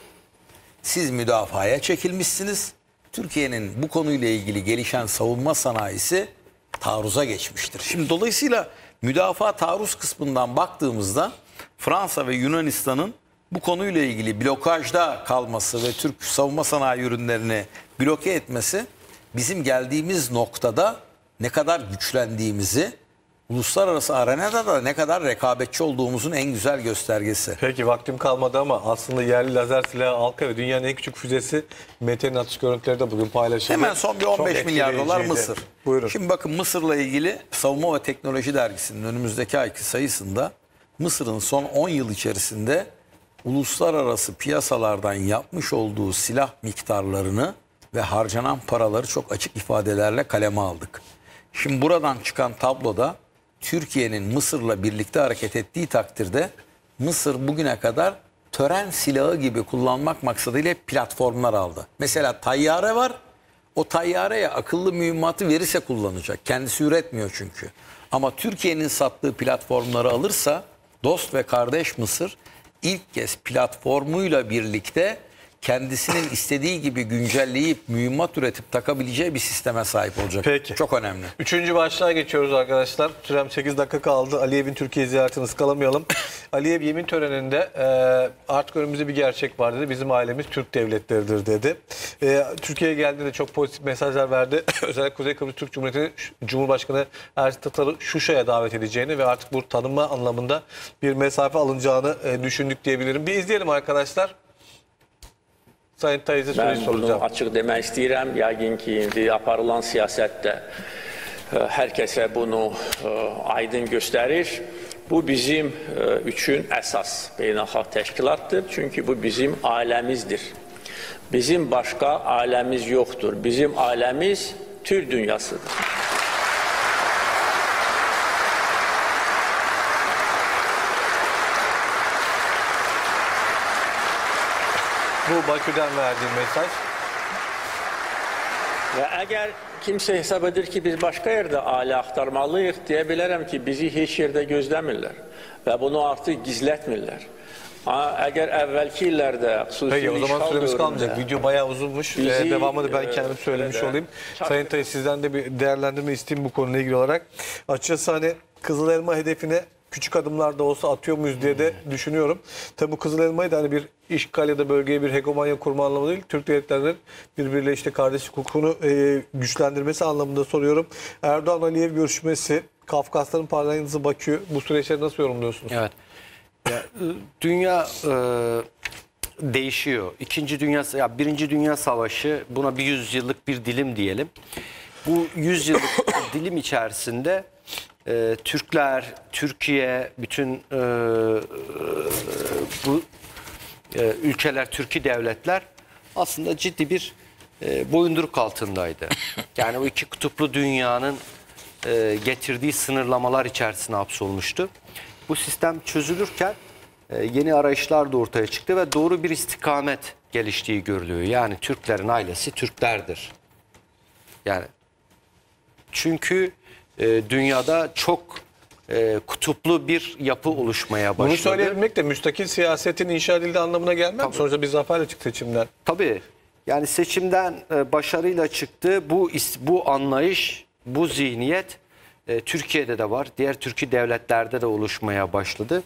Siz müdafaya çekilmişsiniz. Türkiye'nin bu konuyla ilgili gelişen savunma sanayisi taarruza geçmiştir. Şimdi dolayısıyla müdafaa taarruz kısmından baktığımızda Fransa ve Yunanistan'ın bu konuyla ilgili blokajda kalması ve Türk savunma sanayi ürünlerini bloke etmesi bizim geldiğimiz noktada ne kadar güçlendiğimizi, uluslararası arenada da ne kadar rekabetçi olduğumuzun en güzel göstergesi. Peki vaktim kalmadı ama aslında yerli lazer silahı Alka ve dünyanın en küçük füzesi Mete'nin atış görüntüleri de bugün paylaşıldı. Hemen son bir 15 milyar dolar Mısır. Buyurun. Şimdi bakın, Mısır'la ilgili Savunma ve Teknoloji Dergisi'nin önümüzdeki ayki sayısında Mısır'ın son 10 yıl içerisinde uluslararası piyasalardan yapmış olduğu silah miktarlarını ve harcanan paraları çok açık ifadelerle kaleme aldık. Şimdi buradan çıkan tabloda Türkiye'nin Mısır'la birlikte hareket ettiği takdirde Mısır bugüne kadar tören silahı gibi kullanmak maksadıyla platformlar aldı. Mesela tayyare var o tayyareye akıllı mühimmatı verirse kullanacak. Kendisi üretmiyor çünkü. Ama Türkiye'nin sattığı platformları alırsa dost ve kardeş Mısır ilk kez platformuyla birlikte kendisinin istediği gibi güncelleyip mühimmat üretip takabileceği bir sisteme sahip olacak. Peki. Çok önemli. Üçüncü başlığa geçiyoruz arkadaşlar. Sürem 8 dakika kaldı. Aliyev'in Türkiye ziyaretini ıskalamayalım. Aliyev yemin töreninde artık önümüzde bir gerçek var dedi. Bizim ailemiz Türk devletleridir dedi. Türkiye'ye geldiğinde çok pozitif mesajlar verdi. Özellikle Kuzey Kıbrıs Türk Cumhuriyeti Cumhurbaşkanı Ersin Tatar'ı Şuşa'ya davet edeceğini ve artık bu tanınma anlamında bir mesafe alınacağını düşündük diyebilirim. Bir izleyelim arkadaşlar. Sayın Tayyip'e soruyu soracağım. Bunu açıq demək istəyirəm. Yəqin ki, indi aparılan siyasətdə hər kəsə bunu aydın göstərir. Bu bizim üçün əsas beynəlxalq təşkilatdır. Çünki bu bizim ailəmizdir. Bizim başqa ailəmiz yoxdur. Bizim ailəmiz Türk dünyasıdır. Bu Bakü'den verdiği mesaj. Və əgər kimsə hesab edir ki, biz başqa yerdə ailə axtarmalıyıq, deyə bilərəm ki, bizi heç yerdə gözləmirlər və bunu artıq gizlətmirlər. Əgər əvvəlki illərdə xüsusi Peki o zaman süremiz kalmayacak. dövründə Video bayağı uzunmuş. Devamını ben kendim söylemiş olayım. Sayın Tayyip sizden de bir değerlendirme isteyeyim bu konuyla ilgili olarak. Açıkçası hani Kızıl Elma hedefine küçük adımlar da olsa atıyor muyuz diye de düşünüyorum. Tabi bu Kızıl Elma'yı da hani bir işgal ya da bölgeye bir hegemonya kurma anlamında değil, Türk devletlerinin birbiriyle işte kardeşlik hukukunu güçlendirmesi anlamında soruyorum. Erdoğan-Aliyev görüşmesi, Kafkasların parlamentosu Bakü, bu süreçleri nasıl yorumluyorsunuz? Evet. Ya, dünya değişiyor. Birinci Dünya Savaşı, buna bir 100 yıllık bir dilim diyelim. Bu 100 yıllık dilim içerisinde Türkler, Türkiye, bütün bu ülkeler, Türkiye devletler aslında ciddi bir boyunduruk altındaydı. Yani o iki kutuplu dünyanın getirdiği sınırlamalar içerisine hapsolmuştu. Bu sistem çözülürken yeni arayışlar da ortaya çıktı ve doğru bir istikamet geliştiği görülüyor. Yani Türklerin ailesi Türklerdir. Yani çünkü dünyada çok kutuplu bir yapı oluşmaya başladı. Bunu söyleyebilmek de müstakil siyasetin inşa edildiği anlamına gelmez mi? Sonuçta bir zaferle çıktı seçimden. Tabii. Yani seçimden başarıyla çıktı. Bu anlayış, bu zihniyet Türkiye'de de var. Diğer Türkiye devletlerde de oluşmaya başladı.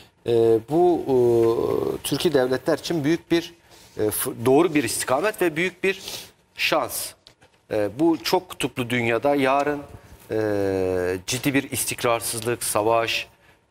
Bu Türkiye devletler için büyük bir doğru bir istikamet ve büyük bir şans. Bu çok kutuplu dünyada yarın ciddi bir istikrarsızlık, savaş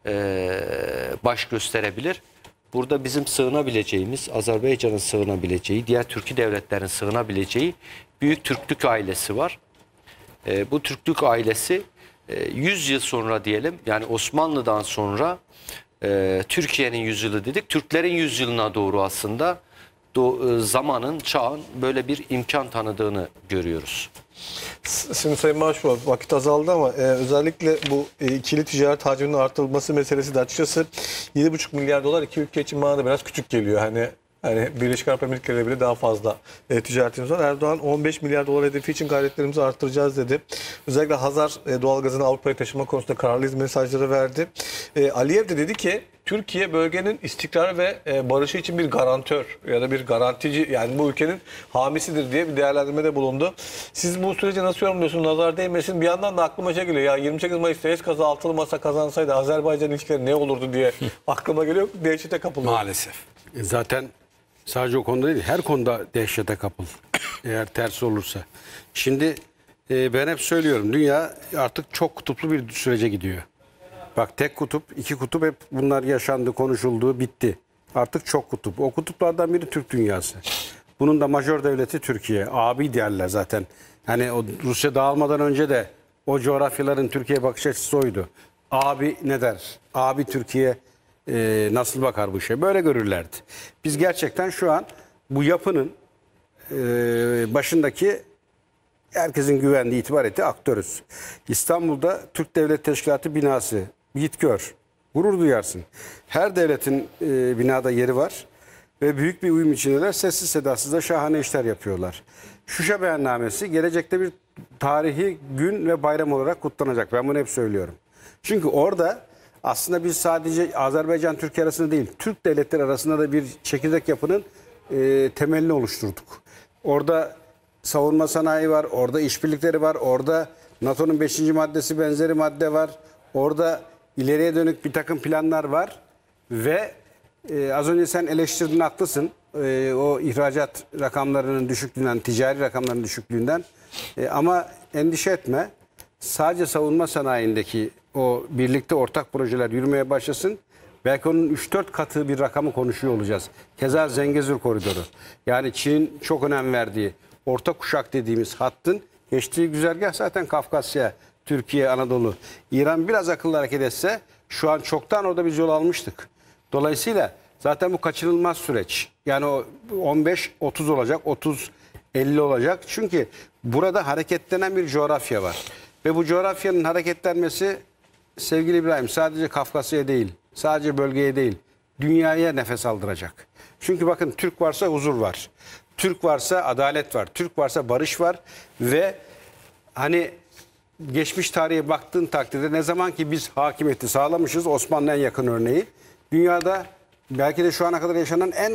baş gösterebilir. Burada bizim sığınabileceğimiz, Azerbaycan'ın sığınabileceği, diğer Türkiye devletlerin sığınabileceği büyük Türklük ailesi var. Bu Türklük ailesi 100 yıl sonra diyelim, yani Osmanlı'dan sonra Türkiye'nin yüzyılı dedik. Türklerin yüzyılına doğru aslında zamanın, çağın böyle bir imkan tanıdığını görüyoruz. Şimdi Sayın Başbuğ, vakit azaldı ama özellikle bu ikili ticaret hacminin artırılması meselesi de açıkçası 7,5 milyar dolar iki ülke için bana da biraz küçük geliyor. Hani Birleşik Arap Emirlikleri'yle bile daha fazla ticaretimiz var. Erdoğan 15 milyar dolar hedefi için gayretlerimizi artıracağız dedi. Özellikle Hazar doğalgazını Avrupa'ya taşıma konusunda kararlıyız mesajları verdi. Aliyev de dedi ki Türkiye bölgenin istikrarı ve barışı için bir garantör ya da bir garantici, yani bu ülkenin hamisidir diye bir değerlendirmede bulundu. Siz bu süreci nasıl yorumluyorsunuz? Nazar değmesin. Bir yandan da aklıma şey geliyor. Ya 28 Mayıs'ta eşkazı altılı masa kazansaydı Azerbaycan ilişkileri ne olurdu diye aklıma geliyor. Dehşete kapılıyor. Maalesef. Zaten sadece o konuda değil, her konuda dehşete kapıl. Eğer ters olursa. Şimdi ben hep söylüyorum, dünya artık çok kutuplu bir sürece gidiyor. Bak, tek kutup, iki kutup, hep bunlar yaşandı, konuşuldu, bitti. Artık çok kutup. O kutuplardan biri Türk dünyası. Bunun da majör devleti Türkiye. Abi derler zaten. Hani o Rusya dağılmadan önce de o coğrafyaların Türkiye bakış açısı oydu. Abi ne der? Abi Türkiye nasıl bakar bu işe? Böyle görürlerdi. Biz gerçekten şu an bu yapının başındaki, herkesin güvendiği, itibar ettiği aktörüz. İstanbul'da Türk Devlet Teşkilatı binası. Git gör. Gurur duyarsın. Her devletin binada yeri var. ve büyük bir uyum içindeler. Sessiz sedasız da şahane işler yapıyorlar. Şuşa beyannamesi gelecekte bir tarihi gün ve bayram olarak kutlanacak. Ben bunu hep söylüyorum. Çünkü orada aslında biz sadece Azerbaycan-Türkiye arasında değil, Türk devletleri arasında da bir çekirdek yapının temelini oluşturduk. Orada savunma sanayi var, orada işbirlikleri var, orada NATO'nun 5. maddesi benzeri madde var. Orada ileriye dönük bir takım planlar var ve az önce sen eleştirdin, haklısın. O ihracat rakamlarının düşüklüğünden, ticari rakamların düşüklüğünden. Ama endişe etme. Sadece savunma sanayindeki o birlikte ortak projeler yürümeye başlasın. Belki onun 3-4 katı bir rakamı konuşuyor olacağız. Keza Zengezur Koridoru. Yani Çin'in çok önem verdiği orta kuşak dediğimiz hattın geçtiği güzergah zaten Kafkasya, Türkiye, Anadolu. İran biraz akıllı hareket etse şu an çoktan orada biz yol almıştık. Dolayısıyla zaten bu kaçınılmaz süreç. Yani o 15-30 olacak, 30-50 olacak. Çünkü burada hareketlenen bir coğrafya var. Ve bu coğrafyanın hareketlenmesi sevgili İbrahim sadece Kafkasya'ya değil, sadece bölgeye değil, dünyaya nefes aldıracak. Çünkü bakın Türk varsa huzur var. Türk varsa adalet var. Türk varsa barış var. Ve hani geçmiş tarihe baktığın takdirde ne zaman ki biz hakimiyeti sağlamışız, Osmanlı'ya en yakın örneği, dünyada belki de şu ana kadar yaşanan en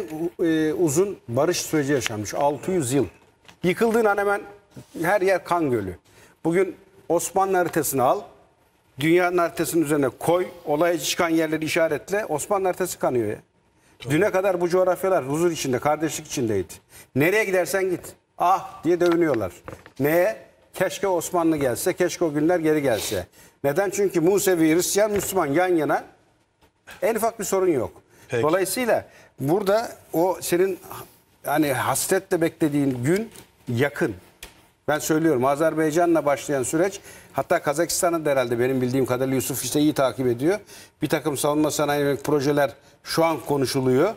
uzun barış süreci yaşanmış. 600 yıl. Yıkıldığın an hemen her yer kan gölü. Bugün Osmanlı haritasını al, dünyanın haritasının üzerine koy, olaya çıkan yerleri işaretle, Osmanlı haritası kanıyor ya. Düne kadar bu coğrafyalar huzur içinde, kardeşlik içindeydi. Nereye gidersen git, ah diye dövünüyorlar. Neye? Keşke Osmanlı gelse, keşke o günler geri gelse. Neden? Çünkü Musevi, Hristiyan, Müslüman yan yana, en ufak bir sorun yok. Peki. Dolayısıyla burada o senin hani hasretle beklediğin gün yakın. Ben söylüyorum, Azerbaycan'la başlayan süreç, hatta Kazakistan'ın da herhalde benim bildiğim kadarıyla Yusuf işte iyi takip ediyor. Bir takım savunma sanayi projeler şu an konuşuluyor.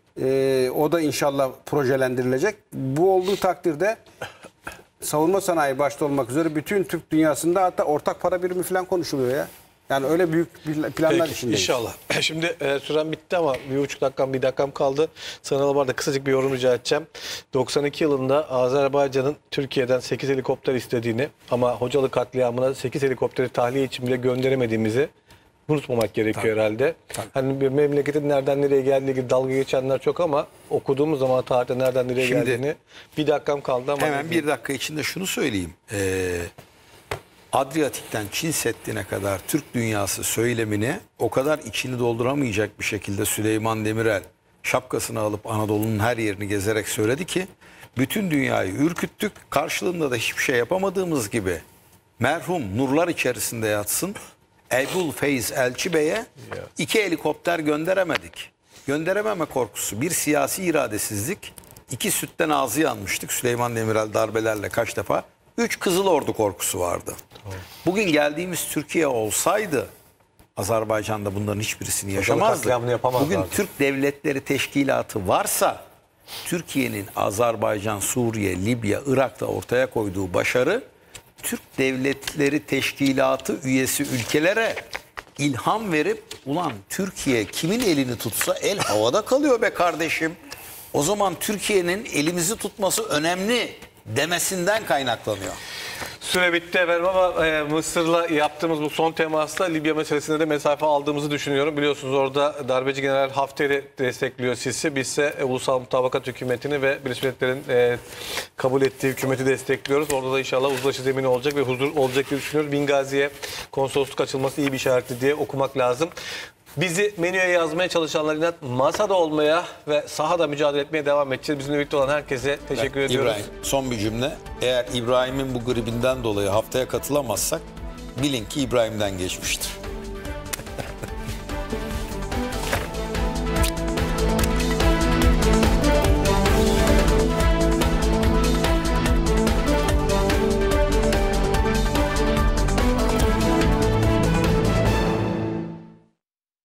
O da inşallah projelendirilecek. Bu olduğu takdirde savunma sanayi başta olmak üzere bütün Türk dünyasında hatta ortak para birimi falan konuşuluyor ya. Yani öyle büyük planlar içindeyiz. İnşallah. Şimdi süren bitti ama 1,5 dakikam kaldı. Sana var da kısacık bir yorum rica edeceğim. 92 yılında Azerbaycan'ın Türkiye'den 8 helikopter istediğini ama Hocalı katliamına 8 helikopteri tahliye için bile gönderemediğimizi unutmamak gerekiyor herhalde. Hani bir memleketin nereden nereye geldiği ilgili dalga geçenler çok ama okuduğumuz zaman tarihte nereden nereye geldiğini, bir dakikam kaldı ama. Hemen bir dakika içinde şunu söyleyeyim. Adriyatik'ten Çin Seddi'ne kadar Türk dünyası söylemini o kadar içini dolduramayacak bir şekilde Süleyman Demirel şapkasını alıp Anadolu'nun her yerini gezerek söyledi ki bütün dünyayı ürküttük. Karşılığında da hiçbir şey yapamadığımız gibi merhum nurlar içerisinde yatsın Eybul Feyz Elçi Bey'e 2 helikopter gönderemedik. Gönderememe korkusu, bir siyasi iradesizlik, 2 sütten ağzı yanmıştık Süleyman Demirel darbelerle kaç defa. 3 Kızıl Ordu korkusu vardı. Bugün geldiğimiz Türkiye olsaydı Azerbaycan'da bunların hiçbirisini yaşamazdı. Bugün Türk Devletleri Teşkilatı varsa Türkiye'nin Azerbaycan, Suriye, Libya, Irak'ta ortaya koyduğu başarı Türk Devletleri Teşkilatı üyesi ülkelere ilham verip ulan Türkiye kimin elini tutsa el havada kalıyor be kardeşim. O zaman Türkiye'nin elimizi tutması önemli demesinden kaynaklanıyor. Süre bitti efendim ama Mısır'la yaptığımız bu son temasta Libya meselesinde de mesafe aldığımızı düşünüyorum. Biliyorsunuz orada darbeci General Hafter'i destekliyor Sisi. Biz ise Ulusal Mutabakat Hükümeti'ni ve Birleşmiş Milletler'in kabul ettiği hükümeti destekliyoruz. Orada da inşallah uzlaşı zemini olacak ve huzur olacak diye düşünüyoruz. Bingazi'ye konsolosluk açılması iyi bir işaretli diye okumak lazım. Bizi menüye yazmaya çalışanlar inat masada olmaya ve sahada mücadele etmeye devam edeceğiz. Bizimle birlikte olan herkese teşekkür ediyoruz. İbrahim, son bir cümle. Eğer İbrahim'in bu gribinden dolayı haftaya katılamazsak bilin ki İbrahim'den geçmiştir.